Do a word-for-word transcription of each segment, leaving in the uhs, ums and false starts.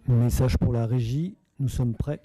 Message pour la régie, nous sommes prêts.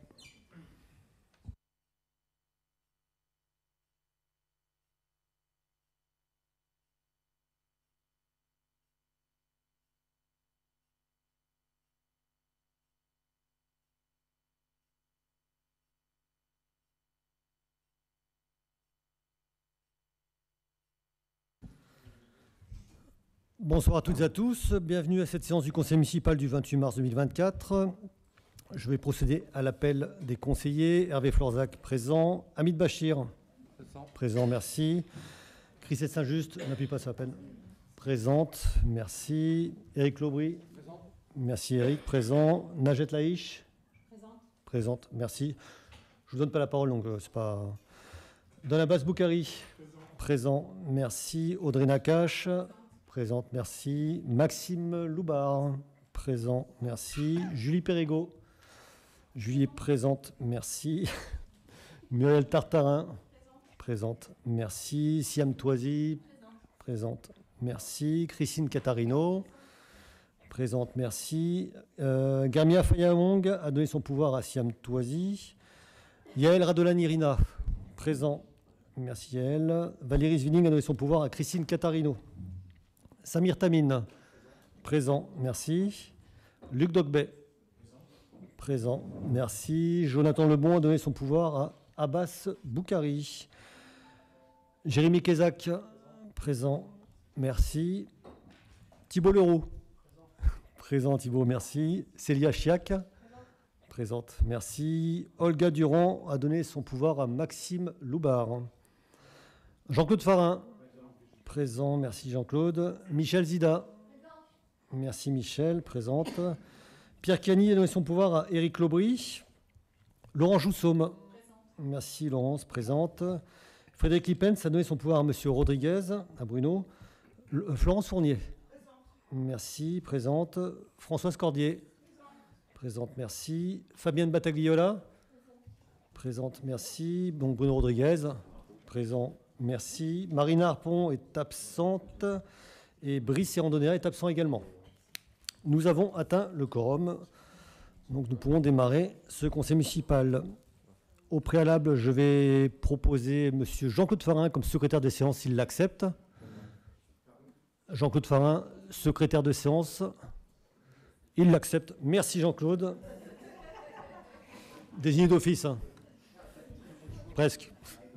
Bonsoir à toutes et à tous, bienvenue à cette séance du Conseil municipal du vingt-huit mars deux mille vingt-quatre. Je vais procéder à l'appel des conseillers. Hervé Florzac, présent. Hamid Bachir, présent, présent merci. Christelle Saint-Just, n'appuie pas sur la peine. Présente, merci. Éric Lobry, présent. Merci Éric, présent. Najet Laïch, présente. Présente, merci. Je ne vous donne pas la parole, donc c'est pas... Don Abbas Boukari, présent. Présent, merci. Audrey Nakache, présente, merci. Maxime Loubar, présent, merci. Julie Perrigot, Julie est présente, merci. Muriel Tartarin, présente, merci. Siam Toisy, présente, merci. Christine Catarino, présente, merci. Euh, Garmia Fayamong a donné son pouvoir à Siam Toisy. Yael Radolani-Rina, présent, merci Yael. Valérie Zwining a donné son pouvoir à Christine Catarino. Samir Tamine, présent, merci. Luc Dogbet, présent, merci. Jonathan Lebon a donné son pouvoir à Abbas Boukari. Jérémy Kézac, présent, merci. Thibault Leroux, présent, Thibault, merci. Célia Chiac, présente, merci. Olga Durand a donné son pouvoir à Maxime Loubar. Jean-Claude Farin, présent, merci Jean-Claude. Michel Zida, merci Michel, présente. Pierre Cagny a donné son pouvoir à Éric Lobry. Laurent Joussaume, merci Laurence, présente. Frédéric Lippens a donné son pouvoir à Monsieur Rodriguez, à Bruno. Le, Florence Fournier, merci, présente. Françoise Cordier, présente, merci. Fabienne Battagliola, présente, merci. Donc Bruno Rodriguez, présent, merci. Marina Harpon est absente et Brice Randonnera est absent également. Nous avons atteint le quorum, donc nous pouvons démarrer ce conseil municipal. Au préalable, je vais proposer M. Jean-Claude Farin comme secrétaire des séances s'il l'accepte. Jean-Claude Farin, secrétaire de séance. Il l'accepte. Merci Jean-Claude. Désigné d'office. Hein. Presque.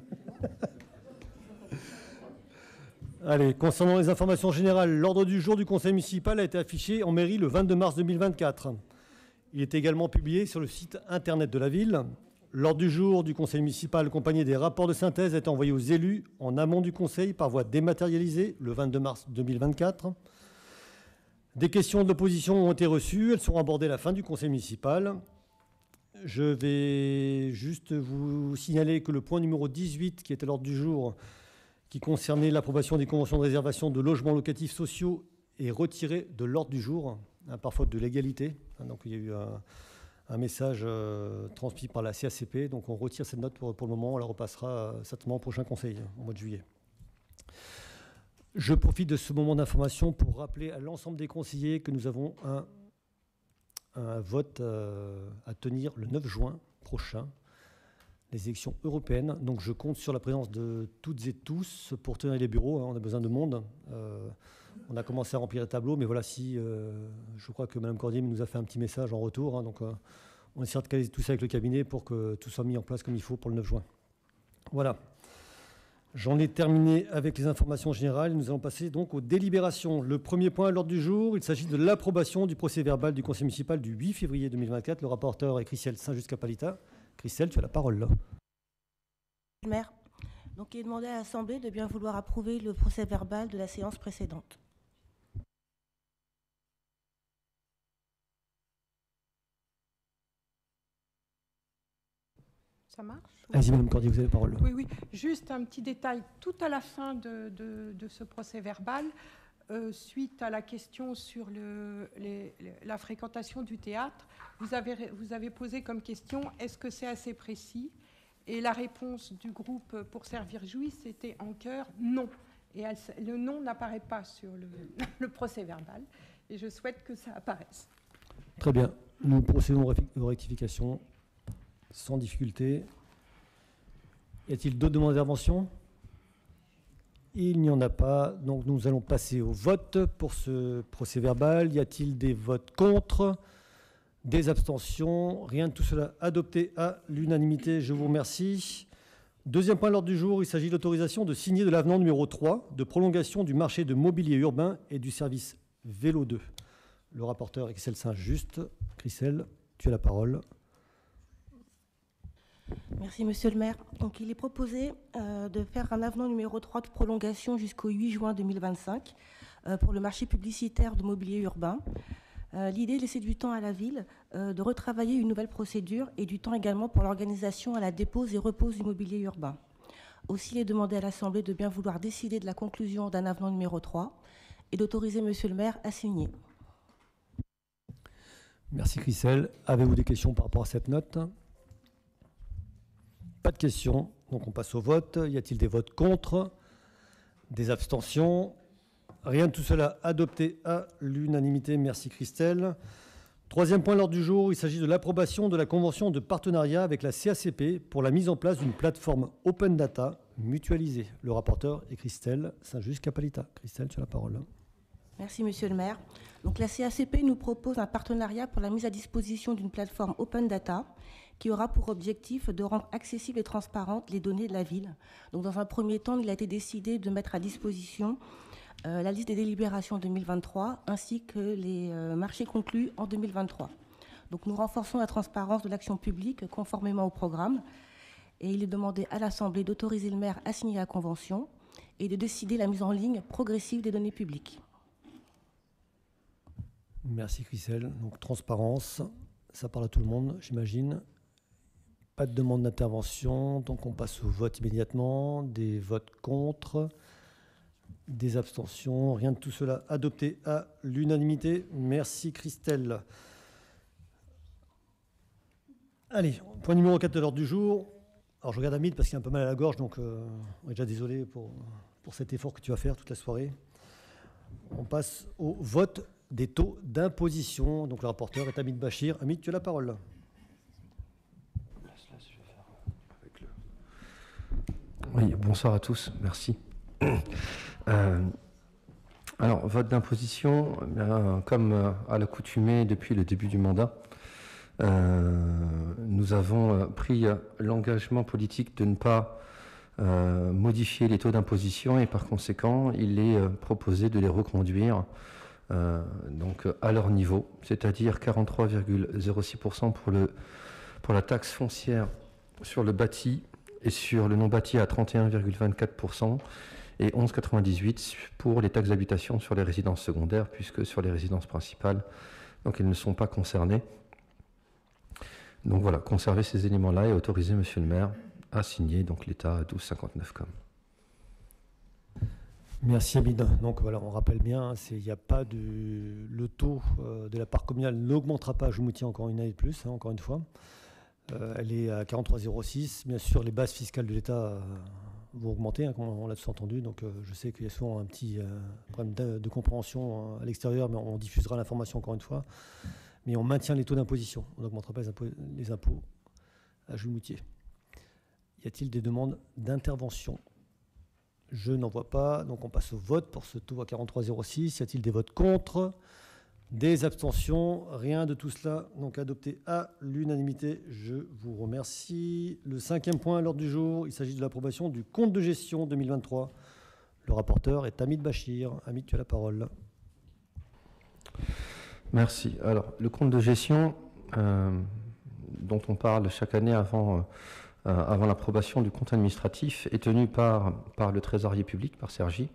Allez, concernant les informations générales, l'ordre du jour du conseil municipal a été affiché en mairie le vingt-deux mars deux mille vingt-quatre. Il est également publié sur le site internet de la ville. L'ordre du jour du conseil municipal accompagné des rapports de synthèse a été envoyé aux élus en amont du conseil par voie dématérialisée le vingt-deux mars deux mille vingt-quatre. Des questions de l'opposition ont été reçues. Elles seront abordées à la fin du conseil municipal. Je vais juste vous signaler que le point numéro dix-huit, qui était à l'ordre du jour, qui concernait l'approbation des conventions de réservation de logements locatifs sociaux, est retiré de l'ordre du jour, hein, par faute de légalité. Hein, donc il y a eu un, un message euh, transmis par la C A C P. Donc on retire cette note pour, pour le moment. On la repassera euh, certainement au prochain conseil, au mois de juillet. Je profite de ce moment d'information pour rappeler à l'ensemble des conseillers que nous avons un, un vote euh, à tenir le neuf juin prochain, les élections européennes. Donc je compte sur la présence de toutes et tous pour tenir les bureaux. Hein, on a besoin de monde. Euh, on a commencé à remplir le tableau, mais voilà, si euh, je crois que Mme Cordier nous a fait un petit message en retour. Hein, donc euh, on essaiera de caler tout ça avec le cabinet pour que tout soit mis en place comme il faut pour le neuf juin. Voilà. J'en ai terminé avec les informations générales. Nous allons passer donc aux délibérations. Le premier point à l'ordre du jour, il s'agit de l'approbation du procès-verbal du conseil municipal du huit février deux mille vingt-quatre. Le rapporteur est Christelle Saint-Just-Capalita. Christelle, tu as la parole là. Maire, donc il est demandé à l'Assemblée de bien vouloir approuver le procès-verbal de la séance précédente. Ça marche? Allez-y, Mme Cordier, vous avez la parole. Oui, oui. Juste un petit détail. Tout à la fin de, de, de ce procès-verbal, euh, suite à la question sur le, les, la fréquentation du théâtre, vous avez, vous avez posé comme question, est-ce que c'est assez précis? Et la réponse du groupe Pour Servir Jouy, c'était en chœur, non. Et elle, le non n'apparaît pas sur le, le procès-verbal. Et je souhaite que ça apparaisse. Très bien. Nous procédons aux rectifications sans difficulté. Y a-t-il d'autres demandes d'intervention? Il n'y en a pas. Donc nous allons passer au vote pour ce procès-verbal. Y a-t-il des votes contre? Des abstentions? Rien de tout cela adopté à l'unanimité. Je vous remercie. Deuxième point de l'ordre du jour, il s'agit de l'autorisation de signer de l'avenant numéro trois de prolongation du marché de mobilier urbain et du service Vélo deux. Le rapporteur est Christelle Saint-Just. Christelle, tu as la parole. Merci, Monsieur le maire. Donc, il est proposé euh, de faire un avenant numéro trois de prolongation jusqu'au huit juin deux mille vingt-cinq euh, pour le marché publicitaire de mobilier urbain. Euh, L'idée est de laisser du temps à la ville euh, de retravailler une nouvelle procédure et du temps également pour l'organisation à la dépose et repose du mobilier urbain. Aussi, il est demandé à l'Assemblée de bien vouloir décider de la conclusion d'un avenant numéro trois et d'autoriser Monsieur le maire à signer. Merci Christelle. Avez-vous des questions par rapport à cette note? Pas de questions. Donc on passe au vote. Y a-t-il des votes contre? Des abstentions? Rien de tout cela adopté à l'unanimité. Merci Christelle. Troisième point de l'ordre du jour, il s'agit de l'approbation de la convention de partenariat avec la C A C P pour la mise en place d'une plateforme open data mutualisée. Le rapporteur est Christelle Saint-Just-Capalita. Christelle, tu as la parole. Merci Monsieur le maire. Donc la C A C P nous propose un partenariat pour la mise à disposition d'une plateforme open data qui aura pour objectif de rendre accessibles et transparentes les données de la ville. Donc dans un premier temps, il a été décidé de mettre à disposition Euh, la liste des délibérations deux mille vingt-trois ainsi que les euh, marchés conclus en deux mille vingt-trois. Donc nous renforçons la transparence de l'action publique conformément au programme et il est demandé à l'Assemblée d'autoriser le maire à signer la convention et de décider la mise en ligne progressive des données publiques. Merci Christelle. Donc transparence, ça parle à tout le monde, j'imagine. Pas de demande d'intervention, donc on passe au vote immédiatement. Des votes contre. Des abstentions, rien de tout cela adopté à l'unanimité. Merci Christelle. Allez, point numéro quatre de l'ordre du jour. Alors je regarde Hamid parce qu'il a un peu mal à la gorge, donc euh, on est déjà désolé pour, pour cet effort que tu vas faire toute la soirée. On passe au vote des taux d'imposition. Donc le rapporteur est Hamid Bachir. Hamid, tu as la parole. Oui, bonsoir à tous, merci. Euh, alors, vote d'imposition, euh, comme euh, à l'accoutumée depuis le début du mandat, euh, nous avons euh, pris euh, l'engagement politique de ne pas euh, modifier les taux d'imposition et par conséquent, il est euh, proposé de les reconduire euh, donc, à leur niveau, c'est-à-dire quarante-trois virgule zéro six pour cent pour, le, pour la taxe foncière sur le bâti et sur le non bâti à trente et un virgule vingt-quatre pour cent et onze virgule quatre-vingt-dix-huit pour les taxes d'habitation sur les résidences secondaires, puisque sur les résidences principales, donc elles ne sont pas concernées. Donc voilà, conserver ces éléments-là et autoriser Monsieur le maire à signer donc l'État à douze virgule cinquante-neuf com. Merci Hamid. Donc voilà, on rappelle bien, il n'y a pas de le taux euh, de la part communale n'augmentera pas à Joumoutier encore une année de plus, hein, encore une fois. Euh, elle est à quarante-trois virgule zéro six. Bien sûr, les bases fiscales de l'État euh, vont augmenter, hein, on l'a tous entendu. Donc euh, je sais qu'il y a souvent un petit euh, problème de, de compréhension à l'extérieur, mais on diffusera l'information encore une fois. Mais on maintient les taux d'imposition. On n'augmentera pas les impôts, les impôts à Joumoutier. Y a-t-il des demandes d'intervention? Je n'en vois pas. Donc on passe au vote pour ce taux à quarante-trois virgule zéro six. Y a-t-il des votes contre? Des abstentions? Rien de tout cela. Donc adopté à l'unanimité. Je vous remercie. Le cinquième point à l'ordre du jour, il s'agit de l'approbation du compte de gestion deux mille vingt-trois. Le rapporteur est Hamid Bachir. Hamid, tu as la parole. Merci. Alors, le compte de gestion euh, dont on parle chaque année avant, euh, avant l'approbation du compte administratif est tenu par, par le trésorier public, par Sergi.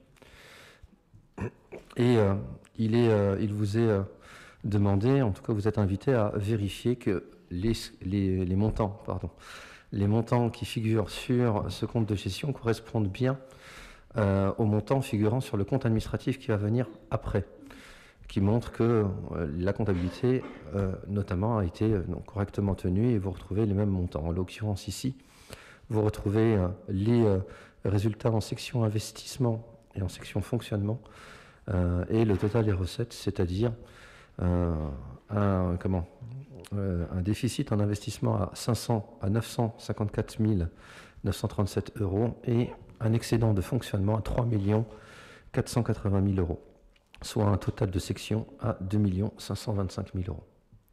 Et euh, il, est, euh, il vous est euh, demandé, en tout cas vous êtes invité à vérifier que les, les, les montants, pardon, les montants qui figurent sur ce compte de gestion correspondent bien euh, aux montants figurant sur le compte administratif qui va venir après, qui montre que euh, la comptabilité, euh, notamment, a été euh, donc, correctement tenue et vous retrouvez les mêmes montants. En l'occurrence ici, vous retrouvez euh, les euh, résultats en section investissement et en section fonctionnement euh, et le total des recettes, c'est-à-dire euh, un, comment, euh, un déficit en investissement à, cinq cents, à neuf cent cinquante-quatre mille neuf cent trente-sept euros et un excédent de fonctionnement à trois millions quatre cent quatre-vingt mille euros, soit un total de section à deux millions cinq cent vingt-cinq mille euros.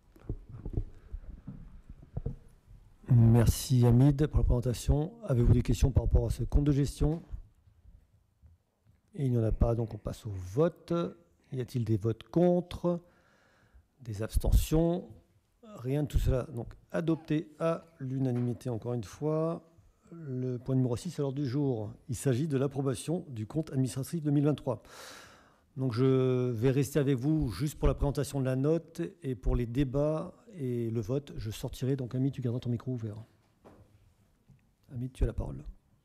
Merci Hamid pour la présentation. Avez-vous des questions par rapport à ce compte de gestion? Et il n'y en a pas, donc on passe au vote. Y a-t-il des votes contre? Des abstentions? Rien de tout cela. Donc adopté à l'unanimité encore une fois. Le point numéro six à l'ordre du jour. Il s'agit de l'approbation du compte administratif deux mille vingt-trois. Donc je vais rester avec vous juste pour la présentation de la note et pour les débats et le vote, je sortirai. Donc Hamid, tu garderas ton micro ouvert. Hamid, tu as la parole.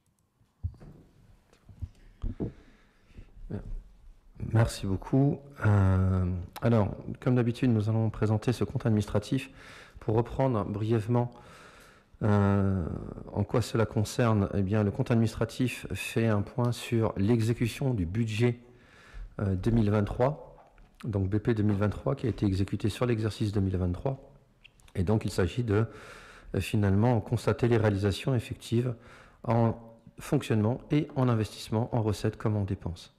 Merci beaucoup. Euh, alors, comme d'habitude, nous allons présenter ce compte administratif pour reprendre brièvement euh, en quoi cela concerne. Eh bien, le compte administratif fait un point sur l'exécution du budget euh, deux mille vingt-trois, donc B P deux mille vingt-trois, qui a été exécuté sur l'exercice deux mille vingt-trois. Et donc, il s'agit de euh, finalement constater les réalisations effectives en fonctionnement et en investissement, en recettes comme en dépenses.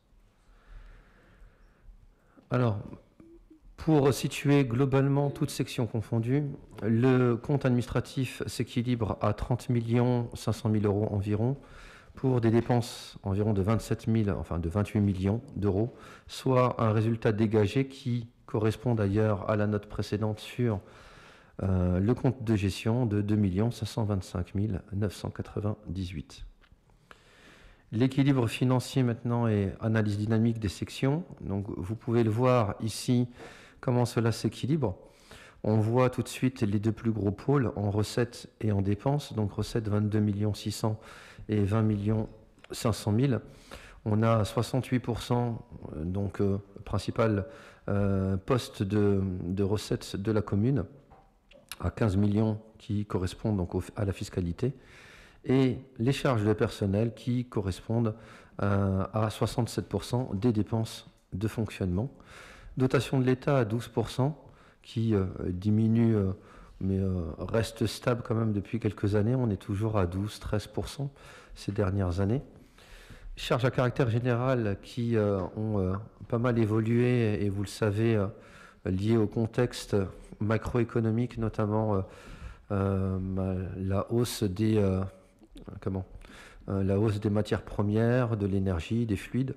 Alors, pour situer globalement toutes sections confondues, le compte administratif s'équilibre à trente millions cinq cent mille euros environ, pour des dépenses environ de vingt-sept mille, enfin de vingt-huit millions d'euros, soit un résultat dégagé qui correspond d'ailleurs à la note précédente sur euh, le compte de gestion de deux millions cinq cent vingt-cinq mille neuf cent quatre-vingt-dix-huit. L'équilibre financier maintenant est analyse dynamique des sections. Donc vous pouvez le voir ici comment cela s'équilibre. On voit tout de suite les deux plus gros pôles en recettes et en dépenses. Donc recettes vingt-deux millions six cents et vingt millions cinq cent mille. On a soixante-huit pour cent donc euh, principal euh, poste de, de recettes de la commune à quinze millions qui correspondent donc au, à la fiscalité. Et les charges de personnel qui correspondent euh, à soixante-sept pour cent des dépenses de fonctionnement. Dotation de l'État à douze pour cent qui euh, diminue euh, mais euh, reste stable quand même depuis quelques années. On est toujours à douze à treize pour cent ces dernières années. Charges à caractère général qui euh, ont euh, pas mal évolué et vous le savez, euh, liées au contexte macroéconomique, notamment euh, euh, la hausse des... Euh, Comment euh, la hausse des matières premières, de l'énergie, des fluides.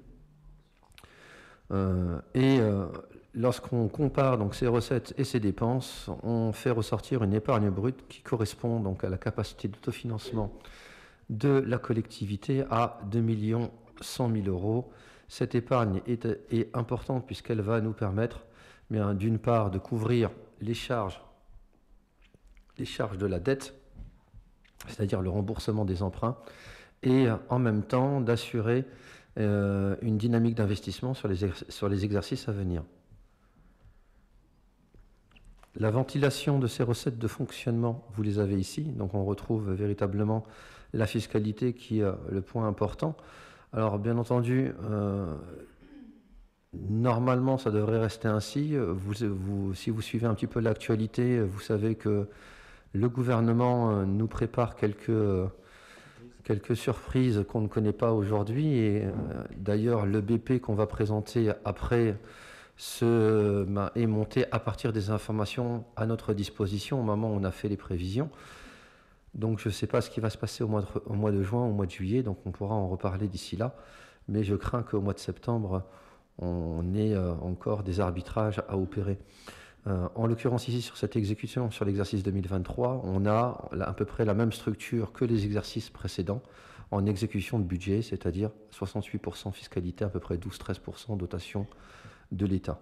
Euh, et euh, lorsqu'on compare donc ces recettes et ces dépenses, on fait ressortir une épargne brute qui correspond donc à la capacité d'autofinancement de la collectivité à deux millions cent mille euros. Cette épargne est, est importante puisqu'elle va nous permettre bien, d'une part de couvrir les charges, les charges de la dette, c'est-à-dire le remboursement des emprunts, et en même temps d'assurer euh, une dynamique d'investissement sur les, sur les exercices à venir. La ventilation de ces recettes de fonctionnement, vous les avez ici, donc on retrouve véritablement la fiscalité qui est le point important. Alors bien entendu, euh, normalement ça devrait rester ainsi. Vous, vous, si vous suivez un petit peu l'actualité, vous savez que le gouvernement nous prépare quelques, quelques surprises qu'on ne connaît pas aujourd'hui. Et euh, d'ailleurs, le B P qu'on va présenter après se, ben, est monté à partir des informations à notre disposition au moment où on a fait les prévisions. Donc je ne sais pas ce qui va se passer au mois, de, au mois de juin, au mois de juillet, donc on pourra en reparler d'ici là. Mais je crains qu'au mois de septembre, on ait euh, encore des arbitrages à opérer. Euh, en l'occurrence ici sur cette exécution, sur l'exercice deux mille vingt-trois, on a à peu près la même structure que les exercices précédents en exécution de budget, c'est-à-dire soixante-huit pour cent fiscalité, à peu près douze à treize pour cent dotation de l'État.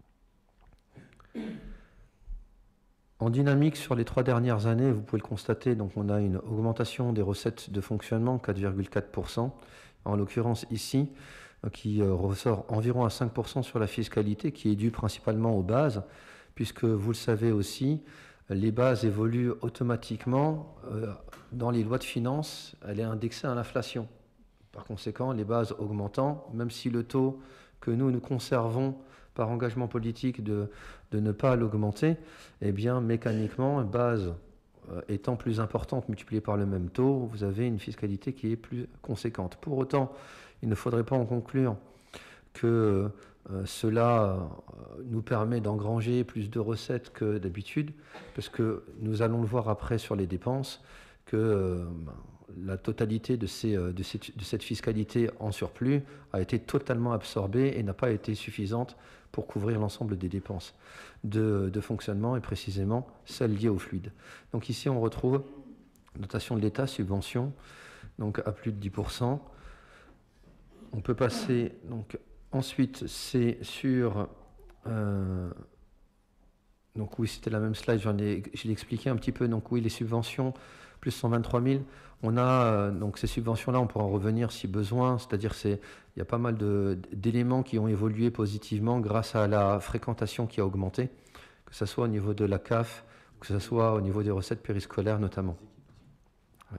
En dynamique sur les trois dernières années, vous pouvez le constater, donc on a une augmentation des recettes de fonctionnement, quatre virgule quatre pour cent, en l'occurrence ici, qui euh, ressort environ à cinq pour cent sur la fiscalité, qui est due principalement aux bases, puisque vous le savez aussi, les bases évoluent automatiquement euh, dans les lois de finances, elle est indexée à l'inflation. Par conséquent, les bases augmentant, même si le taux que nous, nous conservons par engagement politique de, de ne pas l'augmenter, eh bien mécaniquement, base euh, étant plus importante multipliée par le même taux, vous avez une fiscalité qui est plus conséquente. Pour autant, il ne faudrait pas en conclure que euh, cela euh, nous permet d'engranger plus de recettes que d'habitude, parce que nous allons le voir après sur les dépenses, que euh, la totalité de, ces, de, cette, de cette fiscalité en surplus a été totalement absorbée et n'a pas été suffisante pour couvrir l'ensemble des dépenses de, de fonctionnement et précisément celles liées au fluide. Donc ici on retrouve dotation de l'État, subvention, donc à plus de dix pour cent. On peut passer, donc ensuite c'est sur... Euh, donc oui, c'était la même slide, j'en ai, je l'ai expliqué un petit peu. Donc oui, les subventions, plus cent vingt-trois mille. On a euh, donc ces subventions-là, on pourra en revenir si besoin, c'est-à-dire c'est il y a pas mal de, d'éléments qui ont évolué positivement grâce à la fréquentation qui a augmenté, que ce soit au niveau de la C A F, que ce soit au niveau des recettes périscolaires notamment. Ouais.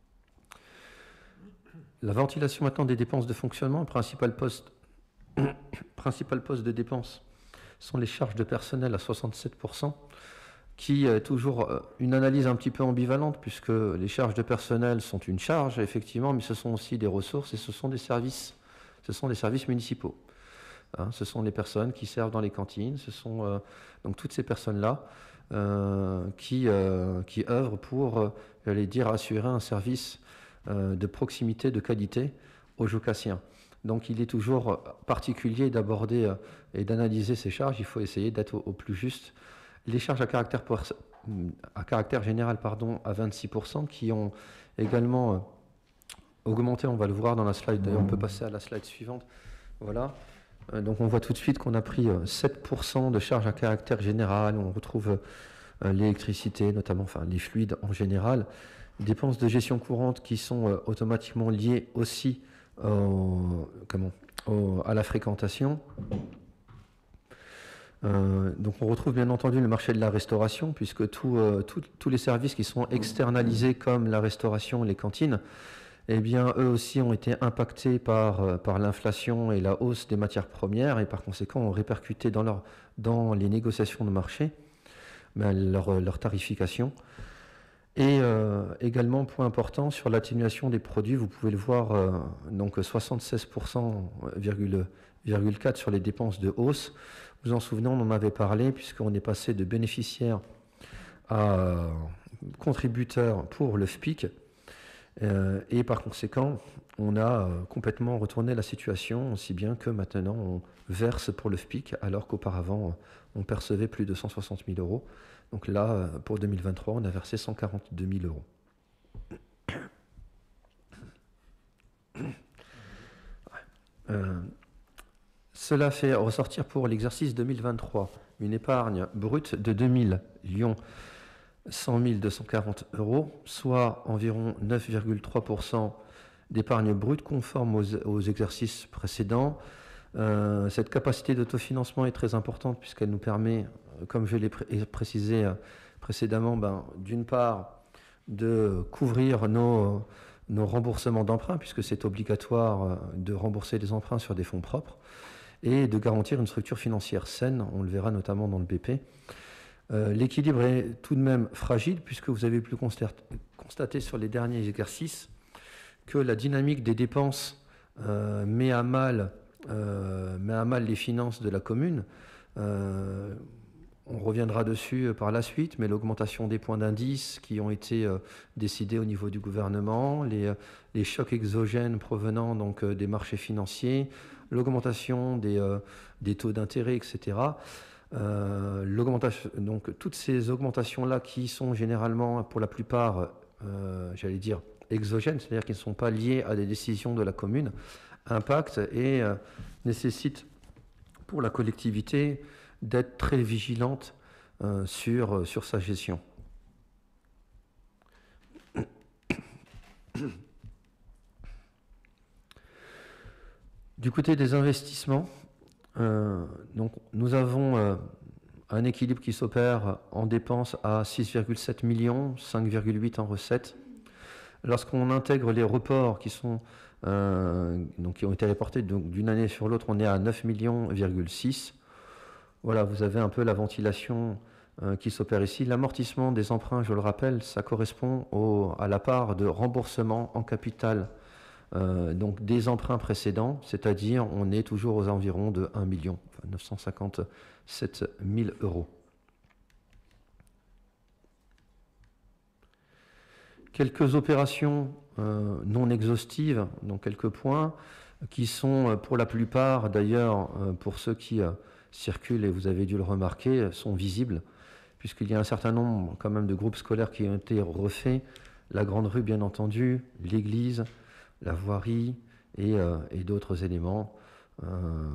La ventilation maintenant des dépenses de fonctionnement, principal poste, principal poste de dépenses sont les charges de personnel à soixante-sept pour cent, qui est toujours une analyse un petit peu ambivalente, puisque les charges de personnel sont une charge, effectivement, mais ce sont aussi des ressources et ce sont des services, ce sont des services municipaux. Hein, ce sont les personnes qui servent dans les cantines, ce sont euh, donc toutes ces personnes-là euh, qui, euh, qui œuvrent pour, euh, j'allais dire, assurer un service euh, de proximité, de qualité aux Joucassiens. Donc il est toujours particulier d'aborder euh, et d'analyser ces charges, il faut essayer d'être au, au plus juste. Les charges à caractère, à caractère général pardon, à vingt-six pour cent qui ont également euh, augmenté, on va le voir dans la slide, d'ailleurs on peut passer à la slide suivante. Voilà. Euh, donc on voit tout de suite qu'on a pris euh, sept pour cent de charges à caractère général, on retrouve euh, l'électricité notamment, enfin les fluides en général, dépenses de gestion courante qui sont euh, automatiquement liées aussi au, comment, au, à la fréquentation. Euh, donc on retrouve bien entendu le marché de la restauration, puisque tout, euh, tout, tous les services qui sont externalisés comme la restauration, les cantines, eh bien eux aussi ont été impactés par, euh, par l'inflation et la hausse des matières premières et par conséquent ont répercuté dans, leur, dans les négociations de marché ben, leur, leur tarification. Et euh, également, point important, sur l'atténuation des produits, vous pouvez le voir, euh, donc soixante-seize pour cent virgule quatre sur les dépenses de hausse. Vous en souvenez, on en avait parlé, puisqu'on est passé de bénéficiaire à euh, contributeur pour le F P I C. Euh, et par conséquent, on a euh, complètement retourné la situation, aussi bien que maintenant on verse pour le F P I C, alors qu'auparavant on percevait plus de cent soixante mille euros. Donc là, pour deux mille vingt-trois, on a versé cent quarante-deux mille euros. Euh, cela fait ressortir pour l'exercice deux mille vingt-trois une épargne brute de deux mille cent mille deux cent quarante euros, soit environ neuf virgule trois pour cent d'épargne brute conforme aux, aux exercices précédents. Euh, cette capacité d'autofinancement est très importante puisqu'elle nous permet, comme je l'ai pré précisé précédemment, ben, d'une part de couvrir nos, nos remboursements d'emprunts, puisque c'est obligatoire de rembourser les emprunts sur des fonds propres, et de garantir une structure financière saine, on le verra notamment dans le B P. Euh, L'équilibre est tout de même fragile, puisque vous avez pu constater sur les derniers exercices que la dynamique des dépenses euh, met à mal Euh, met à mal les finances de la commune. Euh, on reviendra dessus par la suite, mais l'augmentation des points d'indice qui ont été euh, décidés au niveau du gouvernement, les, euh, les chocs exogènes provenant donc euh, des marchés financiers, l'augmentation des, euh, des taux d'intérêt, et cetera. Euh, l'augmentation, donc toutes ces augmentations-là qui sont généralement, pour la plupart, euh, j'allais dire exogènes, c'est-à-dire qui ne sont pas liées à des décisions de la commune, impact et euh, nécessite pour la collectivité d'être très vigilante euh, sur, euh, sur sa gestion. Du côté des investissements, euh, donc, nous avons euh, un équilibre qui s'opère en dépenses à six virgule sept millions, cinq virgule huit en recettes. Lorsqu'on intègre les reports qui sont Euh, donc qui ont été reportés d'une année sur l'autre, on est à neuf millions virgule six. voilà, vous avez un peu la ventilation euh, qui s'opère ici. L'amortissement des emprunts, je le rappelle, ça correspond au, à la part de remboursement en capital euh, donc des emprunts précédents, c'est-à-dire on est toujours aux environs de un million neuf cent cinquante-sept mille euros. Quelques opérations euh, non exhaustives, donc quelques points, qui sont pour la plupart, d'ailleurs, euh, pour ceux qui euh, circulent, et vous avez dû le remarquer, sont visibles, puisqu'il y a un certain nombre quand même de groupes scolaires qui ont été refaits. La Grande Rue, bien entendu, l'église, la voirie et, euh, et d'autres éléments. Euh...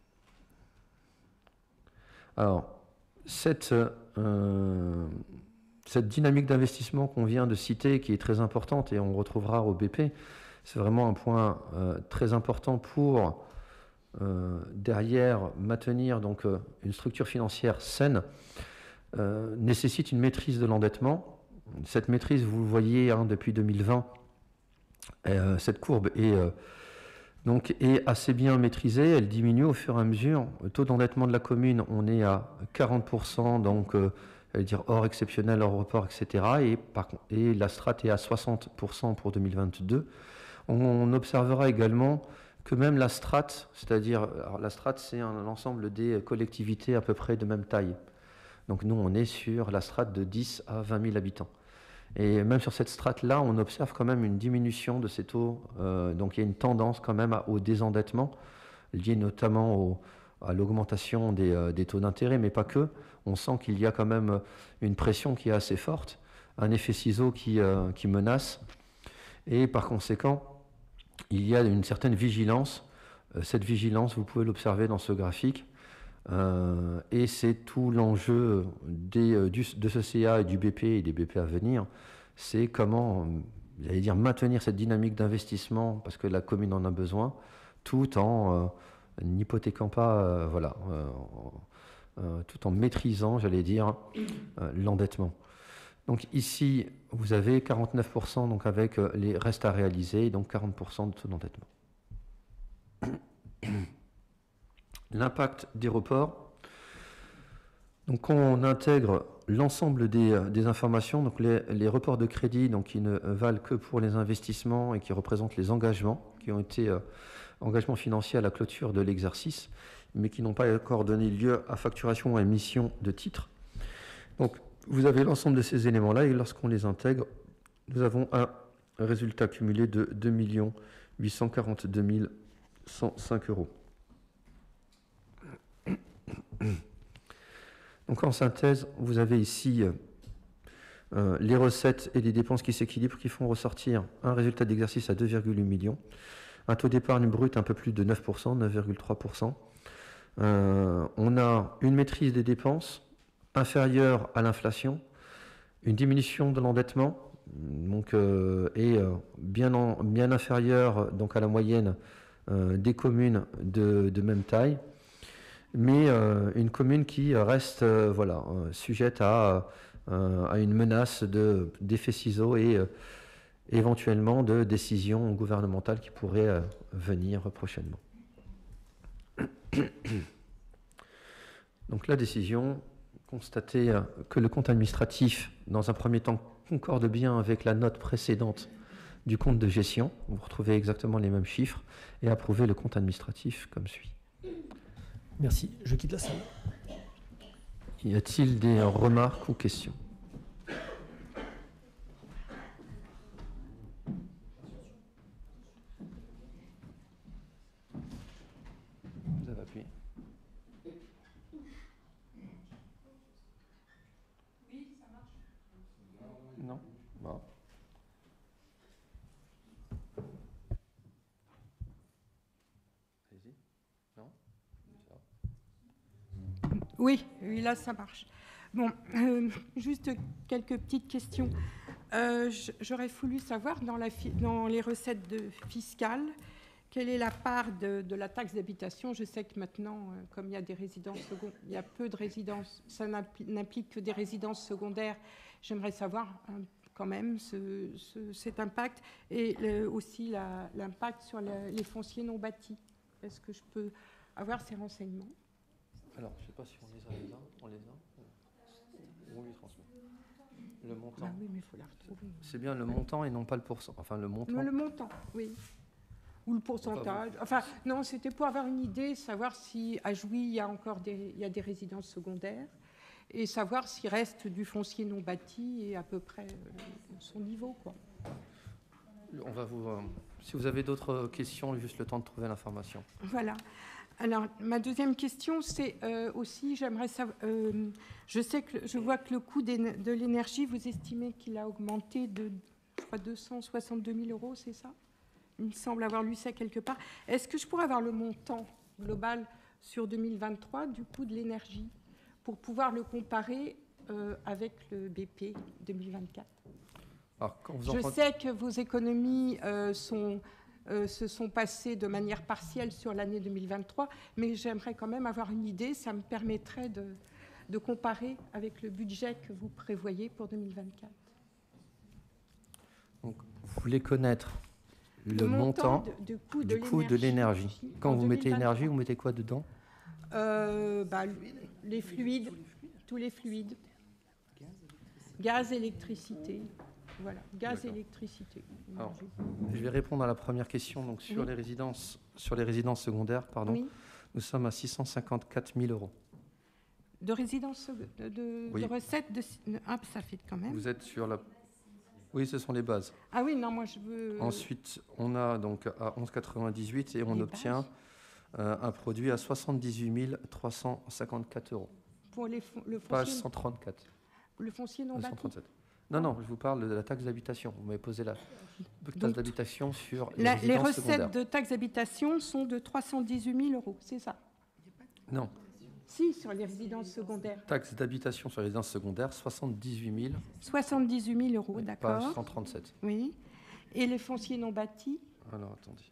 Alors, cette... Euh... Cette dynamique d'investissement qu'on vient de citer, qui est très importante, et on retrouvera au B P, c'est vraiment un point euh, très important pour, euh, derrière, maintenir donc, euh, une structure financière saine, euh, nécessite une maîtrise de l'endettement. Cette maîtrise, vous le voyez, hein, depuis deux mille vingt, euh, cette courbe est, euh, donc, est assez bien maîtrisée, elle diminue au fur et à mesure. Le taux d'endettement de la commune, on est à quarante pour cent, donc... Euh, dire hors exceptionnel, hors report, et cetera. Et, par, et la strate est à soixante pour cent pour deux mille vingt-deux. On, on observera également que même la strate, c'est-à-dire la strate, c'est un ensemble des collectivités à peu près de même taille. Donc nous, on est sur la strate de dix à vingt mille habitants. Et même sur cette strate-là, on observe quand même une diminution de ces taux. Euh, donc il y a une tendance quand même au désendettement, liée notamment au, à l'augmentation des, euh, des taux d'intérêt, mais pas que. On sent qu'il y a quand même une pression qui est assez forte, un effet ciseau qui, euh, qui menace, et par conséquent, il y a une certaine vigilance. Cette vigilance, vous pouvez l'observer dans ce graphique, euh, et c'est tout l'enjeu des, du, de ce C A et du B P et des B P à venir, c'est comment, j'allais dire, maintenir cette dynamique d'investissement, parce que la commune en a besoin, tout en euh, n'hypothéquant pas, euh, voilà, euh, Euh, tout en maîtrisant, j'allais dire, euh, l'endettement. Donc ici, vous avez quarante-neuf pour cent donc avec euh, les restes à réaliser, donc quarante pour cent de taux d'endettement. L'impact des reports. Donc on intègre l'ensemble des, des informations, donc les, les reports de crédit donc, qui ne valent que pour les investissements et qui représentent les engagements qui ont été euh, engagements financiers à la clôture de l'exercice, mais qui n'ont pas encore donné lieu à facturation ou à émission de titres. Donc, vous avez l'ensemble de ces éléments-là, et lorsqu'on les intègre, nous avons un résultat cumulé de deux millions huit cent quarante-deux mille cent cinq euros. Donc, en synthèse, vous avez ici euh, les recettes et les dépenses qui s'équilibrent, qui font ressortir un résultat d'exercice à deux virgule huit millions, un taux d'épargne brut un peu plus de neuf pour cent, neuf virgule trois pour cent. Euh, on a une maîtrise des dépenses inférieure à l'inflation, une diminution de l'endettement donc, euh, et euh, bien, en, bien inférieure donc, à la moyenne euh, des communes de, de même taille, mais euh, une commune qui reste euh, voilà, euh, sujette à, euh, à une menace de, d'effet ciseaux et euh, éventuellement de décisions gouvernementales qui pourraient euh, venir prochainement. Donc la décision, constater que le compte administratif, dans un premier temps, concorde bien avec la note précédente du compte de gestion. Vous retrouvez exactement les mêmes chiffres, et approuver le compte administratif comme suit. Merci. Je quitte la salle. Y a-t-il des remarques ou questions ? Vous avez appuyé. Oui, ça marche. Non ? Bon. Allez-y. Non ? Oui, oui, là, ça marche. Bon, euh, juste quelques petites questions. Euh, J'aurais voulu savoir, dans, la, dans les recettes de, fiscales, quelle est la part de, de la taxe d'habitation? Je sais que maintenant, euh, comme il y a des résidences secondaires, il y a peu de résidences, ça n'implique que des résidences secondaires. J'aimerais savoir hein, quand même ce, ce, cet impact et le, aussi l'impact sur la, les fonciers non bâtis. Est-ce que je peux avoir ces renseignements? Alors, je ne sais pas si on les a les uns, on les a. On lui transmet. Le montant. Ah oui, mais il faut la retrouver. C'est bien le montant et non pas le pourcent. Enfin, le montant. Non, le montant, oui. Ou le pourcentage. Enfin, non, c'était pour avoir une idée, savoir si à Jouy, il y a encore des, il y a des résidences secondaires, et savoir s'il reste du foncier non bâti et à peu près euh, son niveau, quoi. On va vous. Euh, si vous avez d'autres questions, juste le temps de trouver l'information. Voilà. Alors, ma deuxième question, c'est euh, aussi, j'aimerais savoir, euh, je sais que, je vois que le coût de l'énergie, vous estimez qu'il a augmenté de, je crois, deux cent soixante-deux mille euros, c'est ça? Il me semble avoir lu ça quelque part. Est-ce que je pourrais avoir le montant global sur deux mille vingt-trois du coût de l'énergie pour pouvoir le comparer euh, avec le B P deux mille vingt-quatre? Alors, quand vous Je entendez... sais que vos économies euh, sont, euh, se sont passées de manière partielle sur l'année deux mille vingt-trois, mais j'aimerais quand même avoir une idée. Ça me permettrait de, de comparer avec le budget que vous prévoyez pour deux mille vingt-quatre. Donc, vous voulez connaître le, le montant, montant de, de coût du de coût de l'énergie. Quand vous mettez deux mille vingt-trois. énergie, vous mettez quoi dedans? euh, bah, Les fluides, tous les fluides. Gaz, électricité. Voilà, gaz, électricité. Alors, je vais répondre à la première question. Donc, sur, Oui. les, résidences, sur les résidences secondaires, pardon, Oui. nous sommes à six cent cinquante-quatre mille euros. De résidence, de, de, Oui. de recettes, de, ah, ça fait quand même. Vous êtes sur la... Oui, ce sont les bases. Ah oui, non, moi je veux... Ensuite, on a donc à onze virgule quatre-vingt-dix-huit et on Les obtient euh, un produit à soixante-dix-huit mille trois cent cinquante-quatre euros. Pour les, fon- le, Page foncier, cent trente-quatre. le foncier non Euh, bâti. cent trente-sept. Non, non, je vous parle de la taxe d'habitation. Vous m'avez posé la taxe Donc, d'habitation sur les La- les résidences recettes secondaires. de taxes d'habitation sont de trois cent dix-huit mille euros, c'est ça? Non, Si, sur les résidences secondaires. taxe d'habitation sur les résidences secondaires, soixante-dix-huit mille, soixante-dix-huit mille euros, page d'accord. cent trente-sept. Oui. Et les fonciers non bâtis? Alors, attendez.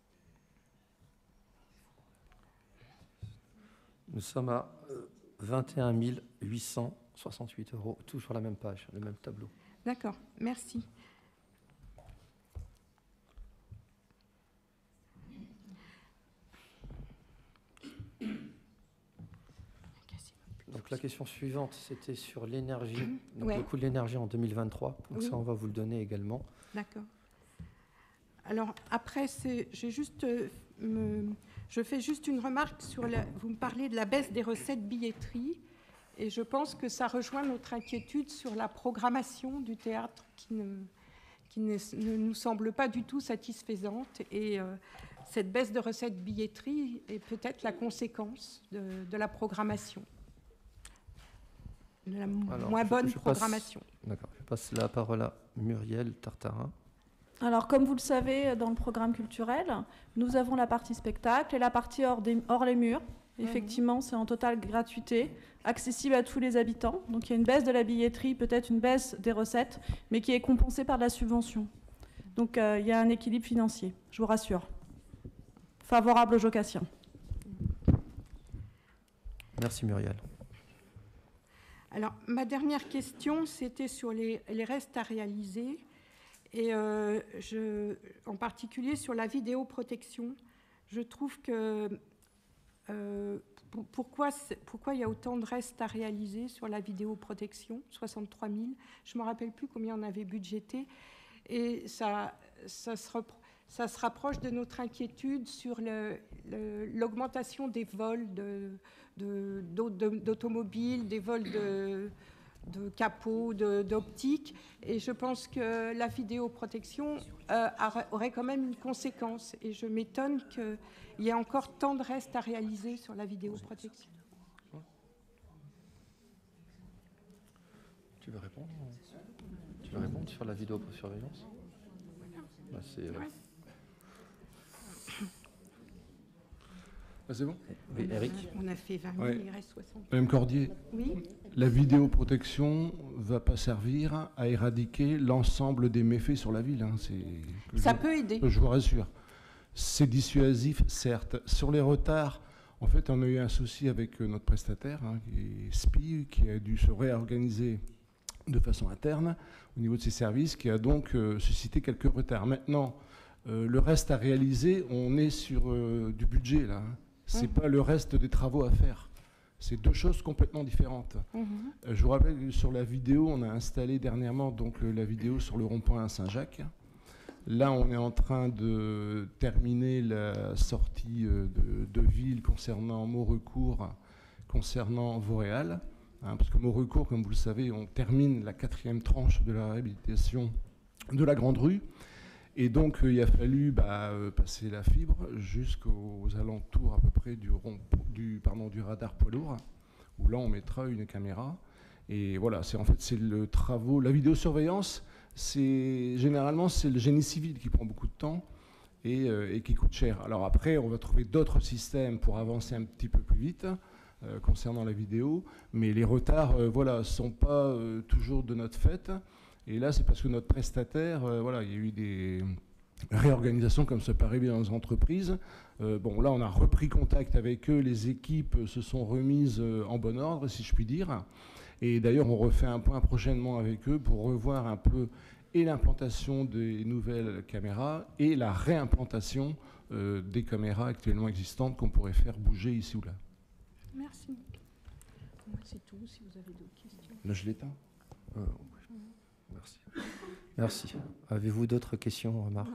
Nous sommes à euh, vingt et un mille huit cent soixante-huit euros, tout sur la même page, le même tableau. D'accord, merci. Donc la question suivante, c'était sur l'énergie, donc Ouais. le coût de l'énergie en deux mille vingt-trois. Donc Oui. ça, on va vous le donner également. D'accord. Alors après, c'est, j'ai juste, euh, me- je fais juste une remarque sur la. Vous me parlez de la baisse des recettes billetterie, et je pense que ça rejoint notre inquiétude sur la programmation du théâtre qui ne, qui ne, ne nous semble pas du tout satisfaisante. Et euh, cette baisse de recettes billetterie est peut-être la conséquence de, de la programmation, de la m- Alors, moins je- bonne je passe- programmation. D'accord. Je passe la parole à Muriel Tartarin. Alors, comme vous le savez, dans le programme culturel, nous avons la partie spectacle et la partie hors, des- hors les murs. Effectivement, c'est en totale gratuité, accessible à tous les habitants. Donc, il y a une baisse de la billetterie, peut-être une baisse des recettes, mais qui est compensée par de la subvention. Donc, euh, il y a un équilibre financier, je vous rassure. Favorable aux Jocassiens. Merci Muriel. Alors, ma dernière question, c'était sur les, les restes à réaliser, et euh, je, en particulier sur la vidéoprotection. Je trouve que euh, p- pourquoi, c'est- pourquoi il y a autant de restes à réaliser sur la vidéoprotection, soixante-trois mille. Je ne me rappelle plus combien on avait budgété, et ça, ça se repro- ça se rapproche de notre inquiétude sur le- le- l'augmentation des vols de, de- d'au- de- d'automobiles, des vols de, de capots, de- d'optiques. Et je pense que la vidéoprotection euh, a- aurait quand même une conséquence. Et je m'étonne qu'il y ait encore tant de restes à réaliser sur la vidéoprotection. Tu veux répondre Tu veux répondre sur la vidéosurveillance bah, c'est, euh, Ah, c'est bon? Oui, Eric. On a fait vingt mille, Ouais. il reste soixante. Madame Cordier, Oui, la vidéoprotection ne va pas servir à éradiquer l'ensemble des méfaits sur la ville. hein, c'est- que ça je- peut aider. Je vous rassure. C'est dissuasif, certes. Sur les retards, en fait, on a eu un souci avec euh, notre prestataire, hein, qui est S P I, qui a dû se réorganiser de façon interne au niveau de ses services, qui a donc euh, suscité quelques retards. Maintenant, euh, le reste à réaliser, on est sur euh, du budget, là. hein. C'est Mhm. pas le reste des travaux à faire. C'est deux choses complètement différentes. Mmh. Euh, je vous rappelle que sur la vidéo, on a installé dernièrement donc, euh, la vidéo sur le rond-point à Saint-Jacques. Là, on est en train de terminer la sortie euh, de, de ville concernant Maurecourt, concernant Vauréal. Hein, parce que Maurecourt, comme vous le savez, on termine la quatrième tranche de la réhabilitation de la Grande Rue. Et donc, euh, il a fallu bah, euh, passer la fibre jusqu'aux alentours à peu près du, rond, du, pardon, du radar poids lourd, où là, on mettra une caméra. Et voilà, c'est en fait, c'est le travaux. La vidéosurveillance, c'est, généralement, c'est le génie civil qui prend beaucoup de temps et, euh, et qui coûte cher. Alors après, on va trouver d'autres systèmes pour avancer un petit peu plus vite euh, concernant la vidéo, mais les retards, euh, voilà, ne sont pas euh, toujours de notre fait. Et là, c'est parce que notre prestataire, euh, voilà, il y a eu des réorganisations comme ça peut arriver dans les entreprises. Euh, bon, là, on a repris contact avec eux, les équipes se sont remises euh, en bon ordre, si je puis dire. Et d'ailleurs, on refait un point prochainement avec eux pour revoir un peu et l'implantation des nouvelles caméras et la réimplantation euh, des caméras actuellement existantes qu'on pourrait faire bouger ici ou là. Merci. C'est tout, si vous avez d'autres questions. Là, je l'éteins. Euh, Merci. Merci. Avez-vous d'autres questions, remarques?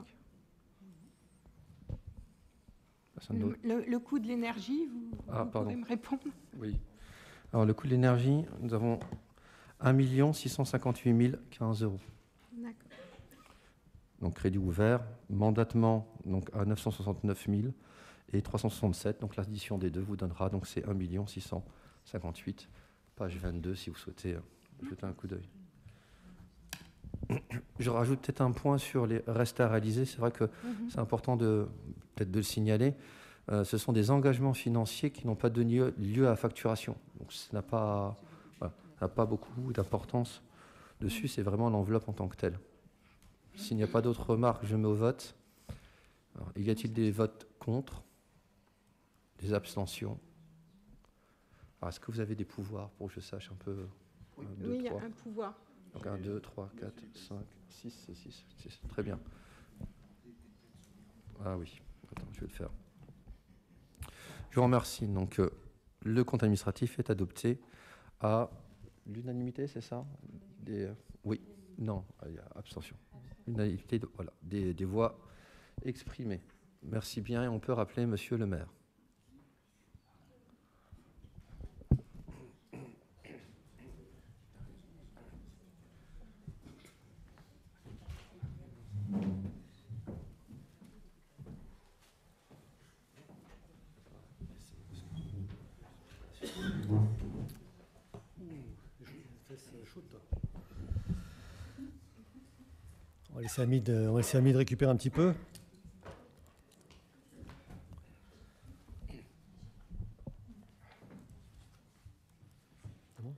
Le, le, le coût de l'énergie, vous, ah, vous pardon. pouvez me répondre? Oui. Alors, le coût de l'énergie, nous avons un million six cent cinquante-huit mille quinze euros. D'accord. Donc, crédit ouvert, mandatement donc, à neuf cent soixante-neuf mille et trois cent soixante-sept. Donc, l'addition des deux vous donnera, donc c'est un million six cent cinquante-huit, page vingt-deux, si vous souhaitez euh, jeter un coup d'œil. Je rajoute peut-être un point sur les restes à réaliser. C'est vrai que mmh. c'est important de, peut-être de le signaler. Euh, ce sont des engagements financiers qui n'ont pas de lieu, lieu à facturation. Donc ça n'a pas, voilà, ça n'a pas beaucoup d'importance dessus. C'est vraiment l'enveloppe en tant que telle. S'il n'y a pas d'autres remarques, je mets au vote. Alors, y a-t-il des votes contre? Des abstentions? Alors, est-ce que vous avez des pouvoirs pour que je sache un peu un, deux, oui, il y a trois. un pouvoir. Donc un, deux, trois, quatre, cinq, six, six, six. Très bien. Ah oui, attends, je vais le faire. Je vous remercie. Donc, euh, le compte administratif est adopté à l'unanimité, c'est ça? des, euh, Oui, non, il y a abstention. L'unanimité, de, voilà, des, des voix exprimées. Merci bien. Et on peut rappeler Monsieur le maire. On va laisser Hamid, on va laisser Hamid récupérer un petit peu. Bon.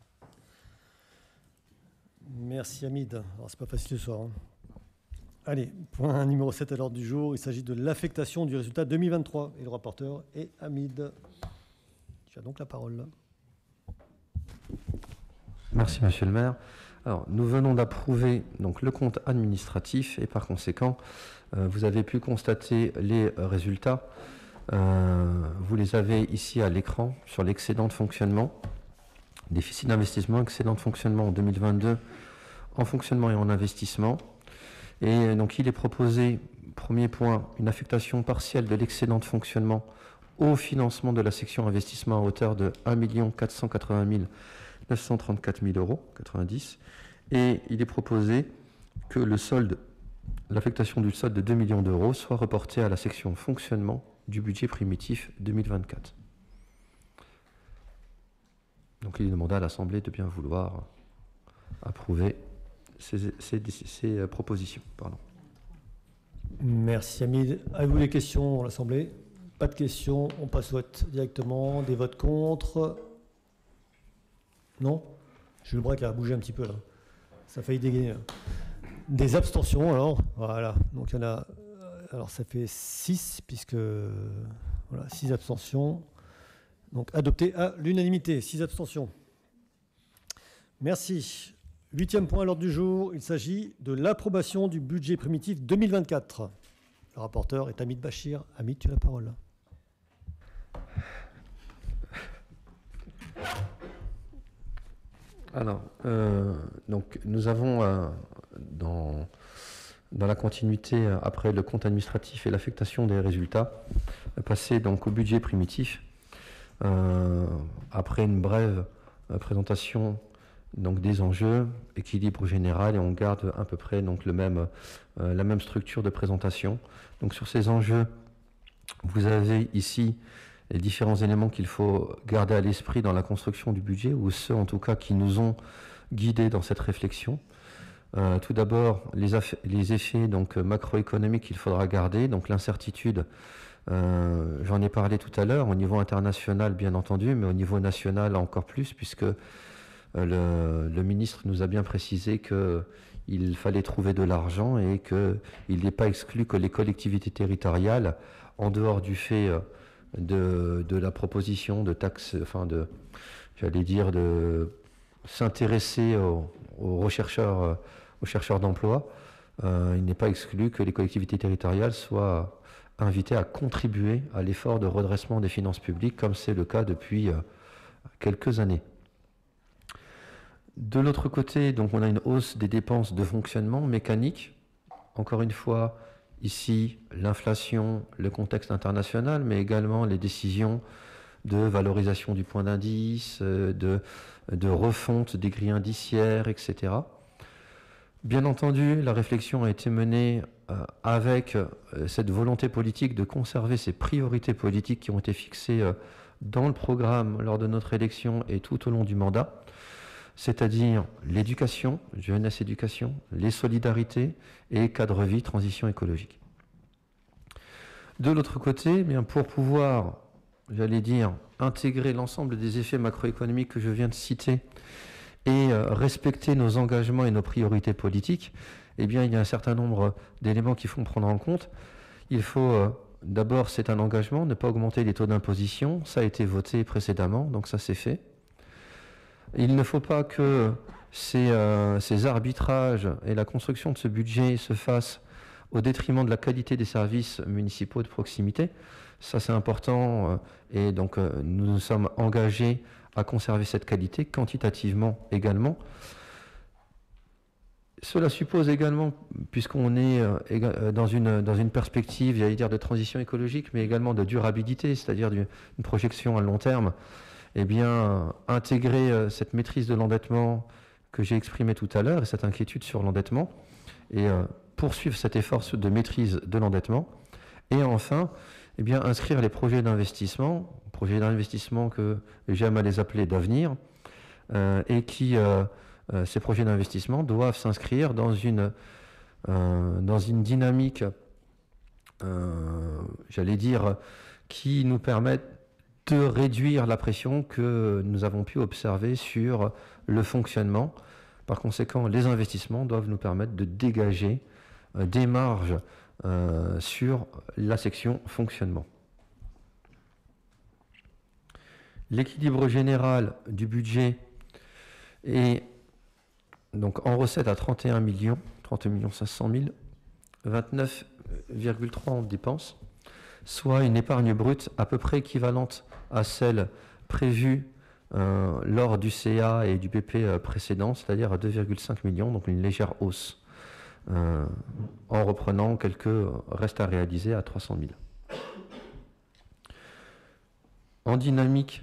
Merci Hamid. Alors c'est pas facile ce soir. Hein. Allez, point numéro sept à l'ordre du jour. Il s'agit de l'affectation du résultat deux mille vingt-trois. Et le rapporteur est Hamid. Tu as donc la parole. Merci, Monsieur le maire. Alors, nous venons d'approuver donc, le compte administratif et par conséquent, euh, vous avez pu constater les euh, résultats. Euh, vous les avez ici à l'écran sur l'excédent de fonctionnement. Déficit d'investissement, excédent de fonctionnement en deux mille vingt-deux en fonctionnement et en investissement. Et donc, il est proposé, premier point, une affectation partielle de l'excédent de fonctionnement au financement de la section investissement à hauteur de un million quatre cent quatre-vingt mille neuf cent trente-quatre mille euros, quatre-vingt-dix. Et il est proposé que le solde, l'affectation du solde de deux millions d'euros soit reportée à la section fonctionnement du budget primitif deux mille vingt-quatre. Donc il est demandé à l'Assemblée de bien vouloir approuver ces, ces, ces propositions. Pardon. Merci Hamid. Avez-vous des questions dans l'Assemblée? Pas de questions. On passe au vote directement. Des votes contre? Non? Jules Braque a bougé un petit peu là. Ça a failli dégainer. Des abstentions alors. Voilà. Donc il y en a. Alors ça fait six puisque voilà, six abstentions. Donc adopté à l'unanimité. six abstentions. Merci. Huitième point à l'ordre du jour. Il s'agit de l'approbation du budget primitif deux mille vingt-quatre. Le rapporteur est Hamid Bachir. Hamid, tu as la parole. Alors, euh, donc, nous avons, euh, dans, dans la continuité, euh, après le compte administratif et l'affectation des résultats, euh, passé donc, au budget primitif. Euh, après une brève euh, présentation donc, des enjeux, équilibre général, et on garde à peu près donc, le même, euh, la même structure de présentation. Donc, sur ces enjeux, vous avez ici les différents éléments qu'il faut garder à l'esprit dans la construction du budget, ou ceux en tout cas qui nous ont guidés dans cette réflexion. Euh, tout d'abord, les, les effets donc, macroéconomiques qu'il faudra garder, donc l'incertitude, euh, j'en ai parlé tout à l'heure, au niveau international bien entendu, mais au niveau national encore plus, puisque euh, le, le ministre nous a bien précisé qu'il fallait trouver de l'argent et qu'il n'est pas exclu que les collectivités territoriales, en dehors du fait euh, De, de la proposition de taxes, enfin de, j'allais dire, de s'intéresser aux, aux rechercheurs, euh, aux chercheurs d'emploi, euh, il n'est pas exclu que les collectivités territoriales soient invitées à contribuer à l'effort de redressement des finances publiques, comme c'est le cas depuis euh, quelques années. De l'autre côté, donc, on a une hausse des dépenses de fonctionnement mécanique, encore une fois. Ici, l'inflation, le contexte international, mais également les décisions de valorisation du point d'indice, de, de refonte des grilles indiciaires, et cetera. Bien entendu, la réflexion a été menée euh, avec euh, cette volonté politique de conserver ces priorités politiques qui ont été fixées euh, dans le programme lors de notre élection et tout au long du mandat, c'est-à-dire l'éducation, jeunesse éducation, les solidarités et cadre vie, transition écologique. De l'autre côté, eh bien, pour pouvoir, j'allais dire, intégrer l'ensemble des effets macroéconomiques que je viens de citer et euh, respecter nos engagements et nos priorités politiques, eh bien, il y a un certain nombre d'éléments qu'il faut prendre en compte. Il faut, euh, d'abord, c'est un engagement, ne pas augmenter les taux d'imposition. Ça a été voté précédemment, donc ça c'est fait. Il ne faut pas que ces, euh, ces arbitrages et la construction de ce budget se fassent au détriment de la qualité des services municipaux de proximité. Ça, c'est important. Euh, et donc, euh, nous nous sommes engagés à conserver cette qualité, quantitativement également. Cela suppose également, puisqu'on est euh, dans, une, dans une perspective, j'allais dire, de transition écologique, mais également de durabilité, c'est-à-dire une projection à long terme, eh bien, intégrer euh, cette maîtrise de l'endettement que j'ai exprimée tout à l'heure et cette inquiétude sur l'endettement et euh, poursuivre cet effort de maîtrise de l'endettement. Et enfin, eh bien, inscrire les projets d'investissement, projets d'investissement que j'aime à les appeler d'avenir, euh, et qui, euh, euh, ces projets d'investissement doivent s'inscrire dans une, euh, dans une dynamique, euh, j'allais dire, qui nous permette de réduire la pression que nous avons pu observer sur le fonctionnement. Par conséquent, les investissements doivent nous permettre de dégager euh, des marges euh, sur la section fonctionnement. L'équilibre général du budget est donc en recette à trente et un millions, trente millions cinq cent mille, vingt-neuf virgule trois en dépenses, soit une épargne brute à peu près équivalente à celle prévue euh, lors du C A et du B P euh, précédent, c'est-à-dire à deux virgule cinq millions, donc une légère hausse, euh, en reprenant quelques restes à réaliser à trois cent mille. En dynamique,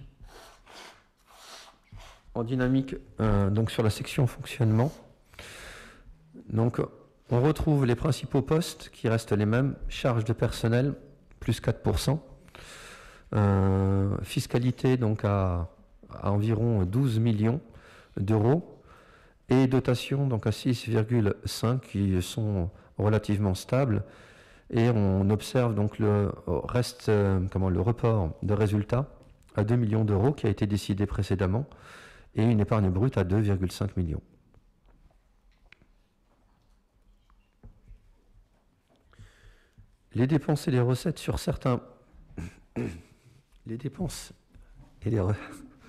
en dynamique euh, donc sur la section fonctionnement, donc, on retrouve les principaux postes qui restent les mêmes, charges de personnel, plus quatre pour cent, euh, fiscalité donc à, à environ douze millions d'euros, et dotation donc à six virgule cinq qui sont relativement stables, et on observe donc le reste, euh, comment, le report de résultats à deux millions d'euros qui a été décidé précédemment, et une épargne brute à deux virgule cinq millions. Les dépenses et les recettes sur certains... Les dépenses et les recettes...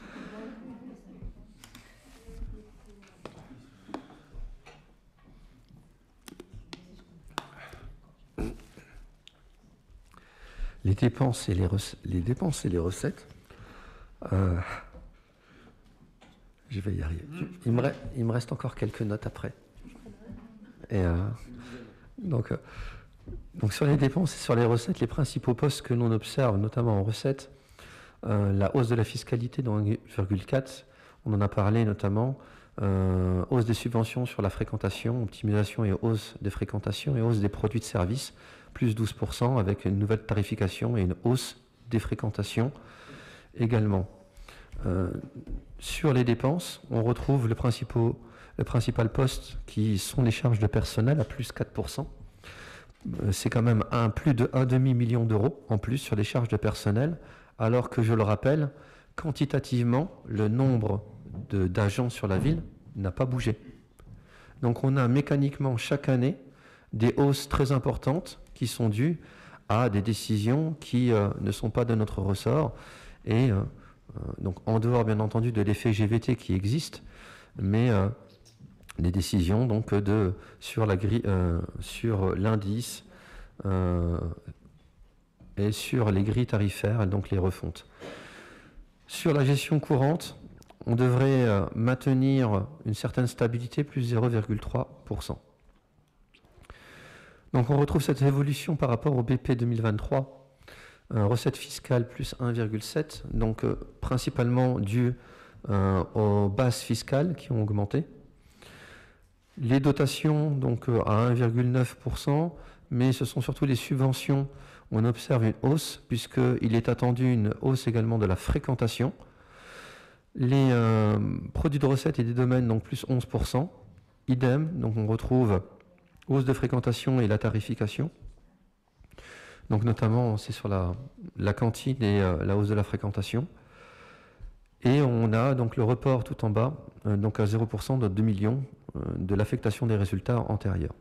Les dépenses et les, rece... les, dépenses et les recettes... Euh... Je vais y arriver. Il me, re- il me reste encore quelques notes après. Et, euh, donc, euh, donc sur les dépenses et sur les recettes, les principaux postes que l'on observe, notamment en recettes, euh, la hausse de la fiscalité de un virgule quatre, on en a parlé notamment, euh, hausse des subventions sur la fréquentation, optimisation et hausse des fréquentations et hausse des produits de services, plus douze pour cent avec une nouvelle tarification et une hausse des fréquentations également. Euh, sur les dépenses, on retrouve le, principal, le principal poste qui sont les charges de personnel à plus quatre pour cent. Euh, c'est quand même un, plus de un demi-million d'euros en plus sur les charges de personnel, alors que, je le rappelle, quantitativement, le nombre de, d'agents sur la ville n'a pas bougé. Donc on a mécaniquement chaque année des hausses très importantes qui sont dues à des décisions qui euh, ne sont pas de notre ressort et euh, euh, donc en dehors bien entendu de l'effet G V T qui existe, mais euh, des décisions donc de sur la grille, euh, sur l'indice euh, et sur les grilles tarifaires et donc les refontes. Sur la gestion courante, on devrait euh, maintenir une certaine stabilité, plus zéro virgule trois pour cent. Donc on retrouve cette évolution par rapport au B P deux mille vingt-trois, euh, recette fiscale plus un virgule sept, donc euh, principalement dû euh, aux bases fiscales qui ont augmenté. Les dotations donc euh, à un virgule neuf pour cent, mais ce sont surtout les subventions où on observe une hausse, puisqu'il est attendu une hausse également de la fréquentation. Les euh, produits de recettes et des domaines, donc plus onze pour cent, idem, donc on retrouve hausse de fréquentation et la tarification. Donc notamment, c'est sur la, la cantine et euh, la hausse de la fréquentation. Et on a donc le report tout en bas, euh, donc à zéro pour cent de deux millions euh, de l'affectation des résultats antérieurs.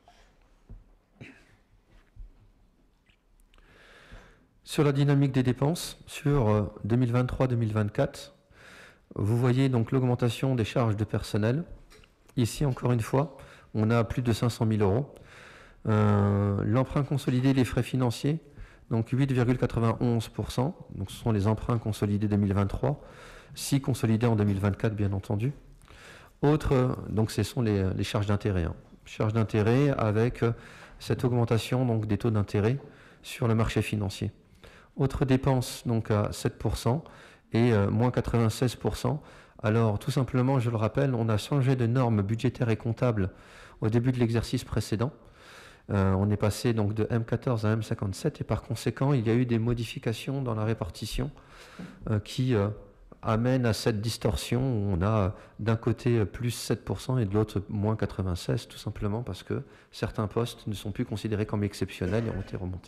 Sur la dynamique des dépenses, sur euh, deux mille vingt-trois deux mille vingt-quatre, vous voyez donc l'augmentation des charges de personnel. Ici, encore une fois, on a plus de cinq cent mille euros. Euh, l'emprunt consolidé des frais financiers, donc huit virgule quatre-vingt-onze pour cent. Donc ce sont les emprunts consolidés deux mille vingt-trois, six consolidés en deux mille vingt-quatre, bien entendu. Autres, donc ce sont les, les charges d'intérêt. Hein. Charges d'intérêt avec cette augmentation donc, des taux d'intérêt sur le marché financier. Autres dépenses, donc à sept pour cent et euh, moins quatre-vingt-seize pour cent. Alors, tout simplement, je le rappelle, on a changé de normes budgétaires et comptables au début de l'exercice précédent. Euh, on est passé donc de M quatorze à M cinquante-sept et par conséquent, il y a eu des modifications dans la répartition euh, qui euh, amènent à cette distorsion où on a euh, d'un côté plus sept pour cent et de l'autre moins quatre-vingt-seize pour cent, tout simplement parce que certains postes ne sont plus considérés comme exceptionnels et ont été remontés.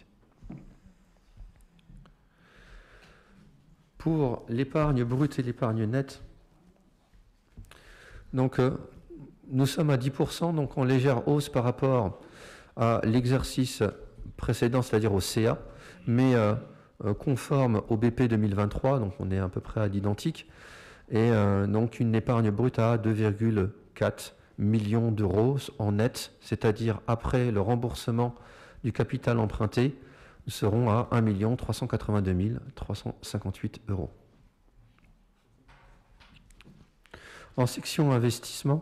Pour l'épargne brute et l'épargne nette, donc, euh, nous sommes à dix pour cent, donc en légère hausse par rapport à l'exercice précédent, c'est-à-dire au C A, mais euh, euh, conforme au B P deux mille vingt-trois, donc on est à peu près à l'identique, et euh, donc une épargne brute à deux virgule quatre millions d'euros en net, c'est-à-dire après le remboursement du capital emprunté, nous serons à un million trois cent quatre-vingt-deux mille trois cent cinquante-huit euros. En section investissement,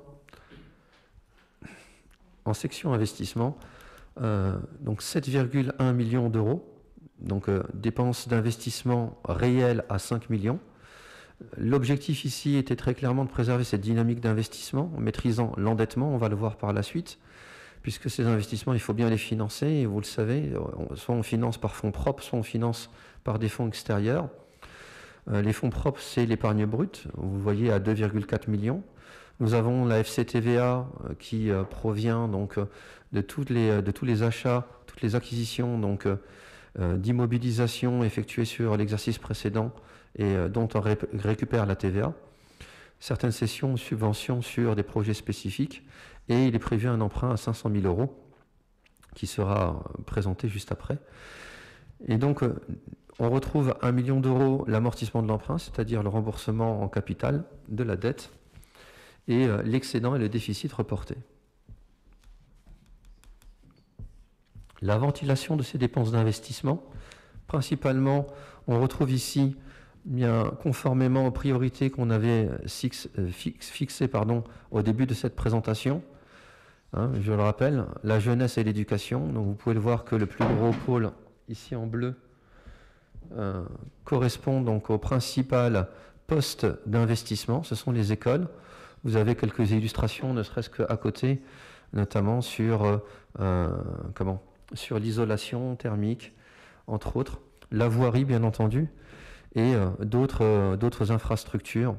en section investissement, euh, donc sept virgule un millions d'euros, donc euh, dépenses d'investissement réelles à cinq millions. L'objectif ici était très clairement de préserver cette dynamique d'investissement en maîtrisant l'endettement, on va le voir par la suite, puisque ces investissements, il faut bien les financer, et vous le savez, soit on finance par fonds propres, soit on finance par des fonds extérieurs. Les fonds propres, c'est l'épargne brute, vous voyez à deux virgule quatre millions. Nous avons la F C T V A qui provient donc de, toutes les, de tous les achats, toutes les acquisitions donc d'immobilisation effectuées sur l'exercice précédent et dont on ré récupère la T V A. Certaines cessions ou subventions sur des projets spécifiques et il est prévu un emprunt à cinq cent mille euros qui sera présenté juste après. Et donc, on retrouve un million d'euros l'amortissement de l'emprunt, c'est-à-dire le remboursement en capital de la dette, et euh, l'excédent et le déficit reportés. La ventilation de ces dépenses d'investissement, principalement, on retrouve ici Bien, conformément aux priorités qu'on avait fix, euh, fix, fixées pardon, au début de cette présentation, hein, je le rappelle, la jeunesse et l'éducation. Donc vous pouvez le voir que le plus gros pôle, ici en bleu, euh, correspond donc au principal poste d'investissement, ce sont les écoles. Vous avez quelques illustrations, ne serait-ce qu'à côté, notamment sur, euh, comment, sur l'isolation thermique, entre autres, la voirie bien entendu, et euh, d'autres euh, d'autres infrastructures.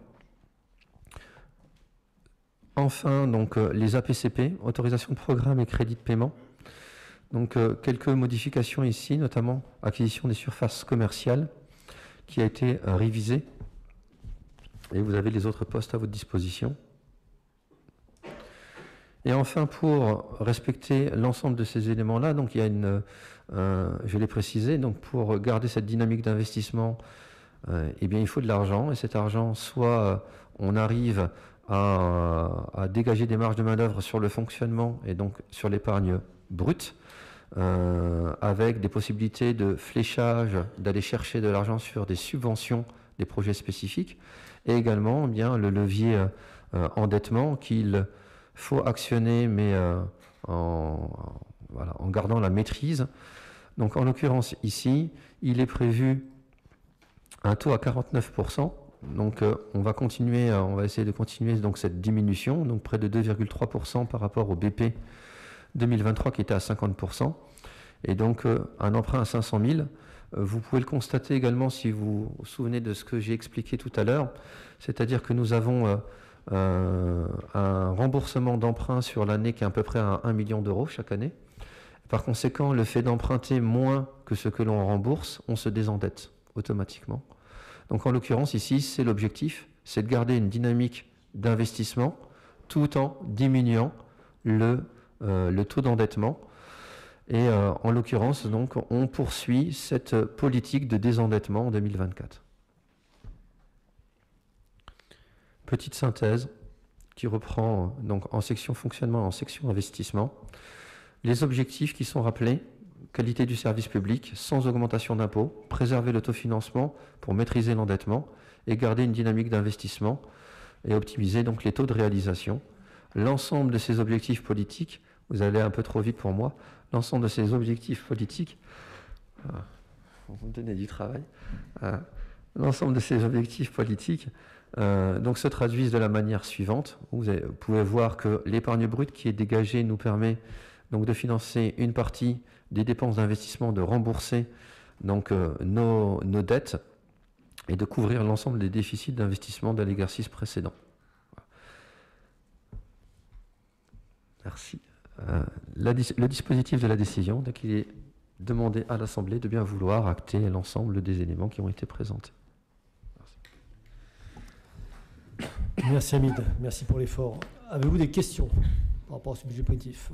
Enfin, donc, euh, les A P C P, autorisation de programme et crédit de paiement. Donc, euh, quelques modifications ici, notamment acquisition des surfaces commerciales, qui a été euh, révisée. Et vous avez les autres postes à votre disposition. Et enfin, pour respecter l'ensemble de ces éléments-là, donc il y a une, euh, je l'ai précisé, donc pour garder cette dynamique d'investissement, euh, eh bien, il faut de l'argent. Et cet argent, soit euh, on arrive à, à dégager des marges de main-d'œuvre sur le fonctionnement et donc sur l'épargne brute, euh, avec des possibilités de fléchage, d'aller chercher de l'argent sur des subventions, des projets spécifiques, et également eh bien le levier euh, endettement qu'il faut actionner, mais euh, en, voilà, en gardant la maîtrise. Donc en l'occurrence ici, il est prévu un taux à quarante-neuf pour cent. Donc euh, on va continuer, euh, on va essayer de continuer donc cette diminution, donc près de deux virgule trois pour cent par rapport au B P deux mille vingt-trois qui était à cinquante pour cent. Et donc euh, un emprunt à cinq cent mille. Euh, vous pouvez le constater également si vous vous souvenez de ce que j'ai expliqué tout à l'heure, c'est-à-dire que nous avons euh, euh, un remboursement d'emprunt sur l'année qui est à peu près à un million d'euros chaque année. Par conséquent, le fait d'emprunter moins que ce que l'on rembourse, on se désendette automatiquement. Donc en l'occurrence ici, c'est l'objectif, c'est de garder une dynamique d'investissement tout en diminuant le, euh, le taux d'endettement. Et euh, en l'occurrence, donc, on poursuit cette politique de désendettement en deux mille vingt-quatre. Petite synthèse qui reprend donc en section fonctionnement, en section investissement. Les objectifs qui sont rappelés: qualité du service public, sans augmentation d'impôts, préserver l'autofinancement pour maîtriser l'endettement et garder une dynamique d'investissement et optimiser donc les taux de réalisation. L'ensemble de ces objectifs politiques, vous allez un peu trop vite pour moi, l'ensemble de ces objectifs politiques, ah, vous me donnez du travail, ah, l'ensemble de ces objectifs politiques euh, donc se traduisent de la manière suivante. Vous, avez, vous pouvez voir que l'épargne brute qui est dégagée nous permet donc de financer une partie des dépenses d'investissement, de rembourser donc euh, nos, nos dettes et de couvrir l'ensemble des déficits d'investissement de l'exercice précédent. Merci. Euh, la, le dispositif de la décision, donc il est demandé à l'Assemblée de bien vouloir acter l'ensemble des éléments qui ont été présentés. Merci, Merci Hamid, merci pour l'effort. Avez-vous des questions par rapport à ce budget positif?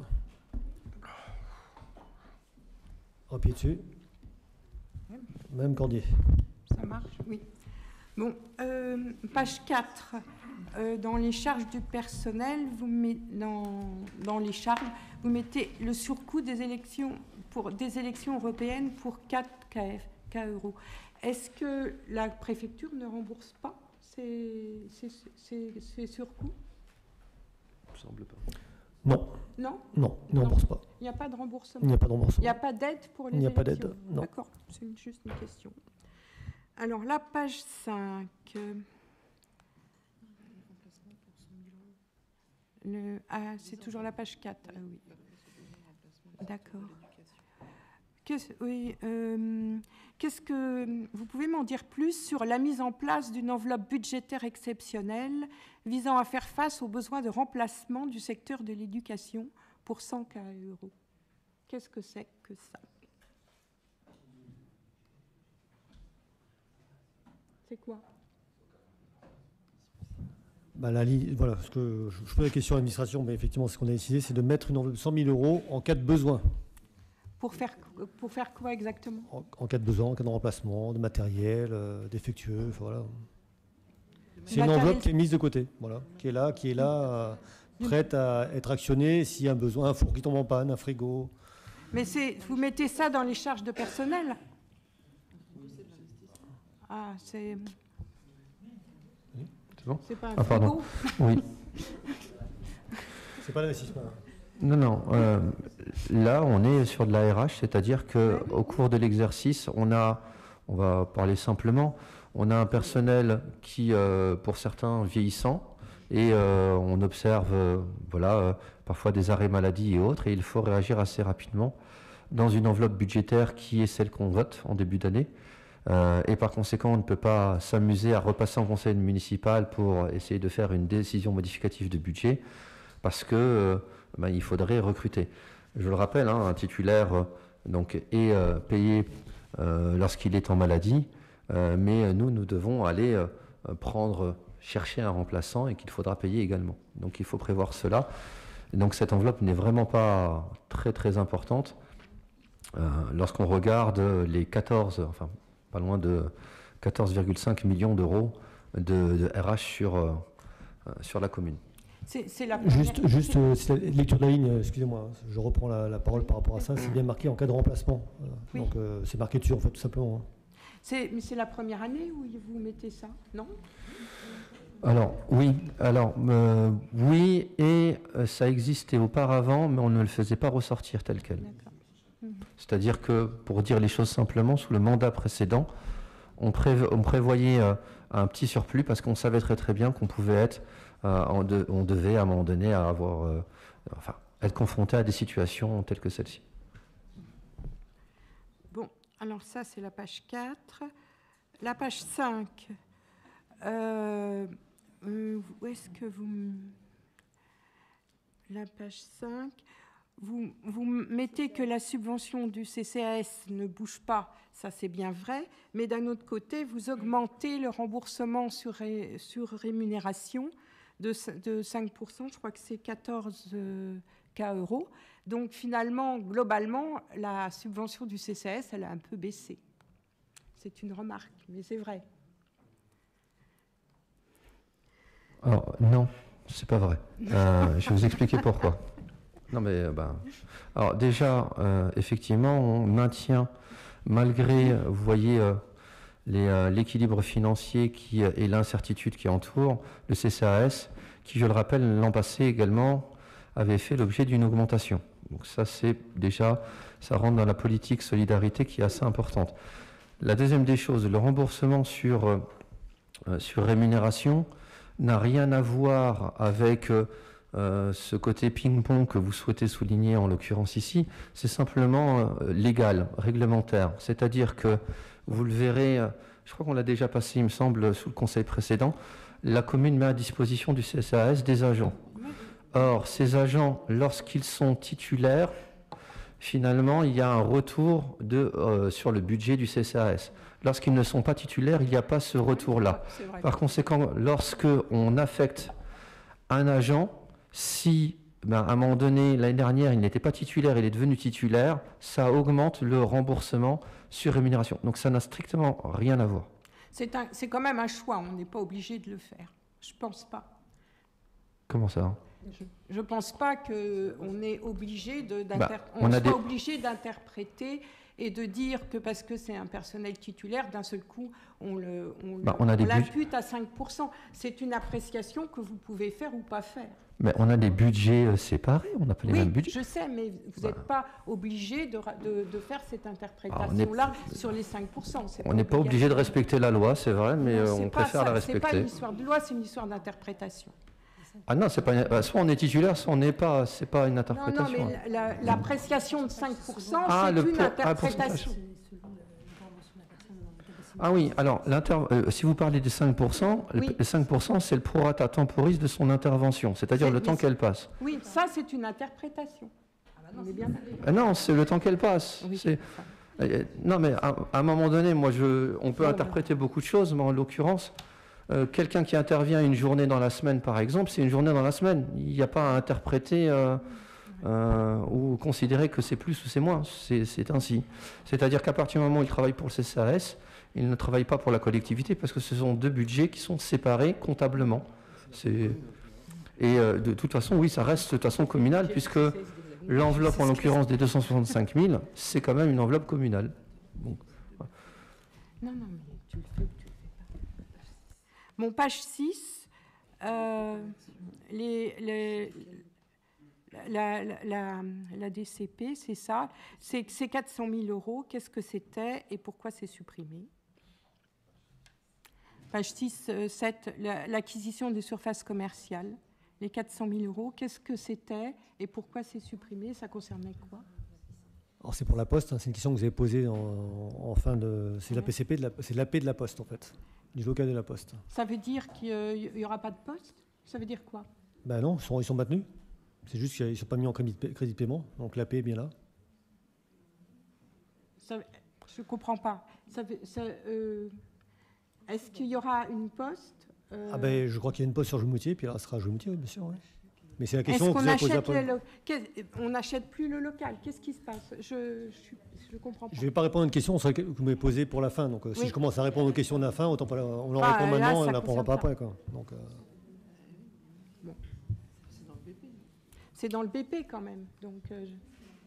Un pied dessus. Même Cordier. Ça marche, oui. Bon, euh, page quatre. Euh, dans les charges du personnel, vous mettez, dans, dans les charges, vous mettez le surcoût des élections, pour, des élections européennes pour quatre K euros. Est-ce que la préfecture ne rembourse pas ces, ces, ces, ces surcoûts? Il me semble pas. Non. Non Non, il ne rembourse pas. Il n'y a pas de remboursement. Il n'y a pas de remboursement. Il n'y a pas d'aide pour les Il n'y a élections. pas d'aide, non. D'accord, c'est une, juste une question. Alors, la page cinq. Le, ah, c'est toujours la page quatre. Ah, oui. D'accord. Qu'est-ce, oui, euh, qu'est-ce que vous pouvez m'en dire plus sur la mise en place d'une enveloppe budgétaire exceptionnelle visant à faire face aux besoins de remplacement du secteur de l'éducation pour cent K euros? Qu'est-ce que c'est que ça? C'est quoi? Bah, la, voilà, ce que je, je pose la question à l'administration, mais effectivement, ce qu'on a décidé, c'est de mettre une enveloppe de cent mille euros en cas de besoin. Pour faire, pour faire quoi exactement? En, en cas de besoin, en cas de remplacement, de matériel euh, défectueux, enfin, voilà. C'est une enveloppe qui est mise de côté, voilà, qui est là, qui est là, euh, prête à être actionnée s'il y a un besoin, un four qui tombe en panne, un frigo. Mais c'est, vous mettez ça dans les charges de personnel? Ah, c'est... C'est bon? C'est pas un Ah, pardon. frigo. Oui. C'est pas l'investissement. Non, non. euh, là, on est sur de la R H, c'est-à-dire qu'au cours de l'exercice, on a, on va parler simplement, on a un personnel qui, euh, pour certains, vieillissant, et euh, on observe, euh, voilà, euh, parfois des arrêts maladie et autres, et il faut réagir assez rapidement dans une enveloppe budgétaire qui est celle qu'on vote en début d'année. Euh, et par conséquent, on ne peut pas s'amuser à repasser en conseil municipal pour essayer de faire une décision modificative de budget, parce que euh, ben, il faudrait recruter. Je le rappelle, hein, un titulaire euh, donc, est euh, payé euh, lorsqu'il est en maladie, euh, mais nous, nous devons aller euh, prendre, chercher un remplaçant et qu'il faudra payer également. Donc il faut prévoir cela. Et donc cette enveloppe n'est vraiment pas très très importante. Euh, lorsqu'on regarde les quatorze, enfin pas loin de quatorze virgule cinq millions d'euros de, de R H sur, euh, sur la commune. C'est c'est la Juste, première- juste euh, c'est la lecture de la ligne, euh, excusez-moi, hein, je reprends la, la parole par rapport à ça, c'est bien marqué en cas de remplacement. Euh, Oui. Donc euh, c'est marqué dessus en fait tout simplement. hein. C'est mais c'est la première année où vous mettez ça, non? Alors oui, alors euh, oui, et euh, ça existait auparavant, mais on ne le faisait pas ressortir tel quel. D'accord. C'est-à-dire que, pour dire les choses simplement, sous le mandat précédent, on, prév- on prévoyait euh, un petit surplus parce qu'on savait très très bien qu'on pouvait être, euh, en de- on devait à un moment donné à avoir, euh, enfin, être confronté à des situations telles que celle-ci. Bon, alors ça, c'est la page quatre. La page cinq, euh, euh, où est-ce que vous... m- La page cinq, vous, vous mettez que la subvention du C C A S ne bouge pas, ça c'est bien vrai, mais d'un autre côté, vous augmentez le remboursement sur, ré- sur rémunération de, c- de cinq pour cent, je crois que c'est quatorze euh, K euros. Donc finalement, globalement, la subvention du C C A S, elle a un peu baissé. C'est une remarque, mais c'est vrai. Alors non, c'est pas vrai. Euh, je vais vous expliquer pourquoi. Non mais euh, ben, alors déjà, euh, effectivement, on maintient malgré, euh, vous voyez, euh, les, euh, l'équilibre financier qui, euh, et l'incertitude qui entoure le C C A S, qui, je le rappelle, l'an passé également avait fait l'objet d'une augmentation. Donc ça, c'est déjà, ça rentre dans la politique solidarité qui est assez importante. La deuxième des choses, le remboursement sur, euh, euh, sur rémunération n'a rien à voir avec euh, euh, ce côté ping-pong que vous souhaitez souligner en l'occurrence ici. C'est simplement euh, légal, réglementaire. C'est-à-dire que, vous le verrez, euh, je crois qu'on l'a déjà passé, il me semble, sous le conseil précédent, la commune met à disposition du C C A S des agents. Or, ces agents, lorsqu'ils sont titulaires, finalement, il y a un retour de, euh, sur le budget du C C A S. Lorsqu'ils ne sont pas titulaires, il n'y a pas ce retour-là. C'est vrai. Par conséquent, lorsque on affecte un agent, si ben, à un moment donné, l'année dernière, il n'était pas titulaire, il est devenu titulaire, ça augmente le remboursement sur rémunération. Donc ça n'a strictement rien à voir. C'est un- c'est quand même un choix, on n'est pas obligé de le faire. Je pense pas. Comment ça hein Je ne pense pas qu'on est obligé de, Bah, d'inter- on on a soit des- obligé d'interpréter et de dire que parce que c'est un personnel titulaire, d'un seul coup, on le, on le- Bah, on a des on buts- l'impute à cinq pour cent. C'est une appréciation que vous pouvez faire ou pas faire. Mais on a des budgets euh, séparés, on n'a pas les Oui, mêmes budgets. je sais, mais vous n'êtes pas obligé de, ra- de- de faire cette Ah, on interprétation-là sur les cinq pour cent. C'est On n'est pas obligé de obligatoire. respecter la loi, c'est vrai, mais Non, euh, c'est on pas préfère ça, la C'est pas respecter. une histoire de loi, c'est une histoire d'interprétation. Ah non, c'est pas une- bah, soit on est titulaire, soit on n'est pas. C'est pas une Non, non, interprétation. mais la- l'appréciation de cinq pour cent, Ah, c'est le une po- ah, interprétation. pourcentage. Ah oui, alors l'inter- euh, si vous parlez des cinq pour cent, le- Oui. les cinq pour cent, c'est le prorata temporis de son intervention, c'est-à dire C'est- le temps mais qu'elle passe. Oui, ça, c'est une interprétation. On est bien d'accord. Ah non, c'est le temps qu'elle passe. Oui. C'est- euh, Non, mais à, à un moment donné, moi, je, on peut Bon, interpréter beaucoup de choses, mais en l'occurrence, euh, quelqu'un qui intervient une journée dans la semaine, par exemple, c'est une journée dans la semaine. Il n'y a pas à interpréter euh, euh, ou considérer que c'est plus ou c'est moins. C'est c'est ainsi. C'est-à-dire qu'à partir du moment où il travaille pour le C C A S, il ne travaille pas pour la collectivité parce que ce sont deux budgets qui sont séparés comptablement. C'est- Et euh, de toute façon, oui, ça reste de toute façon communal puisque l'enveloppe, en l'occurrence des deux cent soixante-cinq mille, c'est quand même une enveloppe communale. Donc, Non, non, mais tu le fais ou tu le fais pas. Mon page six, euh, les, les, la, la, la, la D C P, c'est ça. C'est quatre cent mille euros. Qu'est-ce que c'était et pourquoi c'est supprimé? Page six, sept, l'acquisition des surfaces commerciales. Les quatre cent mille euros, qu'est-ce que c'était et pourquoi c'est supprimé? Ça concernait quoi? Alors c'est pour la Poste, hein, c'est une question que vous avez posée en, en fin de... C'est ouais. la P C P, c'est l'A P de la Poste en fait, du local de la Poste. Ça veut dire qu'il n'y aura pas de poste? Ça veut dire quoi? Ben non, ils sont, ils sont maintenus. C'est juste qu'ils ne sont pas mis en crédit de, crédit de paiement, donc l'A P est bien là. Ça, je ne comprends pas. Ça, ça, euh, est-ce qu'il y aura une poste? euh... Ah ben, je crois qu'il y a une poste sur Joumoutier, puis là, ce sera Joumoutier, oui, bien sûr. Oui. Mais c'est la question que vous avez posée après. On n'achète plus le local. Qu'est-ce qui se passe? Je ne comprends pas. Je ne vais pas répondre à une question que vous m'avez posée pour la fin. Donc, oui. Si je commence à répondre aux questions de la fin, autant pas, on en ah, répond maintenant et on ne répondra pas après. Quoi. Donc, euh... bon. C'est dans le B P quand même. Donc, euh, je...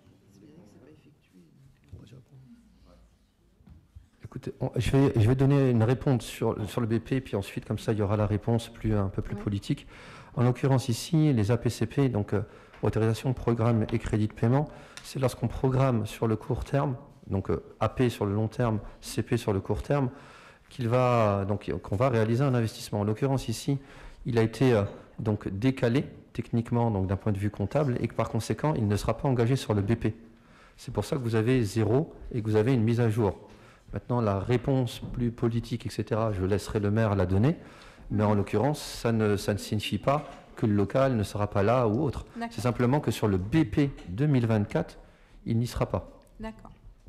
Écoutez, on, je, vais, je vais donner une réponse sur, sur le B P, puis ensuite, comme ça, il y aura la réponse plus, un peu plus ouais. politique. En l'occurrence ici, les A P C P, donc euh, autorisation de programme et crédit de paiement, c'est lorsqu'on programme sur le court terme, donc euh, A P sur le long terme, C P sur le court terme, qu'il va, donc, qu'on va réaliser un investissement. En l'occurrence ici, il a été euh, donc décalé techniquement, donc d'un point de vue comptable, et que par conséquent, il ne sera pas engagé sur le B P. C'est pour ça que vous avez zéro et que vous avez une mise à jour. Maintenant, la réponse plus politique, et cetera, je laisserai le maire la donner. Mais en l'occurrence, ça ne, ça ne signifie pas que le local ne sera pas là ou autre. C'est simplement que sur le B P deux mille vingt-quatre, il n'y sera pas. D'accord.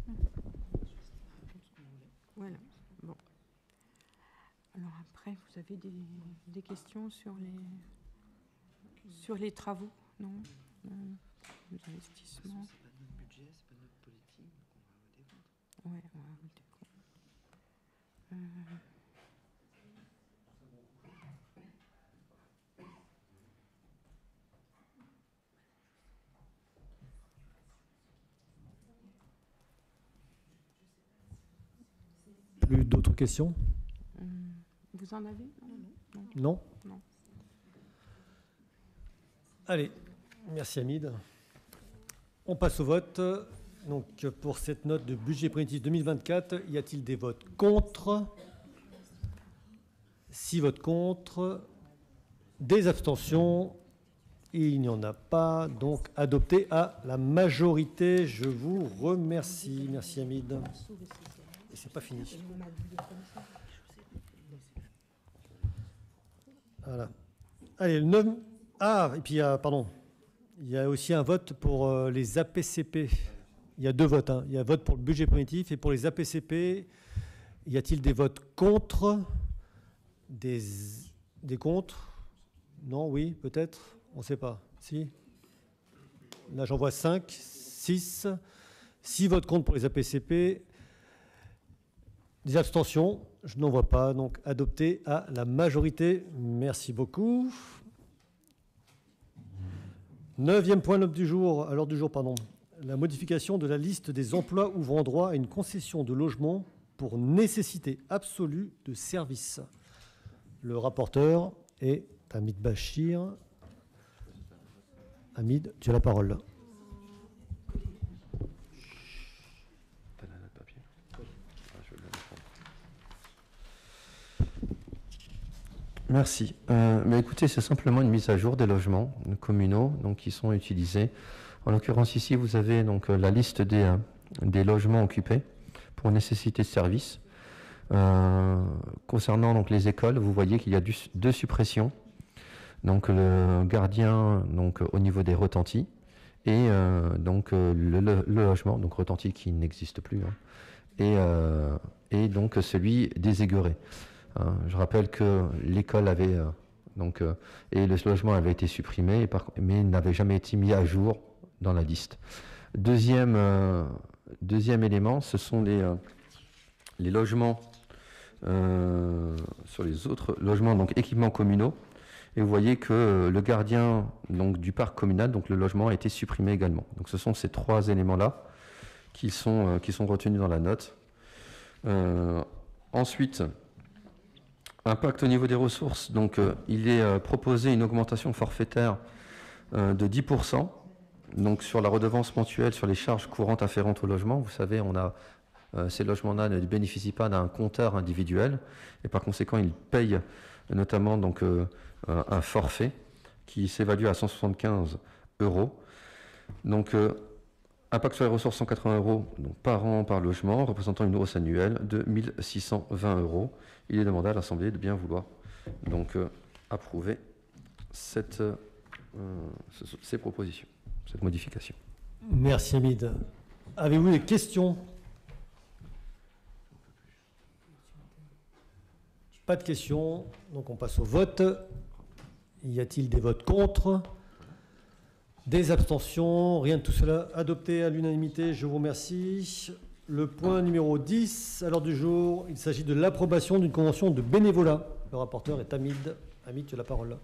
Voilà. Bon. Alors après, vous avez des, des questions sur les, sur les travaux, non, les investissements. C'est pas notre budget, c'est pas notre politique, donc on va voter contre. Ouais, on va voter contre. Euh... Plus d'autres questions? Vous en avez? Non, non. Non, non. Allez, merci Hamid. On passe au vote. Donc, pour cette note de budget primitif deux mille vingt-quatre, y a-t-il des votes contre? Six votes contre. Des abstentions? Il n'y en a pas. Donc, adopté à la majorité. Je vous remercie. Merci Hamid. Et c'est pas fini. Voilà. Allez, le neuf... Ah, et puis, il y a, pardon, il y a aussi un vote pour euh, les A P C P. Il y a deux votes. Hein. Il y a un vote pour le budget primitif et pour les A P C P. Y a-t-il des votes contre? Des, des contre? Non, oui, peut-être. On ne sait pas. Si. Là, j'en vois cinq, six. six votes contre pour les A P C P. Des abstentions, je n'en vois pas, donc adopté à la majorité. Merci beaucoup. Neuvième point du jour, à l'ordre du jour, pardon. La modification de la liste des emplois ouvrant droit à une concession de logement pour nécessité absolue de service. Le rapporteur est Hamid Bachir. Hamid, tu as la parole. Merci. Euh, mais écoutez, c'est simplement une mise à jour des logements communaux donc, qui sont utilisés. En l'occurrence, ici, vous avez donc, la liste des, euh, des logements occupés pour nécessité de service. Euh, concernant donc, les écoles, vous voyez qu'il y a du, deux suppressions. Donc, le gardien donc, au niveau des retentis et euh, donc, le, le, le logement, donc retentis qui n'existe plus, hein, et, euh, et donc celui des aigurés. Je rappelle que l'école avait, euh, donc, euh, et le logement avait été supprimé, et par, mais n'avait jamais été mis à jour dans la liste. Deuxième, euh, deuxième élément, ce sont les, euh, les logements, euh, sur les autres logements, donc équipements communaux. Et vous voyez que euh, le gardien donc, du parc communal, donc le logement, a été supprimé également. Donc ce sont ces trois éléments-là qui sont, euh, qui sont retenus dans la note. Euh, ensuite, impact au niveau des ressources, donc euh, il est euh, proposé une augmentation forfaitaire euh, de dix pour cent, donc sur la redevance mensuelle sur les charges courantes afférentes au logement. Vous savez, on a euh, ces logements-là ne bénéficient pas d'un compteur individuel et par conséquent ils payent notamment donc euh, un forfait qui s'évalue à cent soixante-quinze euros. Donc euh, impact sur les ressources cent quatre-vingts euros donc, par an par logement, représentant une hausse annuelle de mille six cent vingt euros. Il est demandé à l'Assemblée de bien vouloir donc euh, approuver cette, euh, ce, ces propositions, cette modification. Merci Hamid. Avez-vous des questions? Pas de questions, donc on passe au vote. Y a-t-il des votes contre? Des abstentions? Rien de tout cela adopté à l'unanimité, je vous remercie. Le point numéro dix, à l'ordre du jour, il s'agit de l'approbation d'une convention de bénévolat. Le rapporteur est Hamid. Hamid, tu as la parole.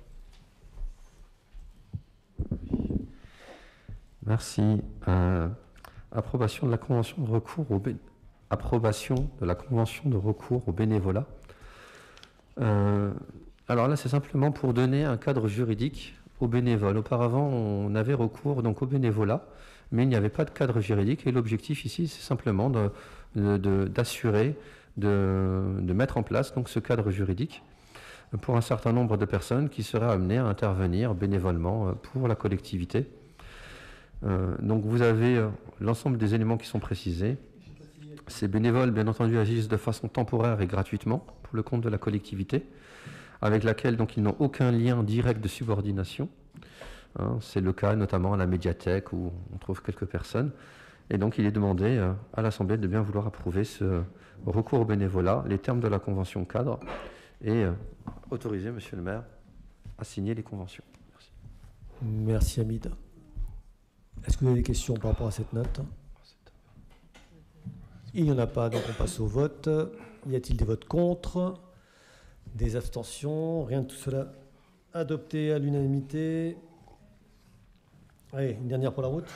Merci. Euh, approbation de la convention de recours au bé... approbation de la convention de recours au bénévolat. Euh, alors là, c'est simplement pour donner un cadre juridique aux bénévoles. Auparavant, on avait recours donc au bénévolat, mais il n'y avait pas de cadre juridique. Et l'objectif ici, c'est simplement de, de, de, d'assurer, de, de mettre en place donc ce cadre juridique pour un certain nombre de personnes qui seraient amenées à intervenir bénévolement pour la collectivité. Euh, donc vous avez euh, l'ensemble des éléments qui sont précisés. Ces bénévoles, bien entendu, agissent de façon temporaire et gratuitement pour le compte de la collectivité, avec laquelle donc ils n'ont aucun lien direct de subordination. Hein, c'est le cas notamment à la médiathèque où on trouve quelques personnes. Et donc il est demandé euh, à l'Assemblée de bien vouloir approuver ce recours au bénévolat, les termes de la convention cadre, et euh, autoriser Monsieur le maire à signer les conventions. Merci. Merci Hamid. Est-ce que vous avez des questions par rapport à cette note? Il n'y en a pas, donc on passe au vote. Y a-t-il des votes contre? Des abstentions? Rien de tout cela adopté à l'unanimité. Allez, une dernière pour la route.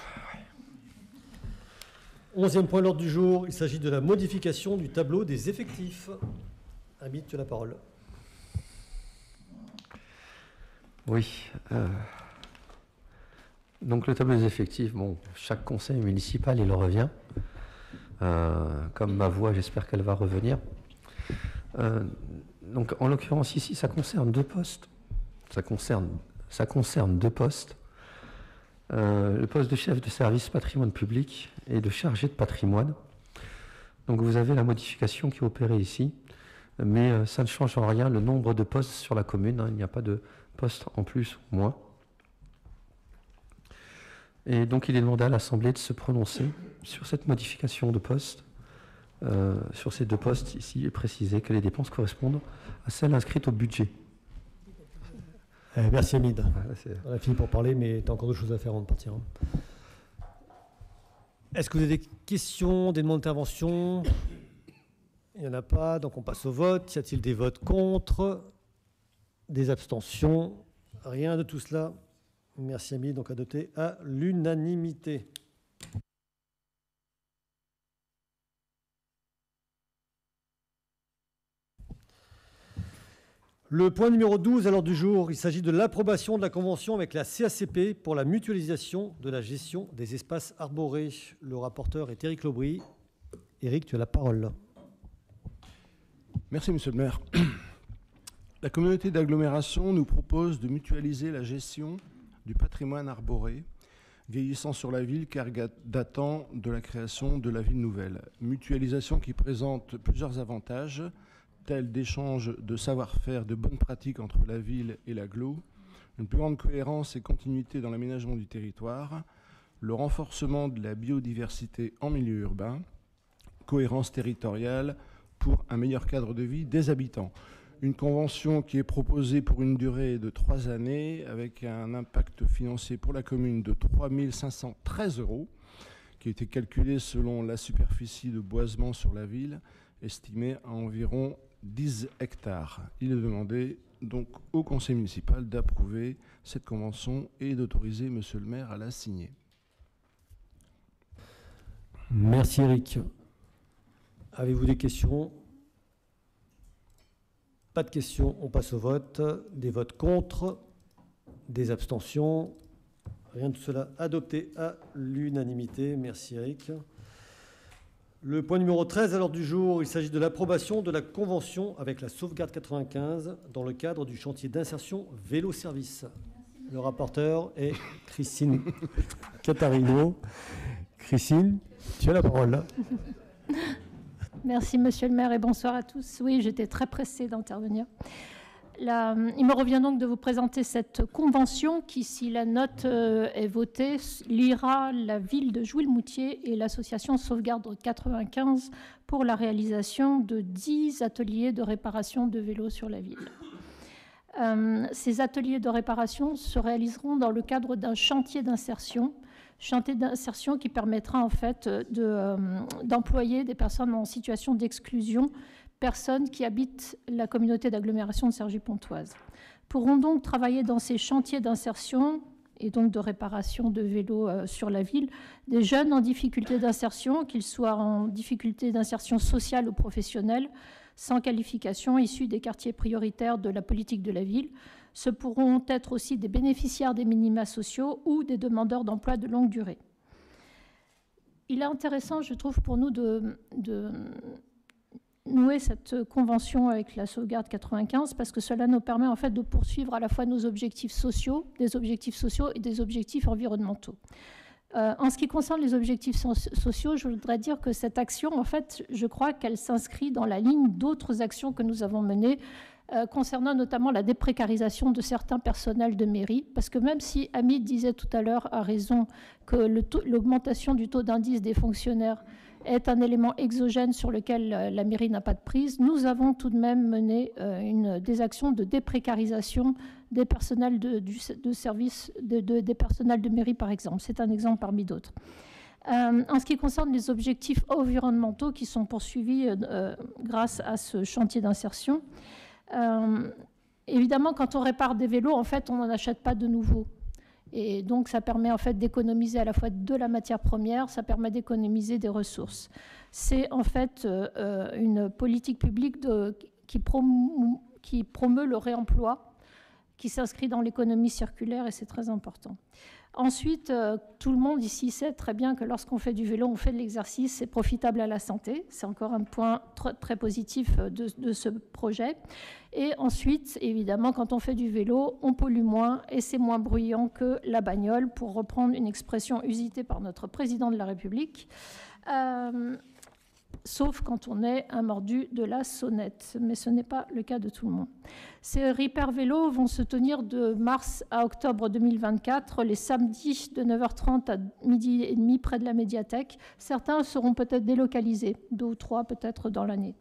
Onzième point de l'ordre du jour, il s'agit de la modification du tableau des effectifs. Hamid, tu as la parole. Oui. Euh... Donc le tableau des effectifs, bon, chaque conseil municipal, il revient. Euh, comme ma voix, j'espère qu'elle va revenir. Euh, donc en l'occurrence ici, ça concerne deux postes. Ça concerne, ça concerne deux postes. Euh, le poste de chef de service patrimoine public et de chargé de patrimoine. Donc vous avez la modification qui est opérée ici, mais euh, ça ne change en rien le nombre de postes sur la commune. Hein, il n'y a pas de poste en plus ou moins. Et donc, il est demandé à l'Assemblée de se prononcer sur cette modification de poste. Euh, sur ces deux postes, ici, il est précisé que les dépenses correspondent à celles inscrites au budget. Eh, merci Hamid. Voilà, on a fini pour parler, mais tu as encore d'autres choses à faire avant de partir. Hein. Est-ce que vous avez des questions, des demandes d'intervention? Il n'y en a pas, donc on passe au vote. Y a-t-il des votes contre? Des abstentions? Rien de tout cela. Merci Hamid, donc adopté à l'unanimité. Le point numéro douze à l'ordre du jour, il s'agit de l'approbation de la convention avec la C A C P pour la mutualisation de la gestion des espaces arborés. Le rapporteur est Éric Lobry. Éric, tu as la parole. Merci Monsieur le maire. La communauté d'agglomération nous propose de mutualiser la gestion du patrimoine arboré, vieillissant sur la ville car datant de la création de la ville nouvelle. Mutualisation qui présente plusieurs avantages, tels d'échanges de savoir-faire, de bonnes pratiques entre la ville et l'agglo, une plus grande cohérence et continuité dans l'aménagement du territoire, le renforcement de la biodiversité en milieu urbain, cohérence territoriale pour un meilleur cadre de vie des habitants. Une convention qui est proposée pour une durée de trois années avec un impact financier pour la commune de trois mille cinq cent treize euros, qui a été calculé selon la superficie de boisement sur la ville, estimée à environ dix hectares. Il est demandé donc au conseil municipal d'approuver cette convention et d'autoriser monsieur le maire à la signer. Merci Eric. Avez-vous des questions? Pas de questions, on passe au vote. Des votes contre, des abstentions. Rien de tout cela adopté à l'unanimité. Merci Eric. Le point numéro treize à l'ordre du jour, il s'agit de l'approbation de la convention avec la Sauvegarde quatre-vingt-quinze dans le cadre du chantier d'insertion vélo-service. Le rapporteur est Christine Catarino. Christine, tu as la parole. Merci Monsieur le maire et bonsoir à tous. Oui, j'étais très pressée d'intervenir. La, il me revient donc de vous présenter cette convention qui, si la note euh, est votée, liera la ville de Jouy-le-Moutier et l'association Sauvegarde quatre-vingt-quinze pour la réalisation de dix ateliers de réparation de vélos sur la ville. Euh, ces ateliers de réparation se réaliseront dans le cadre d'un chantier d'insertion, chantier d'insertion qui permettra en fait de, euh, d'employer des personnes en situation d'exclusion, personnes qui habitent la communauté d'agglomération de Cergy-Pontoise. Pourront donc travailler dans ces chantiers d'insertion et donc de réparation de vélos euh, sur la ville, des jeunes en difficulté d'insertion, qu'ils soient en difficulté d'insertion sociale ou professionnelle, sans qualification, issus des quartiers prioritaires de la politique de la ville. Ce pourront être aussi des bénéficiaires des minima sociaux ou des demandeurs d'emploi de longue durée. Il est intéressant, je trouve, pour nous de... de nouer cette convention avec la Sauvegarde quatre-vingt-quinze parce que cela nous permet en fait de poursuivre à la fois nos objectifs sociaux, des objectifs sociaux et des objectifs environnementaux. Euh, en ce qui concerne les objectifs so- sociaux, je voudrais dire que cette action, en fait, je crois qu'elle s'inscrit dans la ligne d'autres actions que nous avons menées euh, concernant notamment la déprécarisation de certains personnels de mairie, parce que même si Hamid disait tout à l'heure, à raison, que le taux, l'augmentation du taux d'indice des fonctionnaires est un élément exogène sur lequel la mairie n'a pas de prise, nous avons tout de même mené euh, une, des actions de déprécarisation des personnels de, du, de service, de, de, des personnels de mairie, par exemple. C'est un exemple parmi d'autres. Euh, en ce qui concerne les objectifs environnementaux qui sont poursuivis euh, grâce à ce chantier d'insertion, euh, évidemment, quand on répare des vélos, en fait, on n'en achète pas de nouveaux. Et donc, ça permet en fait d'économiser à la fois de la matière première, ça permet d'économiser des ressources. C'est en fait euh, une politique publique de, qui, promeut, qui promeut le réemploi, qui s'inscrit dans l'économie circulaire et c'est très important. Ensuite, euh, tout le monde ici sait très bien que lorsqu'on fait du vélo, on fait de l'exercice, c'est profitable à la santé. C'est encore un point très, très positif de, de ce projet. Et ensuite, évidemment, quand on fait du vélo, on pollue moins et c'est moins bruyant que la bagnole, pour reprendre une expression usitée par notre président de la République. Euh, sauf quand on est un mordu de la sonnette. Mais ce n'est pas le cas de tout le monde. Ces repair vélos vont se tenir de mars à octobre deux mille vingt-quatre, les samedis de neuf heures trente à midi et demi près de la médiathèque. Certains seront peut-être délocalisés, deux ou trois peut-être dans l'année.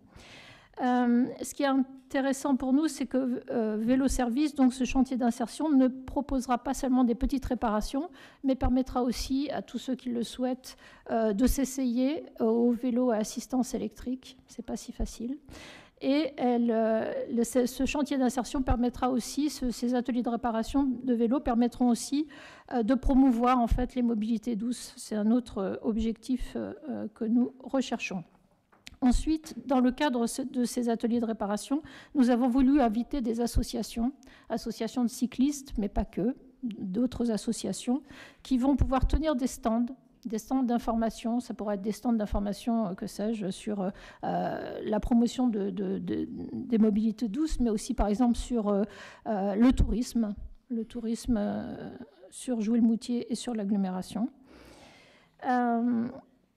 Euh, ce qui est intéressant pour nous, c'est que euh, Vélo Service, donc ce chantier d'insertion, ne proposera pas seulement des petites réparations, mais permettra aussi à tous ceux qui le souhaitent euh, de s'essayer au vélo à assistance électrique. C'est pas si facile. Et elle, euh, le, ce chantier d'insertion permettra aussi, ce, ces ateliers de réparation de vélos permettront aussi euh, de promouvoir en fait les mobilités douces. C'est un autre euh, objectif euh, que nous recherchons. Ensuite, dans le cadre de ces ateliers de réparation, nous avons voulu inviter des associations, associations de cyclistes, mais pas que, d'autres associations, qui vont pouvoir tenir des stands, des stands d'information. Ça pourrait être des stands d'information, que sais-je, sur euh, la promotion de, de, de, des mobilités douces, mais aussi, par exemple, sur euh, le tourisme, le tourisme euh, sur Jouy-le-Moutier et sur l'agglomération. Euh,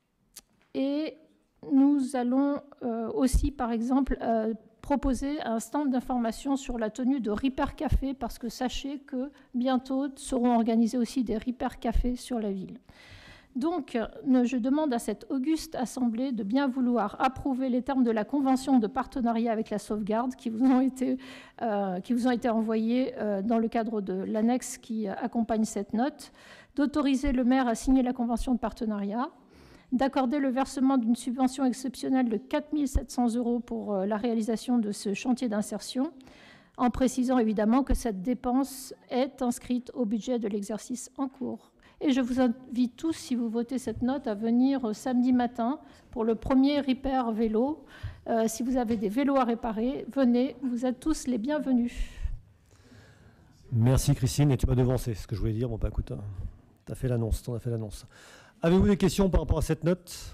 et nous allons euh, aussi, par exemple, euh, proposer un stand d'information sur la tenue de Repair Café, parce que sachez que bientôt seront organisés aussi des Repair Cafés sur la ville. Donc, je demande à cette auguste assemblée de bien vouloir approuver les termes de la convention de partenariat avec la Sauvegarde qui vous ont été, euh, qui vous ont été envoyés euh, dans le cadre de l'annexe qui accompagne cette note, d'autoriser le maire à signer la convention de partenariat, d'accorder le versement d'une subvention exceptionnelle de quatre mille sept cents euros pour euh, la réalisation de ce chantier d'insertion, en précisant évidemment que cette dépense est inscrite au budget de l'exercice en cours. Et je vous invite tous, si vous votez cette note, à venir samedi matin pour le premier repair vélo Euh, si vous avez des vélos à réparer, venez, vous êtes tous les bienvenus. Merci Christine, et tu m'as devancé, ce que je voulais dire. Bon, bah écoute, tu as fait l'annonce, tu as fait l'annonce. Avez-vous des questions par rapport à cette note?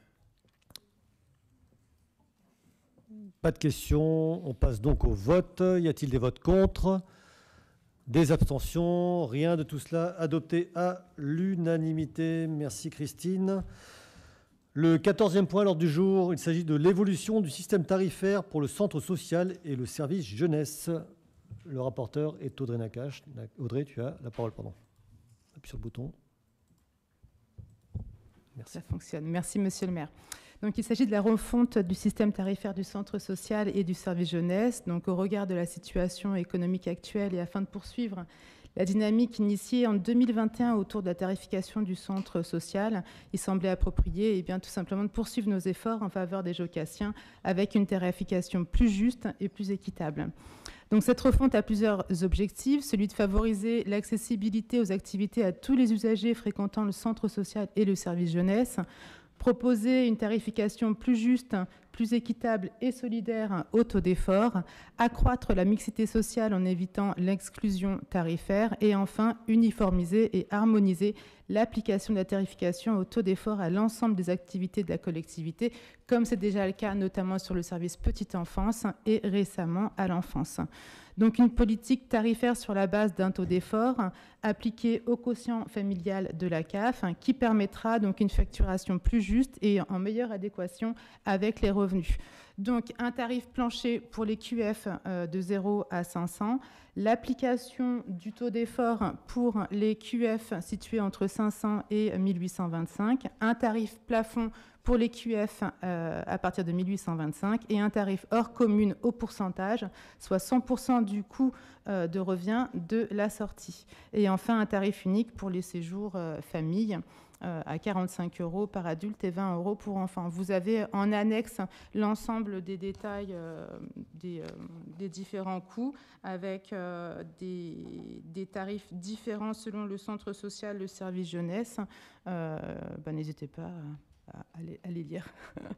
Pas de questions, on passe donc au vote. Y a-t-il des votes contre? Des abstentions? Rien de tout cela adopté à l'unanimité. Merci Christine. Le quatorzième point à l'ordre du jour, il s'agit de l'évolution du système tarifaire pour le centre social et le service jeunesse. Le rapporteur est Audrey Nakache. Audrey, tu as la parole, pardon. Appuie sur le bouton. Merci. Ça fonctionne. Merci, monsieur le maire. Donc, il s'agit de la refonte du système tarifaire du centre social et du service jeunesse. Donc, au regard de la situation économique actuelle et afin de poursuivre la dynamique initiée en deux mille vingt et un autour de la tarification du centre social, il semblait approprié et bien, tout simplement de poursuivre nos efforts en faveur des Jocassiens avec une tarification plus juste et plus équitable. Donc, cette refonte a plusieurs objectifs, celui de favoriser l'accessibilité aux activités à tous les usagers fréquentant le centre social et le service jeunesse, proposer une tarification plus juste, plus équitable et solidaire au taux d'effort, accroître la mixité sociale en évitant l'exclusion tarifaire et enfin uniformiser et harmoniser l'application de la tarification au taux d'effort à l'ensemble des activités de la collectivité, comme c'est déjà le cas notamment sur le service petite enfance et récemment à l'enfance. Donc une politique tarifaire sur la base d'un taux d'effort appliqué au quotient familial de la C A F qui permettra donc une facturation plus juste et en meilleure adéquation avec les revenus. Donc un tarif plancher pour les Q F euh, de zéro à cinq cents, l'application du taux d'effort pour les Q F situés entre cinq cents et mille huit cent vingt-cinq, un tarif plafond pour les Q F euh, à partir de mille huit cent vingt-cinq et un tarif hors commune au pourcentage, soit cent pour cent du coût euh, de revient de la sortie. Et enfin, un tarif unique pour les séjours euh, famille euh, à quarante-cinq euros par adulte et vingt euros pour enfants. Vous avez en annexe l'ensemble des détails euh, des, euh, des différents coûts avec euh, des, des tarifs différents selon le centre social, le service jeunesse. Euh, ben, n'hésitez pas à À les, à les lire.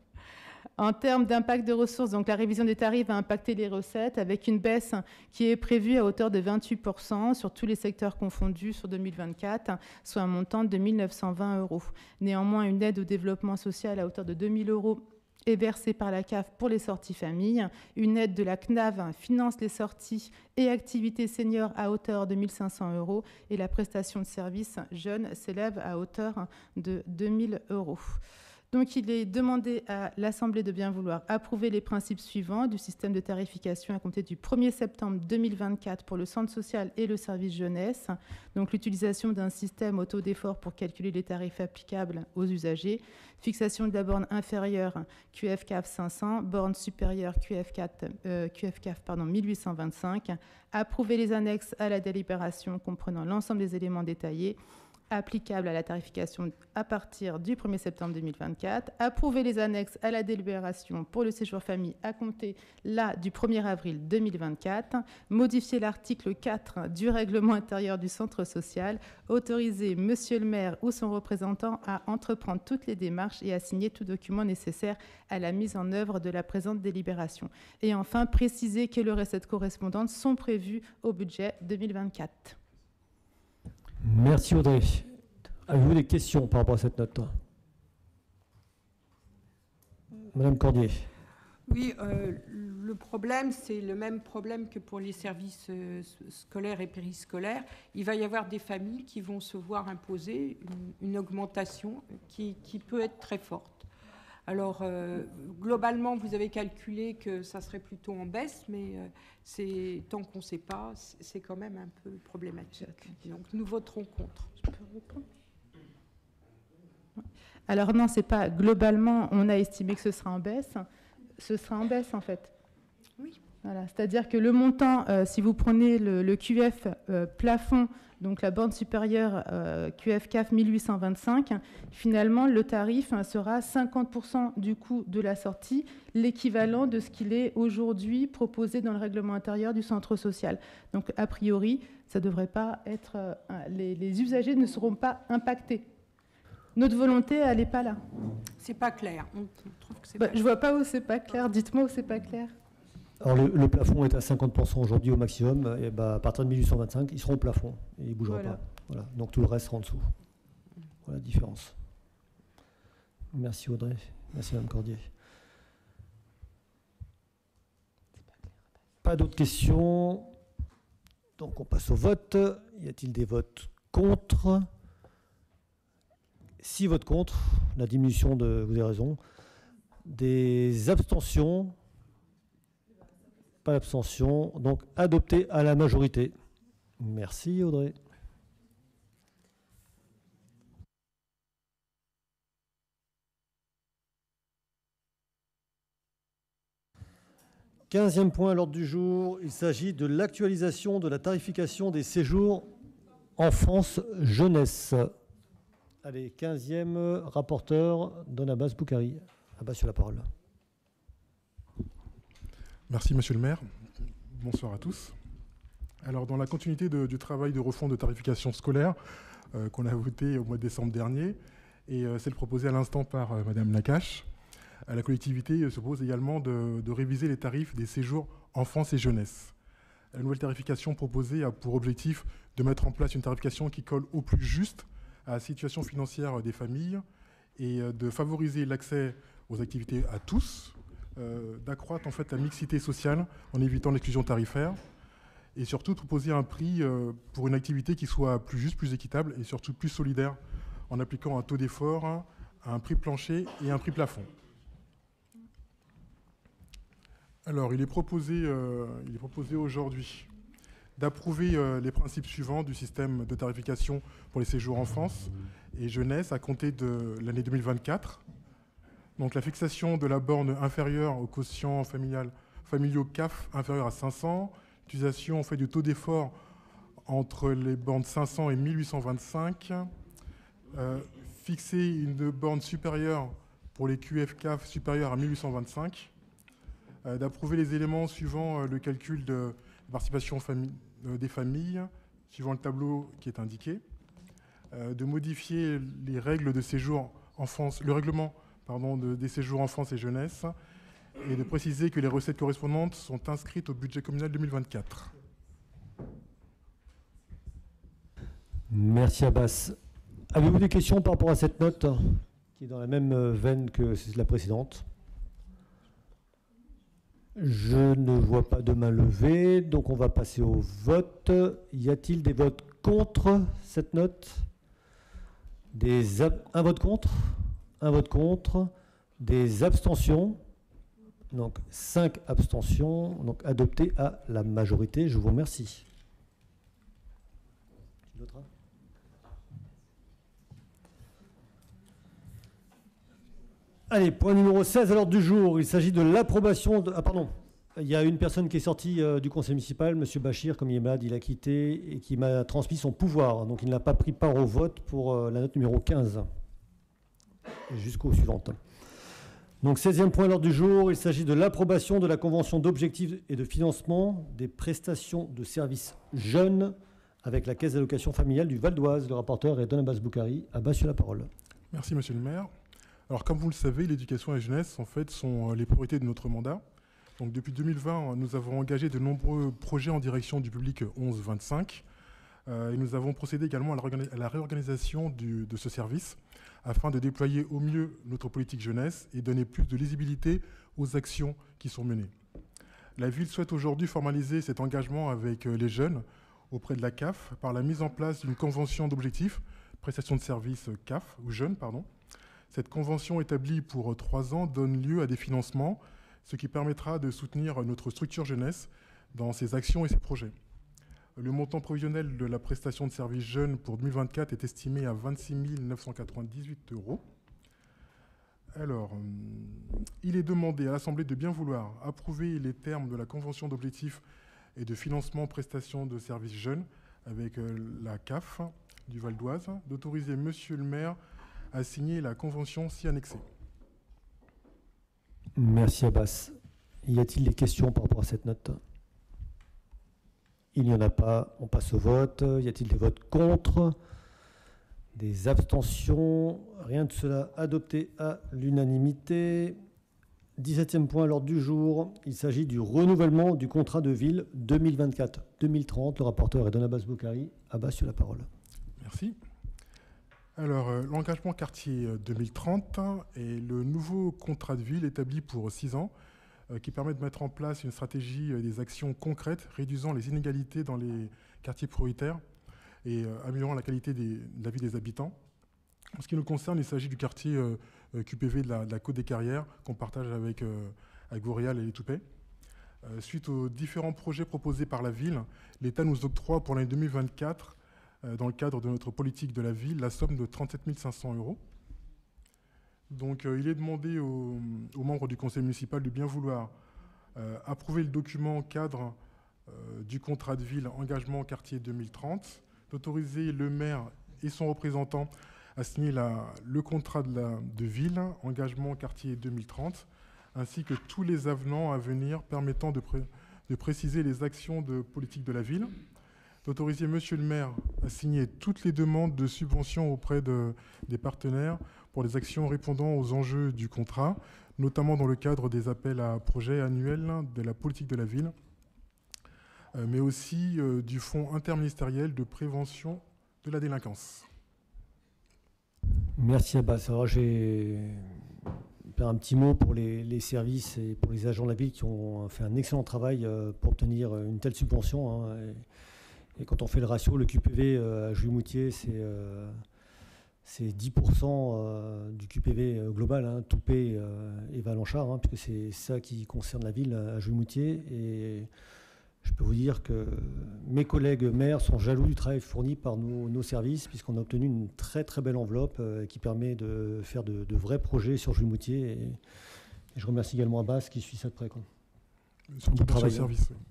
En termes d'impact de ressources, donc la révision des tarifs va impacter les recettes avec une baisse qui est prévue à hauteur de vingt-huit pour cent sur tous les secteurs confondus sur deux mille vingt-quatre, soit un montant de deux mille neuf cent vingt euros. Néanmoins, une aide au développement social à hauteur de deux mille euros est versée par la C A F pour les sorties familles. Une aide de la C N A V finance les sorties et activités seniors à hauteur de mille cinq cents euros et la prestation de services jeunes s'élève à hauteur de deux mille euros. Donc, il est demandé à l'Assemblée de bien vouloir approuver les principes suivants du système de tarification à compter du premier septembre deux mille vingt-quatre pour le centre social et le service jeunesse. Donc, l'utilisation d'un système au taux d'effort pour calculer les tarifs applicables aux usagers. Fixation de la borne inférieure Q F C A F cinq cents, borne supérieure Q F quatre, euh, Q F C A F pardon, mille huit cent vingt-cinq. Approuver les annexes à la délibération comprenant l'ensemble des éléments détaillés applicable à la tarification à partir du premier septembre deux mille vingt-quatre, approuver les annexes à la délibération pour le séjour famille à compter là du premier avril deux mille vingt-quatre, modifier l'article quatre du règlement intérieur du centre social, autoriser monsieur le maire ou son représentant à entreprendre toutes les démarches et à signer tout document nécessaire à la mise en œuvre de la présente délibération. Et enfin, préciser que les recettes correspondantes sont prévues au budget deux mille vingt-quatre. Merci Audrey. Avez-vous des questions par rapport à cette note? Madame Cordier. Oui, euh, le problème, c'est le même problème que pour les services euh, scolaires et périscolaires. Il va y avoir des familles qui vont se voir imposer une, une augmentation qui, qui peut être très forte. Alors, euh, globalement, vous avez calculé que ça serait plutôt en baisse, mais euh, c'est, tant qu'on ne sait pas, c'est quand même un peu problématique. Donc, nous voterons contre. Je peux répondre ? Alors non, c'est pas globalement, on a estimé que ce sera en baisse. Ce sera en baisse, en fait. Oui. Voilà, c'est-à-dire que le montant, euh, si vous prenez le, le Q F euh, plafond, donc la borne supérieure euh, Q F C A F mille huit cent vingt-cinq, finalement, le tarif hein, sera cinquante pour cent du coût de la sortie, l'équivalent de ce qu'il est aujourd'hui proposé dans le règlement intérieur du centre social. Donc, a priori, ça ne devrait pas être... Euh, les, les usagers ne seront pas impactés. Notre volonté, elle n'est pas là. c'est pas clair. On trouve que c'est Bah, pas je vois pas où c'est pas clair. Dites-moi où c'est pas clair. Alors le, le plafond est à cinquante pour cent aujourd'hui au maximum, et bah, à partir de mille huit cent vingt-cinq, ils seront au plafond, et ils ne bougeront Voilà. pas. Voilà. Donc tout le reste sera en dessous. Voilà la différence. Merci Audrey, merci Mme Cordier. Pas d'autres questions, donc on passe au vote. Y a-t-il des votes contre? Six votes contre, la diminution de, vous avez raison. Des abstentions? Pas d'abstention, donc adopté à la majorité. Merci Audrey. Quinzième point à l'ordre du jour, il s'agit de l'actualisation de la tarification des séjours enfance-jeunesse. Allez, quinzième rapporteur, donne Abbas Boukari. Abbas sur la parole. Merci Monsieur le maire. Bonsoir à tous. Alors dans la continuité de, du travail de refonte de tarification scolaire euh, qu'on a voté au mois de décembre dernier et euh, celle proposée à l'instant par euh, Madame Nakache, la collectivité se propose également de, de réviser les tarifs des séjours enfance et jeunesse. La nouvelle tarification proposée a pour objectif de mettre en place une tarification qui colle au plus juste à la situation financière des familles et de favoriser l'accès aux activités à tous, euh, d'accroître en fait la mixité sociale en évitant l'exclusion tarifaire et surtout de proposer un prix euh, pour une activité qui soit plus juste, plus équitable et surtout plus solidaire en appliquant un taux d'effort, un prix plancher et un prix plafond. Alors, il est proposé, euh, il est proposé aujourd'hui d'approuver euh, les principes suivants du système de tarification pour les séjours enfance et jeunesse à compter de l'année deux mille vingt-quatre. Donc, la fixation de la borne inférieure au quotient familial, familiaux C A F inférieur à cinq cents, l'utilisation en fait, du taux d'effort entre les bornes cinq cents et mille huit cent vingt-cinq, euh, fixer une borne supérieure pour les Q F C A F supérieure à mille huit cent vingt-cinq, d'approuver les éléments suivant le calcul de participation famille, des familles, suivant le tableau qui est indiqué, de modifier les règles de séjour enfance, le règlement pardon, de, des séjours enfance et jeunesse, et de préciser que les recettes correspondantes sont inscrites au budget communal deux mille vingt-quatre. Merci Abbas. Avez-vous des questions par rapport à cette note qui est dans la même veine que la précédente? Je ne vois pas de main levée, donc on va passer au vote. Y a-t-il des votes contre cette note? Des ab... Un vote contre? Un vote contre? Des abstentions? Donc cinq abstentions, donc adopté à la majorité. Je vous remercie. Allez, point numéro seize à l'ordre du jour. Il s'agit de l'approbation de... Ah pardon, il y a une personne qui est sortie euh, du conseil municipal, M. Bachir, comme il est malade, il a quitté et qui m'a transmis son pouvoir. Donc il n'a pas pris part au vote pour euh, la note numéro quinze, jusqu'au suivante. Donc seizième point à l'ordre du jour, il s'agit de l'approbation de la convention d'objectifs et de financement des prestations de services jeunes avec la Caisse d'allocation familiale du Val d'Oise. Le rapporteur est Don Abbas Boukari. Abbas, sur la parole. Merci, Monsieur le maire. Alors, comme vous le savez, l'éducation et la jeunesse, en fait, sont les priorités de notre mandat. Donc, depuis deux mille vingt, nous avons engagé de nombreux projets en direction du public onze vingt-cinq. Euh, et nous avons procédé également à la réorganisation du, de ce service afin de déployer au mieux notre politique jeunesse et donner plus de lisibilité aux actions qui sont menées. La ville souhaite aujourd'hui formaliser cet engagement avec les jeunes auprès de la C A F par la mise en place d'une convention d'objectifs, prestation de services C A F, ou jeunes, pardon. Cette convention établie pour trois ans donne lieu à des financements, ce qui permettra de soutenir notre structure jeunesse dans ses actions et ses projets. Le montant prévisionnel de la prestation de services jeunes pour deux mille vingt-quatre est estimé à vingt-six mille neuf cent quatre-vingt-dix-huit euros. Alors, il est demandé à l'Assemblée de bien vouloir approuver les termes de la convention d'objectifs et de financement prestation de services jeunes avec la C A F du Val d'Oise, d'autoriser Monsieur le maire à signer la convention si annexée. Merci Abbas. Y a-t-il des questions par rapport à cette note? Il n'y en a pas. On passe au vote. Y a-t-il des votes contre? Des abstentions, rien de cela adopté à l'unanimité. dix-septième point à l'ordre du jour, il s'agit du renouvellement du contrat de ville deux mille vingt-quatre deux mille trente. Le rapporteur est Don Abbas Boukari. Abbas, sur la parole. Merci. Alors, euh, l'engagement quartier deux mille trente est le nouveau contrat de ville établi pour six ans euh, qui permet de mettre en place une stratégie et des actions concrètes réduisant les inégalités dans les quartiers prioritaires et euh, améliorant la qualité des, de la vie des habitants. En ce qui nous concerne, il s'agit du quartier euh, Q P V de la, de la Côte des Carrières qu'on partage avec, euh, avec Vauréal et les Toupets. Euh, suite aux différents projets proposés par la ville, l'État nous octroie pour l'année deux mille vingt-quatre, euh, dans le cadre de notre politique de la ville, la somme de trente-sept mille cinq cents euros. Donc euh, il est demandé aux, aux membres du conseil municipal de bien vouloir euh, approuver le document cadre euh, du contrat de ville engagement quartier deux mille trente, d'autoriser le maire et son représentant à signer la, le contrat de, la, de ville, engagement quartier deux mille trente, ainsi que tous les avenants à venir permettant de, pré, de préciser les actions de politique de la ville, d'autoriser monsieur le maire à signer toutes les demandes de subventions auprès de, des partenaires pour les actions répondant aux enjeux du contrat, notamment dans le cadre des appels à projets annuels de la politique de la ville, mais aussi euh, du fonds interministériel de prévention de la délinquance. Merci Abbas. Alors j'ai un petit mot pour les, les services et pour les agents de la ville qui ont fait un excellent travail euh, pour obtenir une telle subvention. Hein. Et, et quand on fait le ratio, le Q P V euh, à Juilly-Moutier, c'est euh, dix pour cent euh, du Q P V global, hein, Toupet euh, et Valenchard, hein, puisque c'est ça qui concerne la ville à Juilly-Moutier. Et je peux vous dire que mes collègues maires sont jaloux du travail fourni par nos, nos services, puisqu'on a obtenu une très très belle enveloppe euh, qui permet de faire de, de vrais projets sur Juilly-Moutier. Et, et je remercie également Abbas qui suit ça de près. Sur le travail service. Oui.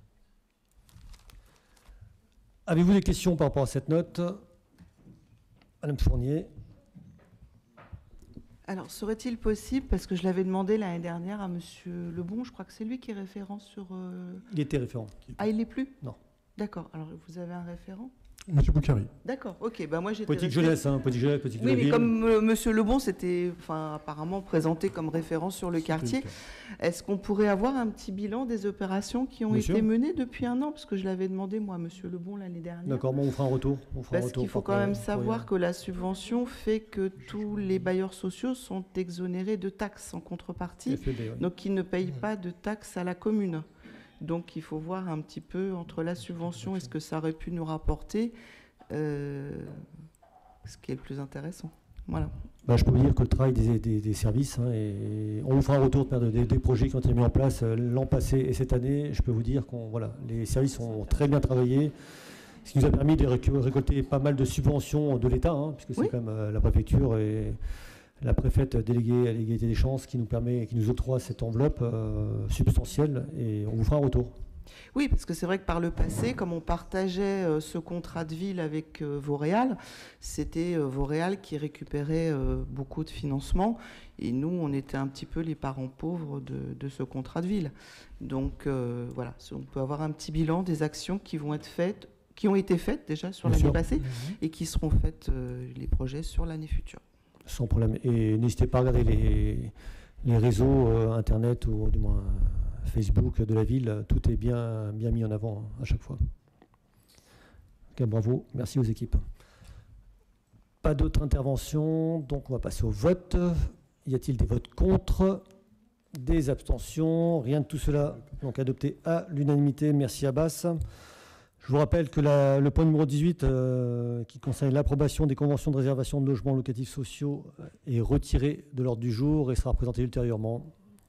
Avez-vous des questions par rapport à cette note? Madame Fournier. Alors, serait-il possible, parce que je l'avais demandé l'année dernière à Monsieur Lebon, je crois que c'est lui qui est référent sur... Euh... Il était référent. Ah, il l'est plus? Non. D'accord. Alors, vous avez un référent? Monsieur Boukari. D'accord, ok. Bah, moi, j'étais politique restée... jeunesse, hein, politique jeunesse, politique oui, de mais ville. comme euh, Monsieur Lebon s'était enfin, apparemment présenté comme référent sur le quartier, est-ce qu'on pourrait avoir un petit bilan des opérations qui ont Bien été sûr. menées depuis un an? Parce que je l'avais demandé, moi, à Monsieur Lebon l'année dernière. D'accord, bon, on fera un retour. On fera Parce qu'il faut quand même savoir que la subvention fait que tous les bailleurs sociaux sont exonérés de taxes en contrepartie, F L D, ouais. donc ils ne payent pas de taxes à la commune. Donc il faut voir un petit peu entre la subvention et ce que ça aurait pu nous rapporter, euh, ce qui est le plus intéressant. Voilà. Bah, je peux vous dire que le travail des, des, des services, hein, et on vous fera un retour de, des, des projets qui ont été mis en place euh, l'an passé et cette année. Je peux vous dire que voilà, les services ont très bien travaillé, ce qui nous a permis de récolter pas mal de subventions de l'État, hein, puisque c'est oui. quand même euh, la préfecture et la préfète déléguée à l'égalité des chances qui nous permet, qui nous octroie cette enveloppe euh, substantielle, et on vous fera un retour. Oui, parce que c'est vrai que par le passé, comme on partageait euh, ce contrat de ville avec euh, Vauréal, c'était euh, Vauréal qui récupérait euh, beaucoup de financement, et nous, on était un petit peu les parents pauvres de, de ce contrat de ville. Donc euh, voilà, on peut avoir un petit bilan des actions qui vont être faites, qui ont été faites déjà sur l'année passée, mmh. et qui seront faites, euh, les projets, sur l'année future. Sans problème. Et n'hésitez pas à regarder les, les réseaux euh, Internet, ou du moins euh, Facebook de la ville. Tout est bien, bien mis en avant, hein, à chaque fois. Okay, bravo. Merci aux équipes. Pas d'autres interventions, donc on va passer au vote. Y a-t-il des votes contre? Des abstentions? Rien de tout cela. Donc adopté à l'unanimité. Merci Abbas. Je vous rappelle que la, le point numéro dix-huit, euh, qui concerne l'approbation des conventions de réservation de logements locatifs sociaux, est retiré de l'ordre du jour et sera présenté ultérieurement.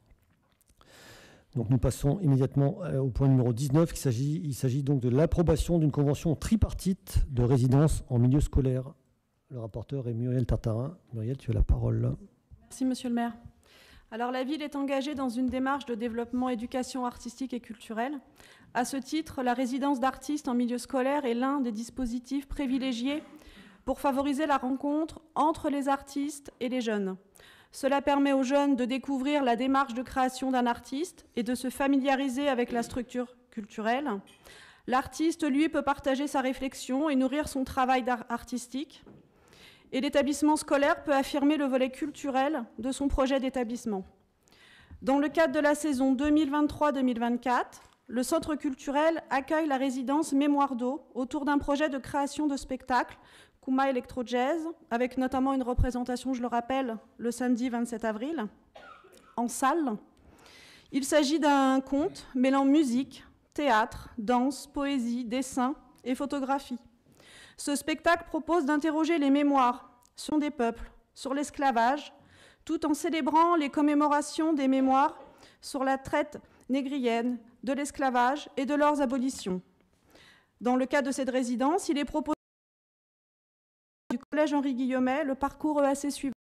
Donc nous passons immédiatement au point numéro dix-neuf. Il s'agit, il s'agit donc de l'approbation d'une convention tripartite de résidence en milieu scolaire. Le rapporteur est Muriel Tartarin. Muriel, tu as la parole. Merci, monsieur le maire. Alors, la ville est engagée dans une démarche de développement éducation artistique et culturelle. À ce titre, la résidence d'artistes en milieu scolaire est l'un des dispositifs privilégiés pour favoriser la rencontre entre les artistes et les jeunes. Cela permet aux jeunes de découvrir la démarche de création d'un artiste et de se familiariser avec la structure culturelle. L'artiste, lui, peut partager sa réflexion et nourrir son travail artistique. et l'établissement scolaire peut affirmer le volet culturel de son projet d'établissement. Dans le cadre de la saison deux mille vingt-trois deux mille vingt-quatre, le centre culturel accueille la résidence Mémoire d'eau autour d'un projet de création de spectacle Kuma Electro Jazz, avec notamment une représentation, je le rappelle, le samedi vingt-sept avril, en salle. Il s'agit d'un conte mêlant musique, théâtre, danse, poésie, dessin et photographie. Ce spectacle propose d'interroger les mémoires sur des peuples, sur l'esclavage, tout en célébrant les commémorations des mémoires sur la traite négrienne, de l'esclavage et de leurs abolitions. Dans le cadre de cette résidence, il est proposé du collège Henri Guillaumet le parcours E A C suivant.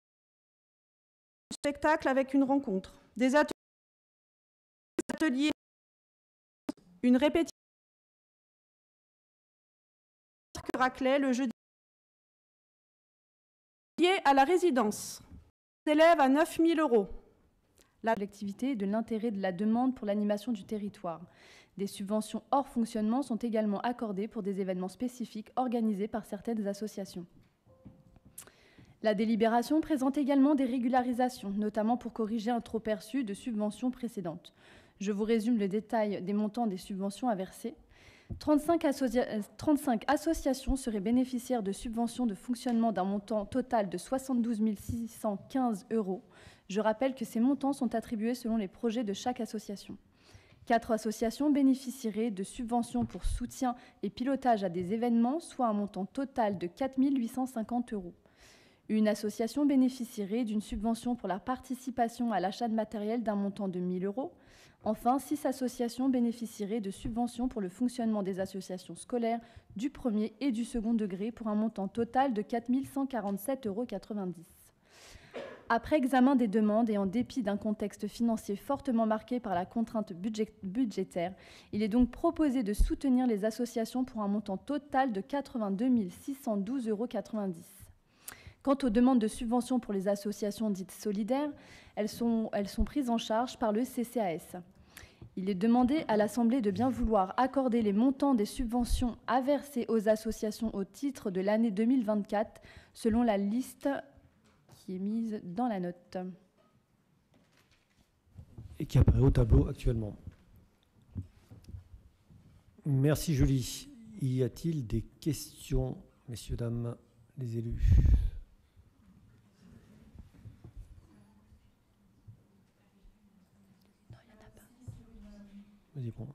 Un spectacle avec une rencontre, des ateliers, des ateliers une répétition que Raclay le jeudi lié à la résidence s'élève à neuf mille euros. La collectivité et de l'intérêt de la demande pour l'animation du territoire. Des subventions hors fonctionnement sont également accordées pour des événements spécifiques organisés par certaines associations. La délibération présente également des régularisations, notamment pour corriger un trop-perçu de subventions précédentes. Je vous résume le détail des montants des subventions à verser. trente-cinq, associa... trente-cinq associations seraient bénéficiaires de subventions de fonctionnement d'un montant total de soixante-douze mille six cent quinze euros. Je rappelle que ces montants sont attribués selon les projets de chaque association. Quatre associations bénéficieraient de subventions pour soutien et pilotage à des événements, soit un montant total de quatre mille huit cent cinquante euros. Une association bénéficierait d'une subvention pour la participation à l'achat de matériel d'un montant de mille euros. Enfin, six associations bénéficieraient de subventions pour le fonctionnement des associations scolaires du premier et du second degré pour un montant total de quatre mille cent quarante-sept euros quatre-vingt-dix. Après examen des demandes et en dépit d'un contexte financier fortement marqué par la contrainte budgé budgétaire, il est donc proposé de soutenir les associations pour un montant total de quatre-vingt-deux mille six cent douze euros quatre-vingt-dix. Quant aux demandes de subventions pour les associations dites solidaires, elles sont, elles sont prises en charge par le C C A S. Il est demandé à l'Assemblée de bien vouloir accorder les montants des subventions à verser aux associations au titre de l'année deux mille vingt-quatre, selon la liste qui est mise dans la note. Et qui apparaît au tableau actuellement. Merci Julie. Y a-t-il des questions, messieurs, dames, les élus ? Non, il n'y en a pas. Vas-y, prends.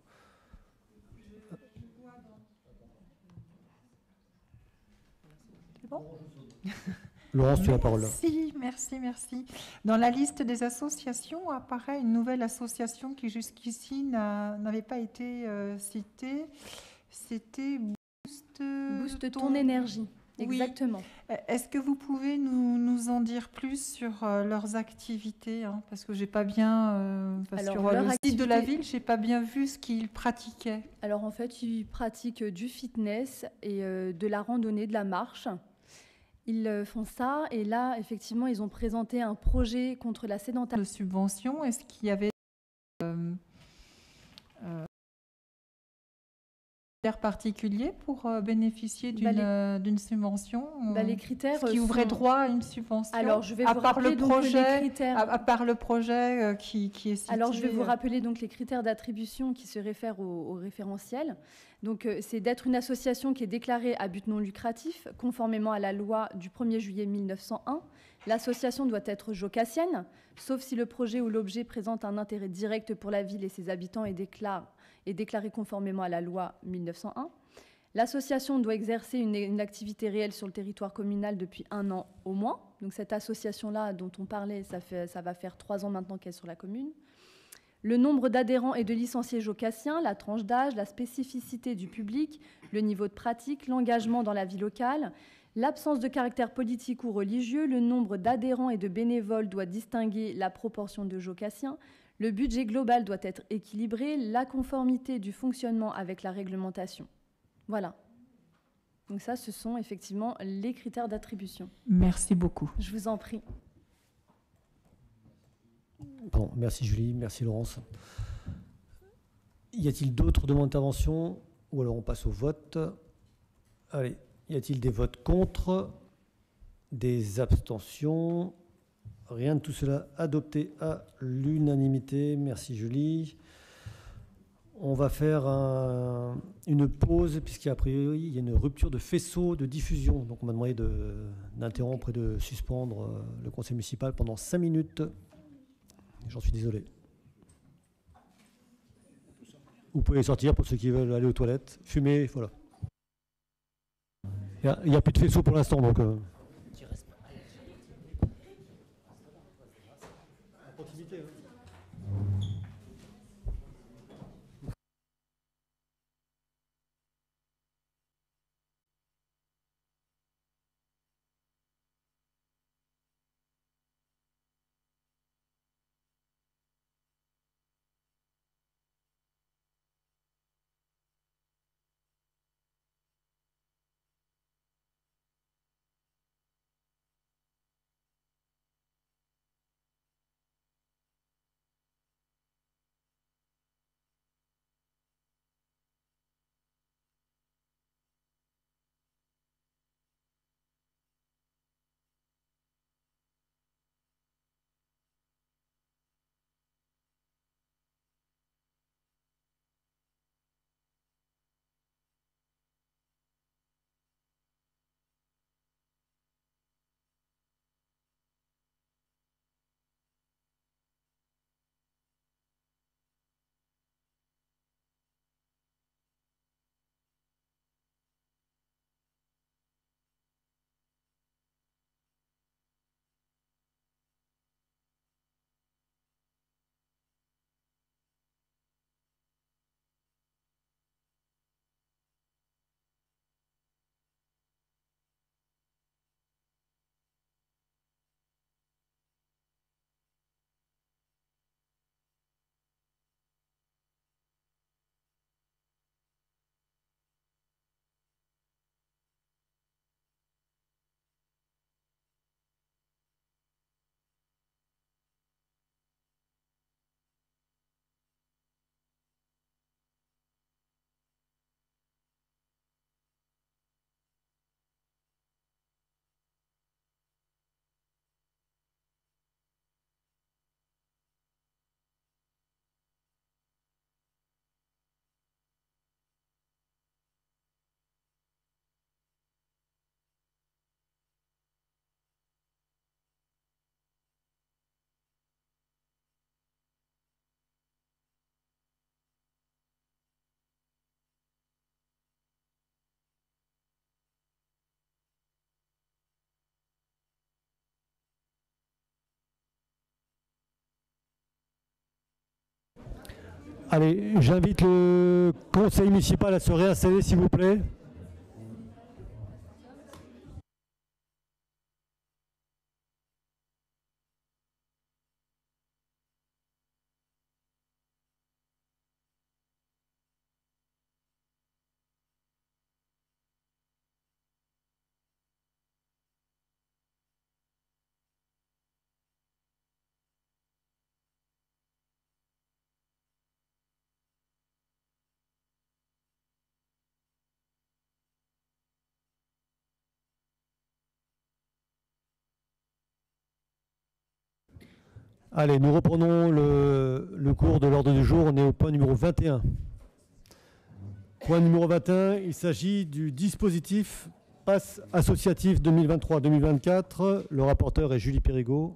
C'est bon ? Laurence, tu as la parole. Merci, merci, merci. Dans la liste des associations apparaît une nouvelle association qui jusqu'ici n'avait pas été euh, citée. C'était Boost, Boost ton... ton énergie. Exactement. Oui. Est-ce que vous pouvez nous, nous en dire plus sur euh, leurs activités, hein, parce que j'ai pas bien euh, Alors, sur le activité... site de la ville, j'ai pas bien vu ce qu'ils pratiquaient. Alors en fait, ils pratiquent du fitness et euh, de la randonnée, de la marche. Ils font ça et là, effectivement, ils ont présenté un projet contre la sédentarité. De subvention, est-ce qu'il y avait euh, euh, critères particuliers pour euh, bénéficier d'une bah les... subvention bah les critères qui ouvrait sont... droit à une subvention. Alors, je vais à vous part rappeler le projet, donc les critères. À, à part le projet euh, qui, qui est cité. Alors, je vais vous rappeler donc les critères d'attribution qui se réfèrent au, au référentiel. Donc, euh, c'est d'être une association qui est déclarée à but non lucratif, conformément à la loi du premier juillet mille neuf cent un. L'association doit être jocassienne, sauf si le projet ou l'objet présente un intérêt direct pour la ville et ses habitants et déclare, est déclaré conformément à la loi mille neuf cent un. L'association doit exercer une, une activité réelle sur le territoire communal depuis un an au moins. Donc, cette association-là dont on parlait, ça, fait, ça va faire trois ans maintenant qu'elle est sur la commune. Le nombre d'adhérents et de licenciés jocassiens, la tranche d'âge, la spécificité du public, le niveau de pratique, l'engagement dans la vie locale, l'absence de caractère politique ou religieux, le nombre d'adhérents et de bénévoles doit distinguer la proportion de jocassiens, le budget global doit être équilibré, la conformité du fonctionnement avec la réglementation. Voilà. Donc ça, ce sont effectivement les critères d'attribution. Merci beaucoup. Je vous en prie. Bon, merci Julie, merci Laurence. Y a-t-il d'autres demandes d'intervention? Ou alors on passe au vote. Allez, y a-t-il des votes contre? Des abstentions. Rien de tout cela adopté à l'unanimité. Merci Julie. On va faire un, une pause puisqu'à priori il y a une rupture de faisceau de diffusion. Donc on m'a demandé de, d'interrompre et de suspendre le conseil municipal pendant cinq minutes. J'en suis désolé. Vous pouvez sortir pour ceux qui veulent aller aux toilettes, fumer, voilà. Il n'y a, a plus de faisceau pour l'instant, donc... Euh... Allez, j'invite le conseil municipal à se réinstaller, s'il vous plaît. Allez, nous reprenons le, le cours de l'ordre du jour. On est au point numéro vingt et un. Point numéro vingt et un, il s'agit du dispositif Pass associatif deux mille vingt-trois deux mille vingt-quatre. Le rapporteur est Julie Périgaud.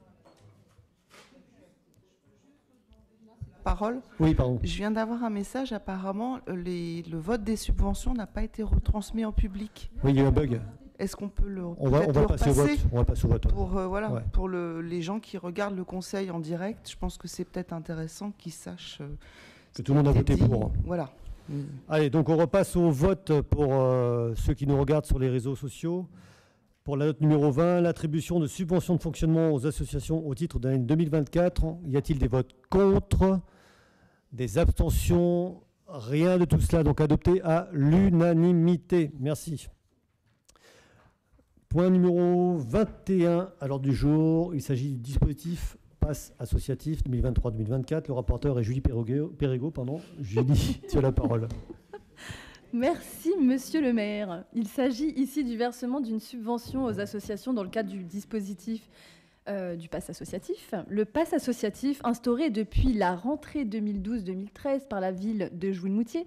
Parole. Oui, pardon. Je viens d'avoir un message. Apparemment, les, le vote des subventions n'a pas été retransmis en public. Oui, il y a eu un bug. Est-ce qu'on peut le on va, on va passer au vote. On va passer au vote. Pour, euh, voilà, ouais. pour le, les gens qui regardent le conseil en direct, je pense que c'est peut-être intéressant qu'ils sachent euh, que tout le monde a voté dit. pour. Voilà. Mmh. Allez, donc on repasse au vote pour euh, ceux qui nous regardent sur les réseaux sociaux. Pour la note numéro vingt, l'attribution de subventions de fonctionnement aux associations au titre de l'année deux mille vingt-quatre. Y a-t-il des votes contre? Des abstentions? Rien de tout cela, donc adopté à l'unanimité. Merci. Point numéro vingt et un à l'ordre du jour. Il s'agit du dispositif Pass associatif deux mille vingt-trois deux mille vingt-quatre. Le rapporteur est Julie Périgaud. Périgaud pardon. Julie, tu as la parole. Merci, monsieur le maire. Il s'agit ici du versement d'une subvention aux associations dans le cadre du dispositif euh, du pass associatif. Le pass associatif, instauré depuis la rentrée deux mille douze deux mille treize par la ville de Jouy-le-Moutier,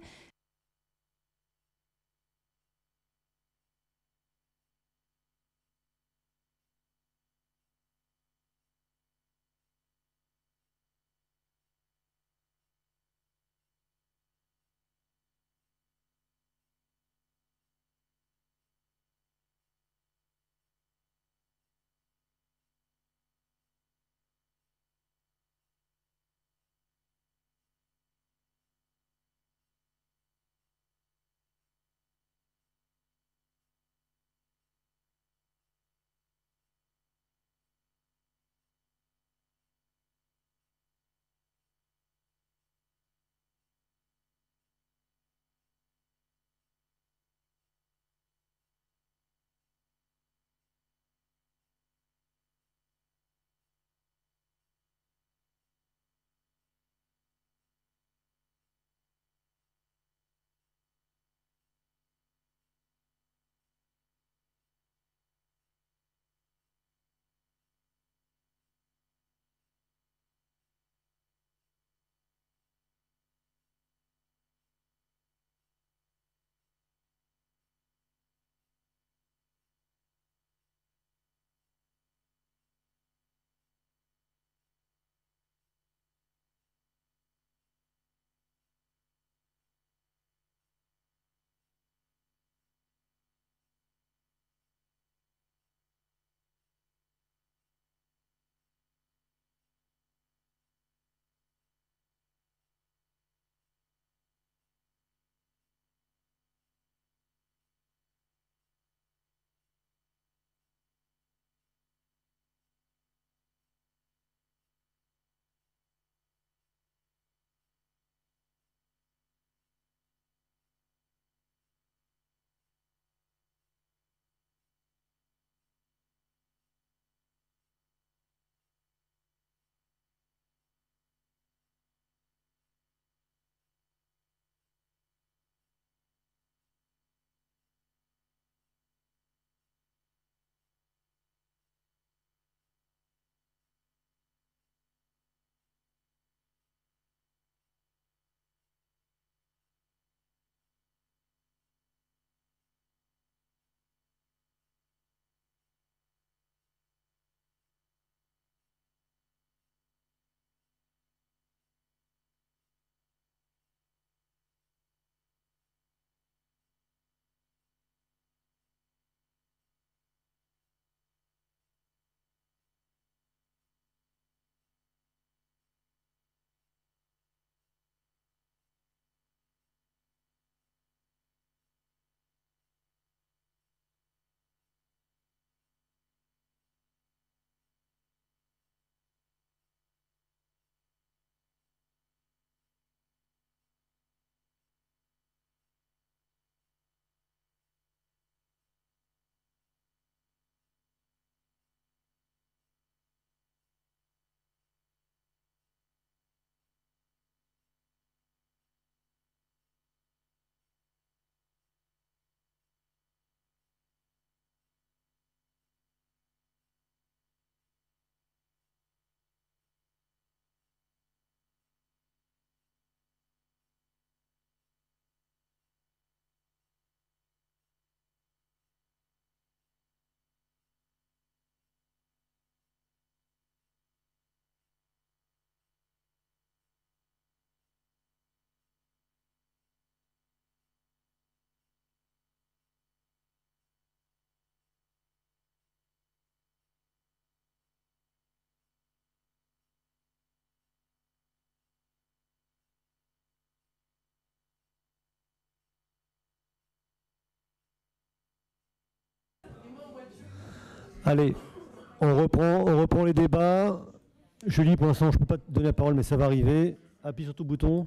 Allez, on reprend, on reprend les débats. Julie, pour l'instant, je ne peux pas te donner la parole, mais ça va arriver. Appuie sur ton bouton.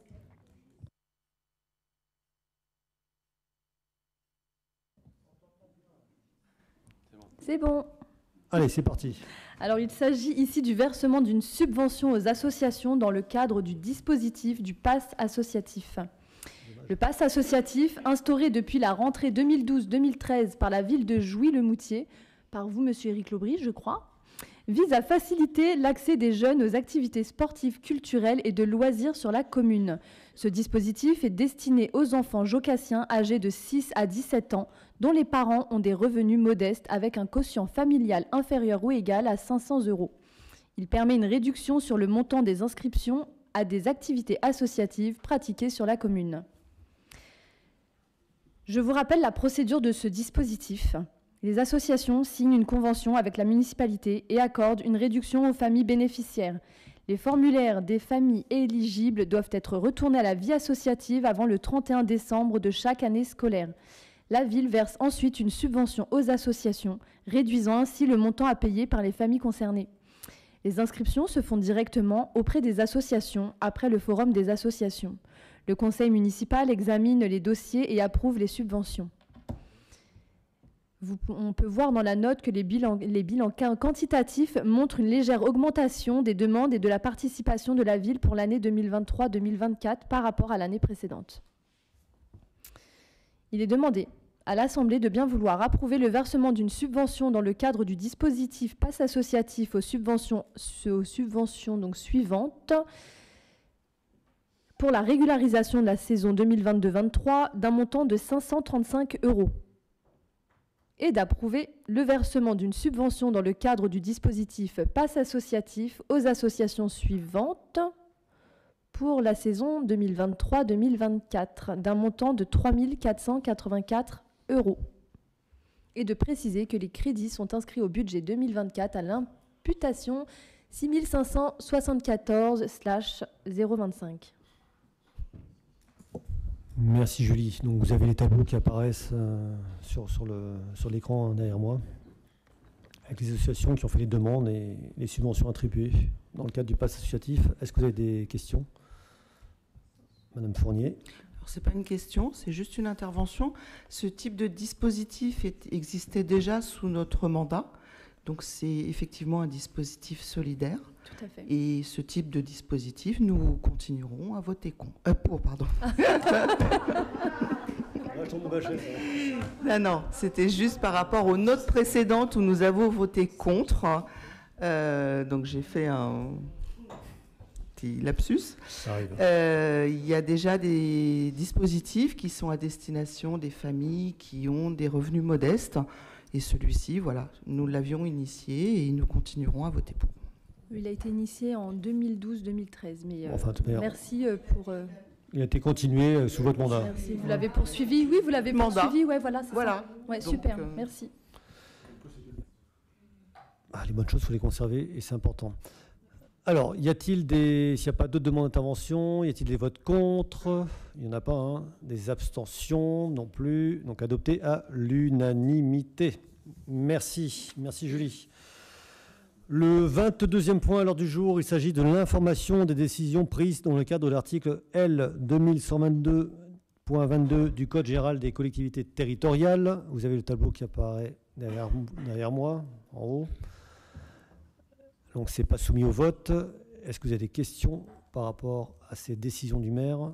C'est bon. Allez, c'est parti. Alors, il s'agit ici du versement d'une subvention aux associations dans le cadre du dispositif du pass associatif. Le pass associatif, instauré depuis la rentrée deux mille douze deux mille treize par la ville de Jouy-le-Moutier, par vous, monsieur Éric Lobry, je crois, vise à faciliter l'accès des jeunes aux activités sportives, culturelles et de loisirs sur la commune. Ce dispositif est destiné aux enfants jocassiens âgés de six à dix-sept ans, dont les parents ont des revenus modestes avec un quotient familial inférieur ou égal à cinq cents euros. Il permet une réduction sur le montant des inscriptions à des activités associatives pratiquées sur la commune. Je vous rappelle la procédure de ce dispositif. Les associations signent une convention avec la municipalité et accordent une réduction aux familles bénéficiaires. Les formulaires des familles éligibles doivent être retournés à la vie associative avant le trente et un décembre de chaque année scolaire. La ville verse ensuite une subvention aux associations, réduisant ainsi le montant à payer par les familles concernées. Les inscriptions se font directement auprès des associations après le forum des associations. Le conseil municipal examine les dossiers et approuve les subventions. Vous, on peut voir dans la note que les bilans, les bilans quantitatifs montrent une légère augmentation des demandes et de la participation de la ville pour l'année deux mille vingt-trois deux mille vingt-quatre par rapport à l'année précédente. Il est demandé à l'Assemblée de bien vouloir approuver le versement d'une subvention dans le cadre du dispositif pass associatif aux subventions, aux subventions donc suivantes pour la régularisation de la saison deux mille vingt-deux vingt-trois d'un montant de cinq cent trente-cinq euros et d'approuver le versement d'une subvention dans le cadre du dispositif pass associatif aux associations suivantes pour la saison deux mille vingt-trois deux mille vingt-quatre d'un montant de trois mille quatre cent quatre-vingt-quatre euros et de préciser que les crédits sont inscrits au budget deux mille vingt-quatre à l'imputation six mille cinq cent soixante-quatorze zéro vingt-cinq. Merci Julie. Donc vous avez les tableaux qui apparaissent euh, sur, sur, le, sur l'écran derrière moi, avec les associations qui ont fait les demandes et les subventions attribuées dans le cadre du pass associatif. Est-ce que vous avez des questions? Madame Fournier. Alors, ce n'est pas une question, c'est juste une intervention. Ce type de dispositif est, existait déjà sous notre mandat. Donc c'est effectivement un dispositif solidaire. Tout à fait. Et ce type de dispositif, nous continuerons à voter con. Euh, pour, pardon. non, non, c'était juste par rapport aux notes précédentes où nous avons voté contre. Euh, donc j'ai fait un petit lapsus. Ça arrive. Euh, il y a déjà des dispositifs qui sont à destination des familles qui ont des revenus modestes. Et celui-ci, voilà, nous l'avions initié et nous continuerons à voter pour. Il a été initié en deux mille douze deux mille treize, mais euh, enfin, merci euh, pour... Euh, il a été continué euh, sous votre mandat. Merci, vous l'avez poursuivi. Oui, vous l'avez poursuivi, ouais, voilà, c'est voilà. ça. Ouais, Donc, super, euh... merci. Ah, les bonnes choses, il faut les conserver et c'est important. Alors, y a-t-il des... S'il n'y a pas d'autres demandes d'intervention, y a-t-il des votes contre? Il n'y en a pas, hein. Des abstentions non plus. Donc, adopté à l'unanimité. Merci. Merci, Julie. Le vingt-deuxième point à l'ordre du jour, il s'agit de l'information des décisions prises dans le cadre de l'article L deux mille cent vingt-deux point vingt-deux du Code général des collectivités territoriales. Vous avez le tableau qui apparaît derrière, derrière moi, en haut. Donc, ce n'est pas soumis au vote. Est-ce que vous avez des questions par rapport à ces décisions du maire?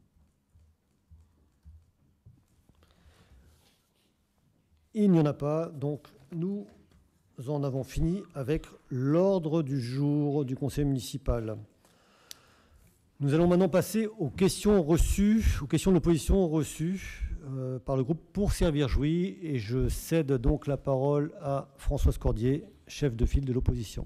Il n'y en a pas. Donc, nous en avons fini avec l'ordre du jour du conseil municipal. Nous allons maintenant passer aux questions reçues, aux questions d'opposition reçues euh, par le groupe Pour Servir Jouy. Et je cède donc la parole à Françoise Cordier, chef de file de l'opposition.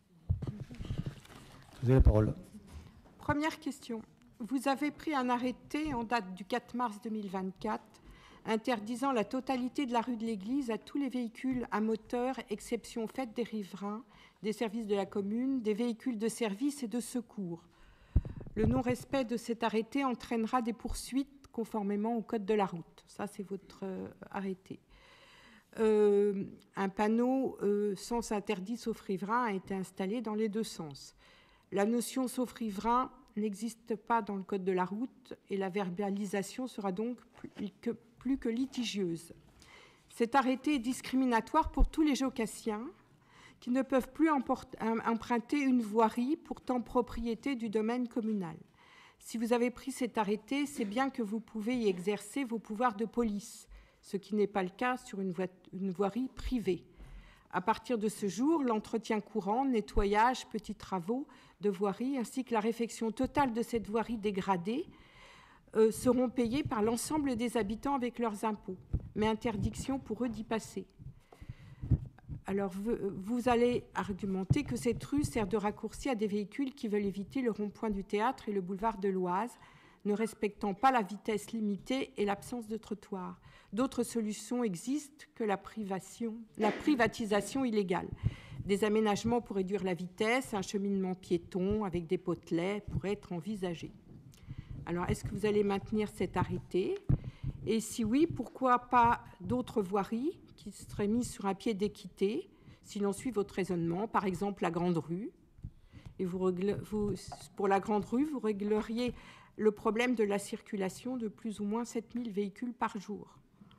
Vous avez la parole. Première question. Vous avez pris un arrêté en date du quatre mars deux mille vingt-quatre interdisant la totalité de la rue de l'Église à tous les véhicules à moteur, exception faite des riverains, des services de la commune, des véhicules de service et de secours. Le non-respect de cet arrêté entraînera des poursuites conformément au code de la route. Ça, c'est votre euh, arrêté. Euh, un panneau euh, sens interdit sauf riverain a été installé dans les deux sens. La notion sauf riverain n'existe pas dans le code de la route et la verbalisation sera donc plus que, plus que litigieuse. Cet arrêté est discriminatoire pour tous les jocassiens qui ne peuvent plus emporter, emprunter une voirie pourtant propriété du domaine communal. Si vous avez pris cet arrêté, c'est bien que vous pouvez y exercer vos pouvoirs de police, ce qui n'est pas le cas sur une, vo une voirie privée. À partir de ce jour, l'entretien courant, nettoyage, petits travaux de voirie, ainsi que la réfection totale de cette voirie dégradée euh, seront payés par l'ensemble des habitants avec leurs impôts, mais interdiction pour eux d'y passer. Alors, vous, vous allez argumenter que cette rue sert de raccourci à des véhicules qui veulent éviter le rond-point du théâtre et le boulevard de l'Oise, ne respectant pas la vitesse limitée et l'absence de trottoir. D'autres solutions existent que la, privation, la privatisation illégale. Des aménagements pour réduire la vitesse, un cheminement piéton avec des potelets pourraient être envisagés. Alors, est-ce que vous allez maintenir cet arrêté? Et si oui, pourquoi pas d'autres voiries qui seraient mises sur un pied d'équité, si l'on suit votre raisonnement, par exemple la Grande Rue? Et vous, vous, pour la Grande Rue, vous régleriez le problème de la circulation de plus ou moins sept mille véhicules par jour.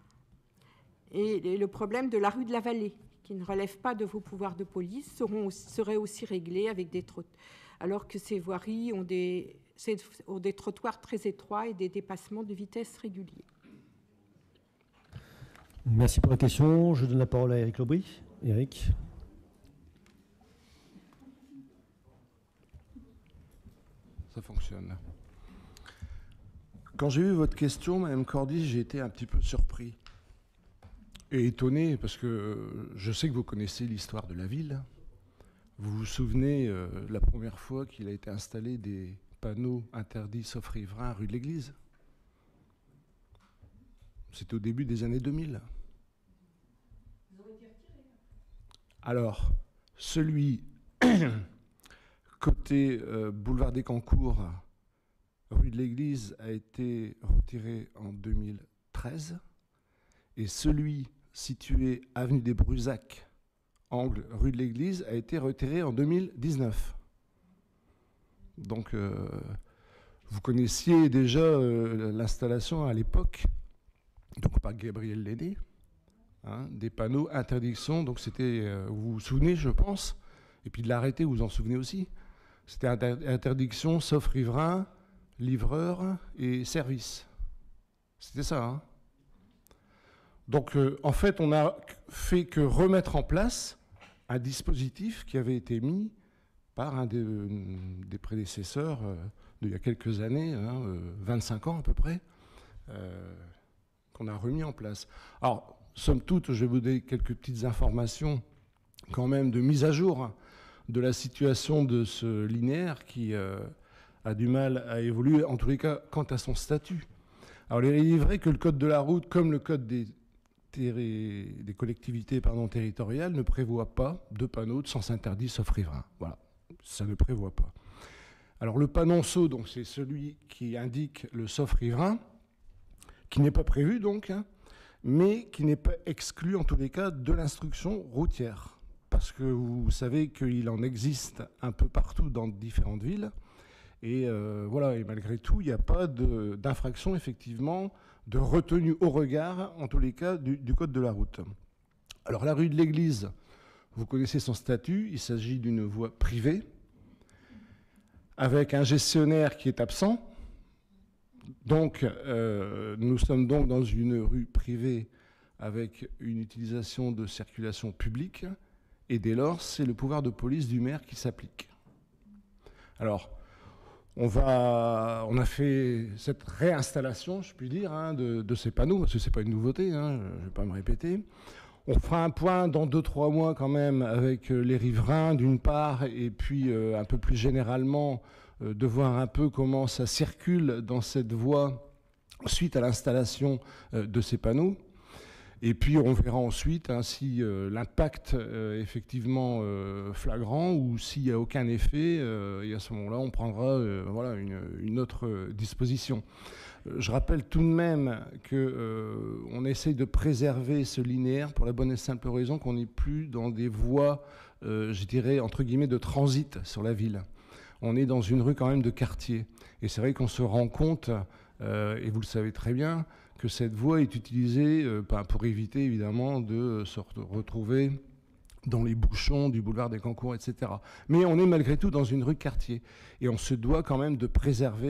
Et le problème de la rue de la Vallée, qui ne relève pas de vos pouvoirs de police, seront, serait aussi réglé avec des trottoirs, alors que ces voiries ont des, ont des trottoirs très étroits et des dépassements de vitesse réguliers. Merci pour la question. Je donne la parole à Éric Lobry. Éric. Ça fonctionne. Quand j'ai vu votre question, Madame Cordy, j'ai été un petit peu surpris et étonné parce que je sais que vous connaissez l'histoire de la ville. Vous vous souvenez euh, la première fois qu'il a été installé des panneaux interdits sauf riverains rue de l'Église? C'était au début des années deux mille. Alors, celui côté euh, boulevard des Cancours, rue de l'Église, a été retiré en deux mille treize. Et celui situé avenue des Brusac, angle rue de l'Église, a été retiré en deux mille dix-neuf. Donc, euh, vous connaissiez déjà euh, l'installation à l'époque, donc par Gabriel Lenné, hein, des panneaux interdiction. Donc c'était, euh, vous vous souvenez, je pense, et puis de l'arrêté, vous vous en souvenez aussi. C'était inter interdiction sauf riverains, livreurs et services. C'était ça, hein. Donc, euh, en fait, on n'a fait que remettre en place un dispositif qui avait été mis par un des, des prédécesseurs euh, d'il y a quelques années, hein, euh, vingt-cinq ans à peu près, euh, qu'on a remis en place. Alors, somme toute, je vais vous donner quelques petites informations quand même de mise à jour de la situation de ce linéaire qui euh, a du mal à évoluer, en tous les cas, quant à son statut. Alors, il est vrai que le code de la route, comme le code des des collectivités pardon, territoriales ne prévoit pas de panneaux de sens interdit sauf riverains. Voilà, ça ne prévoit pas. Alors le panonceau, donc c'est celui qui indique le sauf riverain, qui n'est pas prévu donc, hein, mais qui n'est pas exclu en tous les cas de l'instruction routière. Parce que vous savez qu'il en existe un peu partout dans différentes villes. Et euh, voilà, et malgré tout, il n'y a pas d'infraction effectivement de retenue au regard, en tous les cas, du, du code de la route. Alors la rue de l'Église, vous connaissez son statut, il s'agit d'une voie privée, avec un gestionnaire qui est absent. Donc euh, nous sommes donc dans une rue privée avec une utilisation de circulation publique, et dès lors, c'est le pouvoir de police du maire qui s'applique. Alors, On, va, on a fait cette réinstallation, je puis dire, hein, de, de ces panneaux, parce que ce n'est pas une nouveauté, hein, je ne vais pas me répéter. On fera un point dans deux trois mois quand même avec les riverains d'une part, et puis euh, un peu plus généralement euh, de voir un peu comment ça circule dans cette voie suite à l'installation euh, de ces panneaux. Et puis on verra ensuite hein, si euh, l'impact euh, est effectivement euh, flagrant ou s'il n'y a aucun effet, euh, et à ce moment-là on prendra euh, voilà, une, une autre euh, disposition. Euh, je rappelle tout de même qu'on euh, essaye de préserver ce linéaire pour la bonne et simple raison qu'on n'est plus dans des voies, euh, je dirais, entre guillemets, de transit sur la ville. On est dans une rue quand même de quartier. Et c'est vrai qu'on se rend compte, euh, et vous le savez très bien, que cette voie est utilisée euh, pour éviter évidemment de se retrouver dans les bouchons du boulevard des Cancours, et cetera. Mais on est malgré tout dans une rue quartier et on se doit quand même de préserver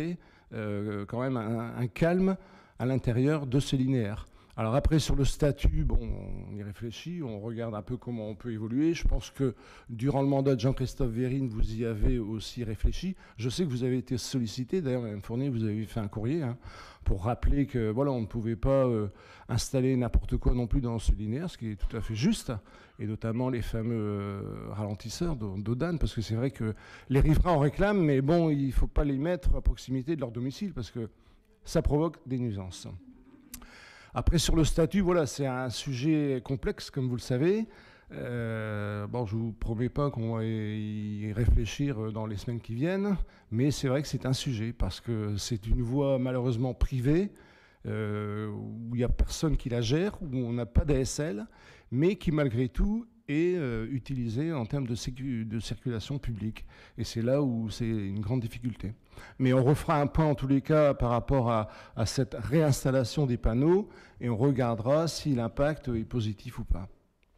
euh, quand même un, un calme à l'intérieur de ce linéaire. Alors après, sur le statut, bon, on y réfléchit, on regarde un peu comment on peut évoluer. Je pense que durant le mandat de Jean-Christophe Vérine, vous y avez aussi réfléchi. Je sais que vous avez été sollicité, d'ailleurs, Mme Fournier, vous avez fait un courrier hein, pour rappeler que voilà, on ne pouvait pas euh, installer n'importe quoi non plus dans ce linéaire, ce qui est tout à fait juste, et notamment les fameux euh, ralentisseurs d'Audane, parce que c'est vrai que les riverains en réclament, mais bon, il ne faut pas les mettre à proximité de leur domicile, parce que ça provoque des nuisances. Après, sur le statut, voilà, c'est un sujet complexe, comme vous le savez. Euh, bon, je ne vous promets pas qu'on va y réfléchir dans les semaines qui viennent, mais c'est vrai que c'est un sujet, parce que c'est une voie malheureusement privée, euh, où il n'y a personne qui la gère, où on n'a pas d'A S L, mais qui malgré tout est euh, utilisée en termes de, sécu de circulation publique. Et c'est là où c'est une grande difficulté. Mais on refera un point en tous les cas par rapport à, à cette réinstallation des panneaux et on regardera si l'impact est positif ou pas.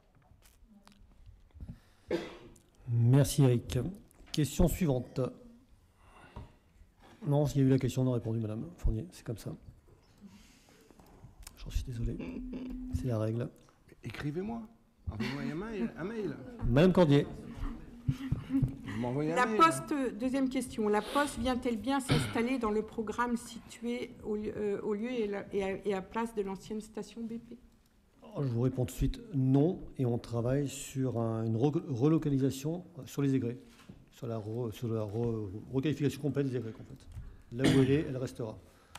Merci Eric. Question suivante. Non, il y a eu la question, on a répondu, Madame Fournier, c'est comme ça. J'en suis désolé, c'est la règle. Écrivez-moi, envoyez-moi un mail. Un mail. Madame Cordier. La Poste, deuxième question, la Poste vient-elle bien s'installer dans le programme situé au, euh, au lieu et, la, et, à, et à place de l'ancienne station B P? Je vous réponds tout de suite non, et on travaille sur un, une re relocalisation sur les aigrets, sur la, re, sur la re, requalification complète des aigrets en fait. Là où elle est, elle restera.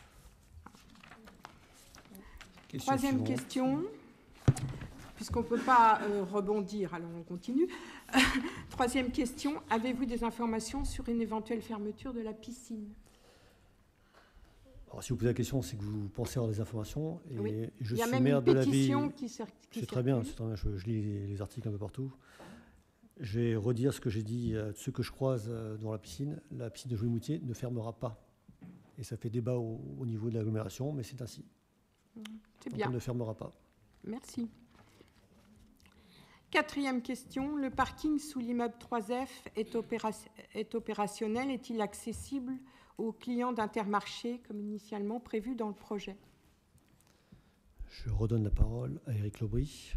Question Troisième suivante. question. Puisqu'on ne peut pas euh, rebondir, alors on continue. Troisième question, avez-vous des informations sur une éventuelle fermeture de la piscine? Alors, si vous posez la question, c'est que vous pensez avoir des informations. Et oui. je Il y a suis même maire une de pétition la ville. qui circule. C'est très bien, très bien. Je, je lis les, les articles un peu partout. Je vais redire ce que j'ai dit à ceux que je croise dans la piscine. La piscine de Jouy-Moutier ne fermera pas. Et ça fait débat au, au niveau de l'agglomération, mais c'est ainsi. C'est bien. Elle ne fermera pas. Merci. Quatrième question, le parking sous l'immeuble trois F est, opéra est opérationnel, est-il accessible aux clients d'Intermarché comme initialement prévu dans le projet? Je redonne la parole à Éric Lobry.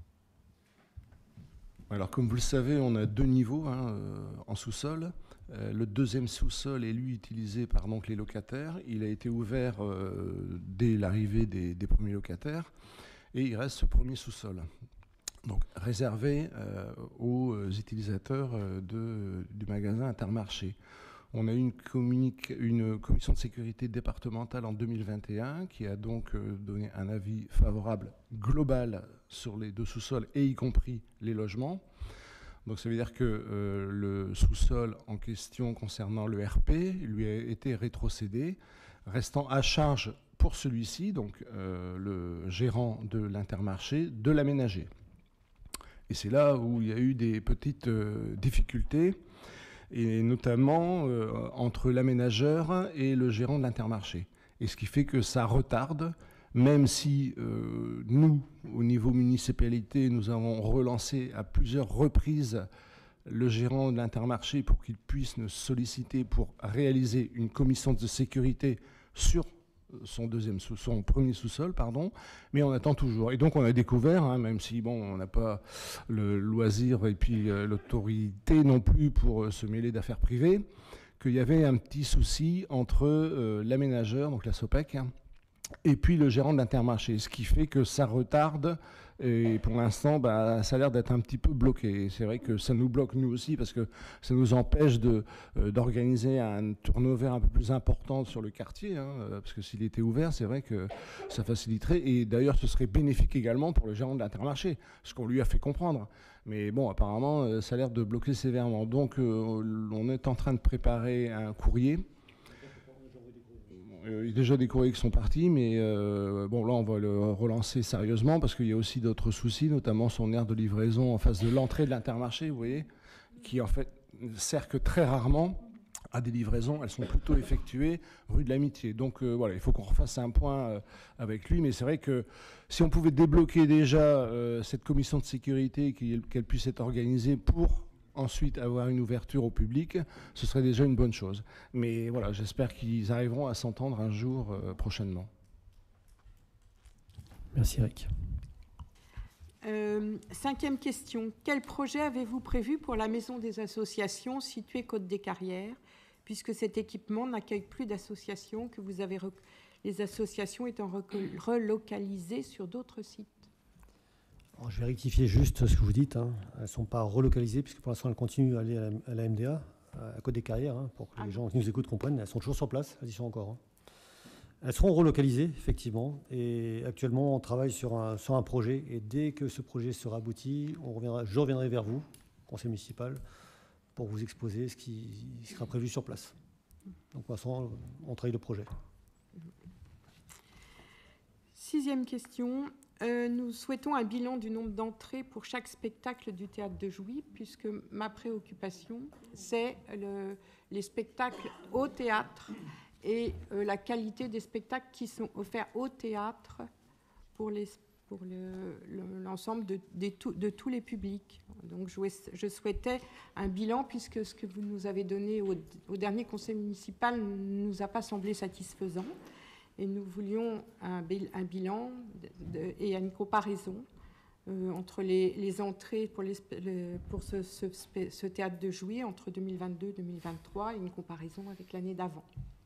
Alors comme vous le savez, on a deux niveaux hein, euh, en sous-sol. Euh, le deuxième sous-sol est lui utilisé par donc, les locataires. Il a été ouvert euh, dès l'arrivée des, des premiers locataires et il reste ce premier sous-sol. Donc réservé euh, aux utilisateurs euh, de, du magasin Intermarché. On a eu une, une commission de sécurité départementale en deux mille vingt et un qui a donc euh, donné un avis favorable global sur les deux sous-sols et y compris les logements. Donc ça veut dire que euh, le sous-sol en question concernant le R P lui a été rétrocédé, restant à charge pour celui-ci, donc euh, le gérant de l'Intermarché, de l'aménager. Et c'est là où il y a eu des petites euh, difficultés, et notamment euh, entre l'aménageur et le gérant de l'Intermarché. Et ce qui fait que ça retarde, même si euh, nous, au niveau municipalité, nous avons relancé à plusieurs reprises le gérant de l'Intermarché pour qu'il puisse nous solliciter pour réaliser une commission de sécurité sur son deuxième sous son premier sous-sol, pardon, mais on attend toujours. Et donc on a découvert, hein, même si bon, on n'a pas le loisir et puis euh, l'autorité non plus pour euh, se mêler d'affaires privées, qu'il y avait un petit souci entre euh, l'aménageur, donc la SOPEC, hein, et puis le gérant de l'Intermarché, ce qui fait que ça retarde. Et pour l'instant, bah, ça a l'air d'être un petit peu bloqué. C'est vrai que ça nous bloque nous aussi parce que ça nous empêche de, euh, d'organiser un turnover un peu plus important sur le quartier. Hein, parce que s'il était ouvert, c'est vrai que ça faciliterait. Et d'ailleurs, ce serait bénéfique également pour le gérant de l'Intermarché, ce qu'on lui a fait comprendre. Mais bon, apparemment, euh, ça a l'air de bloquer sévèrement. Donc, euh, on est en train de préparer un courrier. Il y a déjà des courriers qui sont partis, mais euh, bon, là, on va le relancer sérieusement parce qu'il y a aussi d'autres soucis, notamment son aire de livraison en face de l'entrée de l'Intermarché, vous voyez, qui en fait sert que très rarement à des livraisons. Elles sont plutôt effectuées rue de l'Amitié. Donc euh, voilà, il faut qu'on refasse un point euh, avec lui, mais c'est vrai que si on pouvait débloquer déjà euh, cette commission de sécurité, qu'elle puisse être organisée pour ensuite avoir une ouverture au public, ce serait déjà une bonne chose. Mais voilà, j'espère qu'ils arriveront à s'entendre un jour euh, prochainement. Merci Eric. Euh, cinquième question. Quel projet avez-vous prévu pour la maison des associations située Côte des Carrières, puisque cet équipement n'accueille plus d'associations, que vous avez les associations étant relocalisées sur d'autres sites? Alors, je vais rectifier juste ce que vous dites. Hein. Elles ne sont pas relocalisées, puisque pour l'instant, elles continuent à aller à la, à la M D A, à Côte des Carrières, hein, pour que ah. les gens qui nous écoutent comprennent. Elles sont toujours sur place, elles y sont encore. Hein. Elles seront relocalisées, effectivement, et actuellement, on travaille sur un, sur un projet, et dès que ce projet sera abouti, on reviendra, je reviendrai vers vous, conseil municipal, pour vous exposer ce qui sera prévu sur place. Donc, pour l'instant, on travaille le projet. Sixième question. Euh, nous souhaitons un bilan du nombre d'entrées pour chaque spectacle du Théâtre de Jouy, puisque ma préoccupation, c'est le, les spectacles au théâtre et euh, la qualité des spectacles qui sont offerts au théâtre pour, les, pour le, le, l'ensemble de, de, de tous les publics. Donc je, je souhaitais un bilan, puisque ce que vous nous avez donné au, au dernier conseil municipal ne nous a pas semblé satisfaisant. Et nous voulions un, un bilan de, de, et une comparaison euh, entre les, les entrées pour, les, le, pour ce, ce, ce théâtre de Jouy entre deux mille vingt-deux deux mille vingt-trois et une comparaison avec l'année d'avant.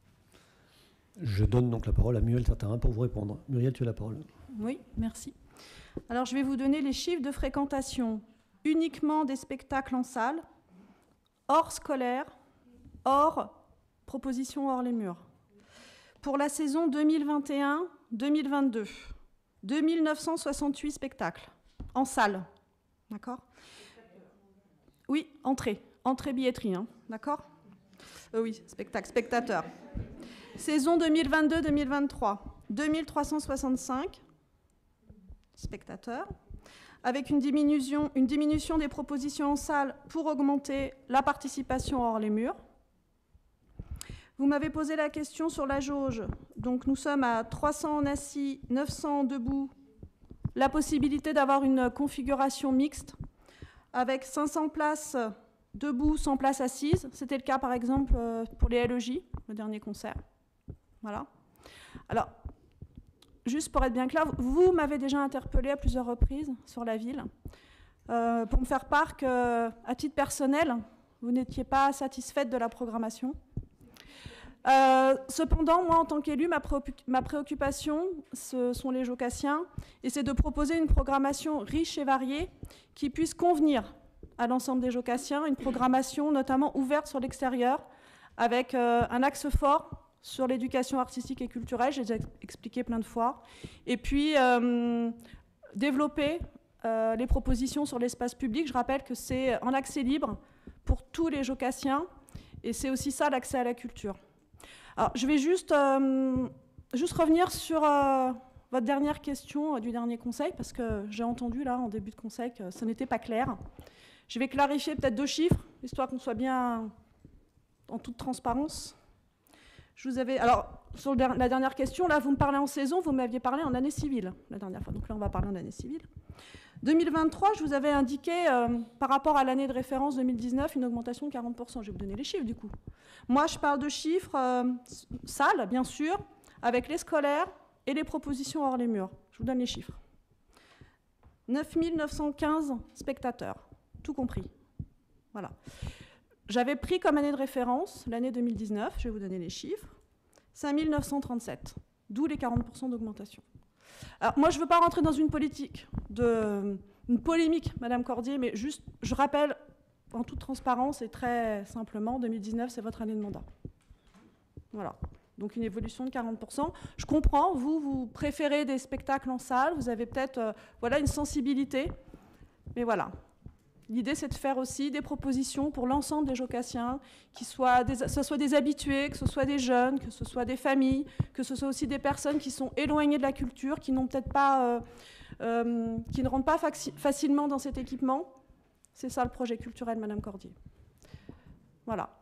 Je donne donc la parole à Muriel Tartarin pour vous répondre. Muriel, tu as la parole. Oui, merci. Alors, je vais vous donner les chiffres de fréquentation uniquement des spectacles en salle, hors scolaire, hors proposition hors les murs. Pour la saison deux mille vingt et un deux mille vingt-deux, deux mille neuf cent soixante-huit spectacles en salle. D'accord ? Oui, entrée. Entrée billetterie, hein, d'accord ? euh, Oui, spectacle, spectateur. Saison deux mille vingt-deux deux mille vingt-trois, deux mille trois cent soixante-cinq spectateurs, avec une diminution, une diminution des propositions en salle pour augmenter la participation hors les murs. Vous m'avez posé la question sur la jauge. Donc nous sommes à trois cents en assis, neuf cents en debout. La possibilité d'avoir une configuration mixte avec cinq cents places debout, cent places assises. C'était le cas par exemple pour les L E J, le dernier concert. Voilà. Alors, juste pour être bien clair, vous m'avez déjà interpellé à plusieurs reprises sur la ville euh, pour me faire part qu'à titre personnel, vous n'étiez pas satisfaite de la programmation. Euh, cependant, moi, en tant qu'élu, ma, ma préoccupation, ce sont les Jocassiens, et c'est de proposer une programmation riche et variée qui puisse convenir à l'ensemble des Jocassiens, une programmation notamment ouverte sur l'extérieur, avec euh, un axe fort sur l'éducation artistique et culturelle, j'ai déjà expliqué plein de fois, et puis euh, développer euh, les propositions sur l'espace public. Je rappelle que c'est en accès libre pour tous les Jocassiens, et c'est aussi ça l'accès à la culture. Alors, je vais juste, euh, juste revenir sur euh, votre dernière question euh, du dernier conseil, parce que j'ai entendu là en début de conseil que ce n'était pas clair. Je vais clarifier peut-être deux chiffres, histoire qu'on soit bien en toute transparence. Je vous avais, alors, sur le, la dernière question, là, vous me parlez en saison, vous m'aviez parlé en année civile la dernière fois, donc là, on va parler en année civile. deux mille vingt-trois, je vous avais indiqué, euh, par rapport à l'année de référence deux mille dix-neuf, une augmentation de quarante pour cent. Je vais vous donner les chiffres, du coup. Moi, je parle de chiffres euh, salles, bien sûr, avec les scolaires et les propositions hors les murs. Je vous donne les chiffres. neuf mille neuf cent quinze spectateurs, tout compris. Voilà. J'avais pris comme année de référence l'année deux mille dix-neuf, je vais vous donner les chiffres, cinq mille neuf cent trente-sept, d'où les quarante pour cent d'augmentation. Alors, moi, je ne veux pas rentrer dans une politique, de, une polémique, Madame Cordier, mais juste, je rappelle, en toute transparence et très simplement, deux mille dix-neuf, c'est votre année de mandat. Voilà. Donc, une évolution de quarante pour cent. Je comprends, vous, vous préférez des spectacles en salle, vous avez peut-être euh, voilà, une sensibilité, mais voilà. L'idée, c'est de faire aussi des propositions pour l'ensemble des Jocassiens, que ce soit des habitués, que ce soit des jeunes, que ce soit des familles, que ce soit aussi des personnes qui sont éloignées de la culture, qui n'ont peut-être pas, euh, euh, qui ne rentrent pas faci facilement dans cet équipement. C'est ça le projet culturel, Madame Cordier. Voilà.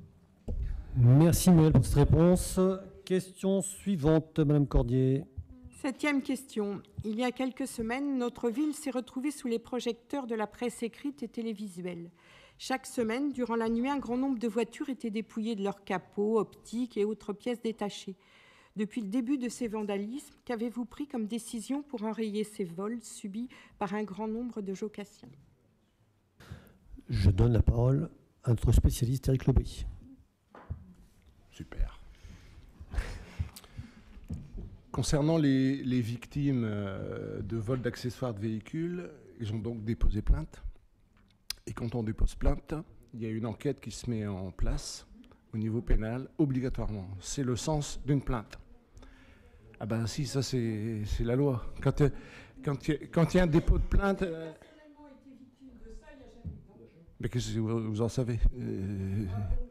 Merci Muriel pour cette réponse. Question suivante, Madame Cordier. Septième question. Il y a quelques semaines, notre ville s'est retrouvée sous les projecteurs de la presse écrite et télévisuelle. Chaque semaine, durant la nuit, un grand nombre de voitures étaient dépouillées de leurs capots, optiques et autres pièces détachées. Depuis le début de ces vandalismes, qu'avez-vous pris comme décision pour enrayer ces vols subis par un grand nombre de jocassiens? Je donne la parole à notre spécialiste Éric Lebris. Super. Concernant les, les victimes euh, de vol d'accessoires de véhicules, ils ont donc déposé plainte. Et quand on dépose plainte, il y a une enquête qui se met en place au niveau pénal, obligatoirement. C'est le sens d'une plainte. Ah ben si, ça c'est la loi. Quand il quand y, quand y a un dépôt de plainte... Euh, mais qu'est-ce que vous, vous en savez euh,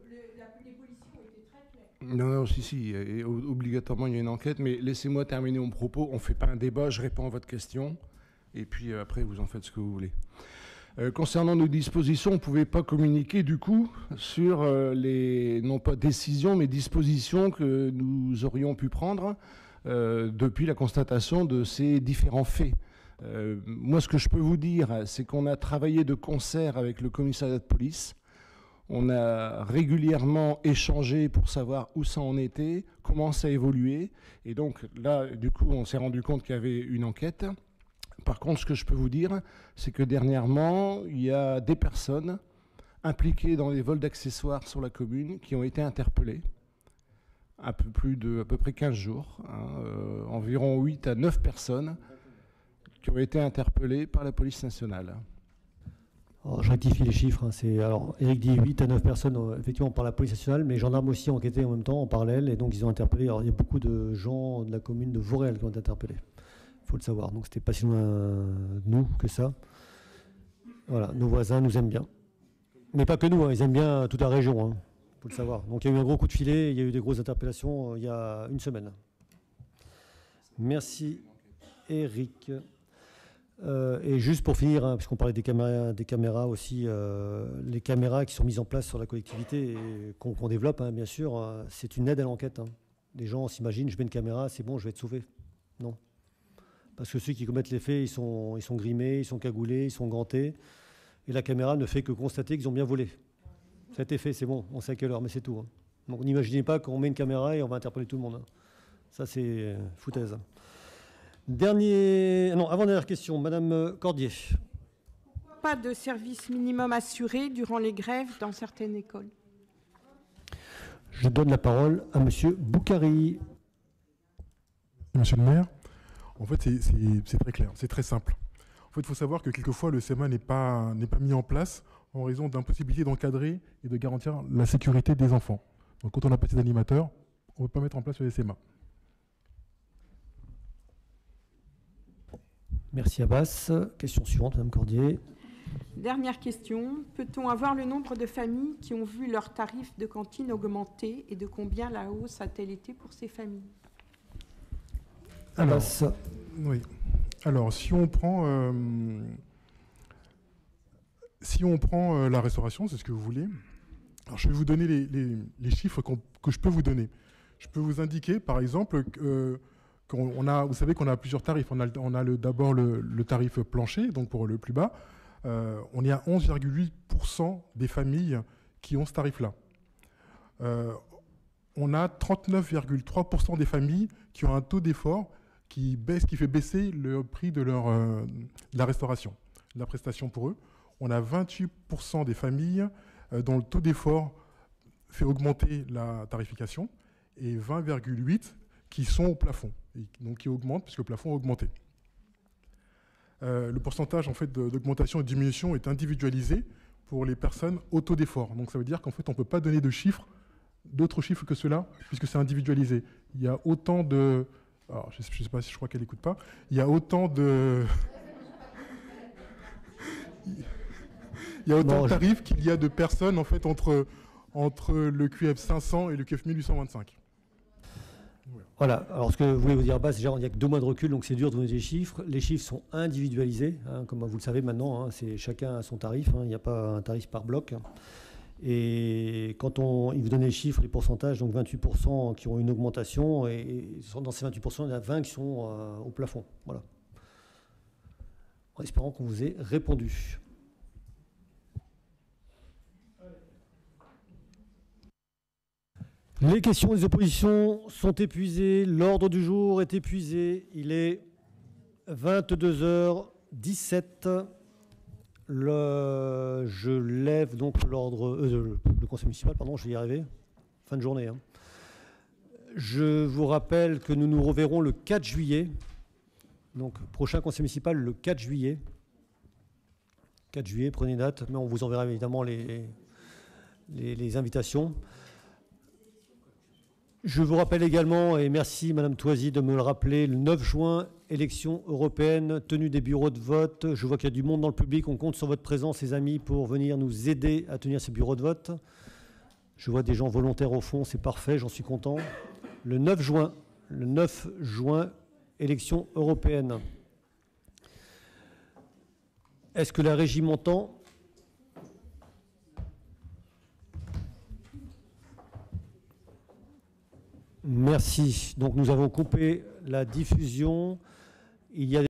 Non, non, si, si, et obligatoirement il y a une enquête, mais laissez-moi terminer mon propos. On ne fait pas un débat, je réponds à votre question, et puis euh, après vous en faites ce que vous voulez. Euh, concernant nos dispositions, on ne pouvait pas communiquer du coup sur euh, les, non pas décisions, mais dispositions que nous aurions pu prendre euh, depuis la constatation de ces différents faits. Euh, moi, ce que je peux vous dire, c'est qu'on a travaillé de concert avec le commissariat de police. On a régulièrement échangé pour savoir où ça en était, comment ça évoluait. Et donc là, du coup, on s'est rendu compte qu'il y avait une enquête. Par contre, ce que je peux vous dire, c'est que dernièrement, il y a des personnes impliquées dans les vols d'accessoires sur la commune qui ont été interpellées. Un peu plus de, à peu près quinze jours. Hein, euh, environ huit à neuf personnes qui ont été interpellées par la police nationale. Alors, je rectifie les chiffres. Hein, alors, Éric dit huit à neuf personnes, euh, effectivement, par la police nationale, mais les gendarmes aussi ont enquêté en même temps, en parallèle, et donc ils ont interpellé. Alors, il y a beaucoup de gens de la commune de Vauréal qui ont été interpellés. Il faut le savoir. Donc, c'était pas si loin de nous que ça. Voilà, nos voisins nous aiment bien. Mais pas que nous, hein, ils aiment bien toute la région. Il hein, faut le savoir. Donc, il y a eu un gros coup de filet, il y a eu des grosses interpellations euh, il y a une semaine. Merci, Éric. Euh, et juste pour finir, hein, puisqu'on parlait des caméras, des caméras aussi, euh, les caméras qui sont mises en place sur la collectivité et qu'on qu'on développe, hein, bien sûr, euh, c'est une aide à l'enquête. Hein. Les gens s'imaginent, je mets une caméra, c'est bon, je vais être sauvé. Non. Parce que ceux qui commettent les faits, ils sont, ils sont grimés, ils sont cagoulés, ils sont gantés. Et la caméra ne fait que constater qu'ils ont bien volé. Ça a été fait, c'est bon, on sait à quelle heure, mais c'est tout. Hein. Donc n'imaginez pas qu'on met une caméra et on va interpeller tout le monde. Hein. Ça, c'est foutaise. Dernier... Non, avant-dernière question, Madame Cordier. Pourquoi pas de service minimum assuré durant les grèves dans certaines écoles? Je donne la parole à Monsieur Boukari. Monsieur le maire, en fait, c'est très clair, c'est très simple. En fait, il faut savoir que quelquefois, le S E M A n'est pas, n'est pas mis en place en raison d'impossibilité d'encadrer et de garantir la sécurité des enfants. Donc, quand on n'a pas ces animateurs, on ne peut pas mettre en place le S E M A. Merci Abbas. Question suivante, Madame Cordier. Dernière question. Peut-on avoir le nombre de familles qui ont vu leurs tarifs de cantine augmenter et de combien la hausse a-t-elle été pour ces familles? Alors, oui. Alors, si on prend, euh, si on prend euh, la restauration, c'est ce que vous voulez. Alors, je vais vous donner les, les, les chiffres qu'on, que je peux vous donner. Je peux vous indiquer, par exemple, que euh, On a, vous savez qu'on a plusieurs tarifs. On a, on a d'abord le, le tarif plancher, donc pour le plus bas. Euh, on est à onze virgule huit pour cent des familles qui ont ce tarif-là. Euh, on a trente-neuf virgule trois pour cent des familles qui ont un taux d'effort qui baisse, qui fait baisser le prix de, leur, euh, de la restauration, de la prestation pour eux. On a vingt-huit pour cent des familles euh, dont le taux d'effort fait augmenter la tarification et vingt virgule huit pour cent qui sont au plafond, et donc qui augmentent puisque le plafond a augmenté. Euh, le pourcentage en fait, d'augmentation et de diminution est individualisé pour les personnes au taux d'effort. Donc ça veut dire qu'en fait on ne peut pas donner de chiffres, d'autres chiffres que ceux-là, puisque c'est individualisé. Il y a autant de... Alors je ne sais, sais pas si je crois qu'elle n'écoute pas. Il y a autant de... Il y a autant non, de tarifs je... qu'il y a de personnes en fait, entre, entre le Q F cinq cents et le Q F mille huit cent vingt-cinq. Voilà, alors ce que vous voulez vous dire, bah, c'est genre il n'y a que deux mois de recul, donc c'est dur de donner des chiffres. Les chiffres sont individualisés, hein, comme vous le savez maintenant, hein, c'est chacun a son tarif, hein, il n'y a pas un tarif par bloc. Et quand on, il vous donne les chiffres, les pourcentages, donc vingt-huit pour cent qui ont une augmentation, et dans ces vingt-huit pour cent, il y en a vingt qui sont euh, au plafond. Voilà. En espérant qu'on vous ait répondu. Les questions des oppositions sont épuisées, l'ordre du jour est épuisé, il est vingt-deux heures dix-sept. Le, je lève donc l'ordre, euh, le conseil municipal, pardon, je vais y arriver, fin de journée. Hein. Je vous rappelle que nous nous reverrons le quatre juillet, donc prochain conseil municipal le quatre juillet. quatre juillet, prenez date, mais on vous enverra évidemment les, les, les invitations. Je vous rappelle également, et merci Madame Toisy de me le rappeler, le neuf juin, élection européenne, tenue des bureaux de vote. Je vois qu'il y a du monde dans le public, on compte sur votre présence, les amis, pour venir nous aider à tenir ces bureaux de vote. Je vois des gens volontaires au fond, c'est parfait, j'en suis content. Le neuf juin, le neuf juin, élection européenne. Est-ce que la régie m'entend ? Merci. Donc nous avons coupé la diffusion. Il y a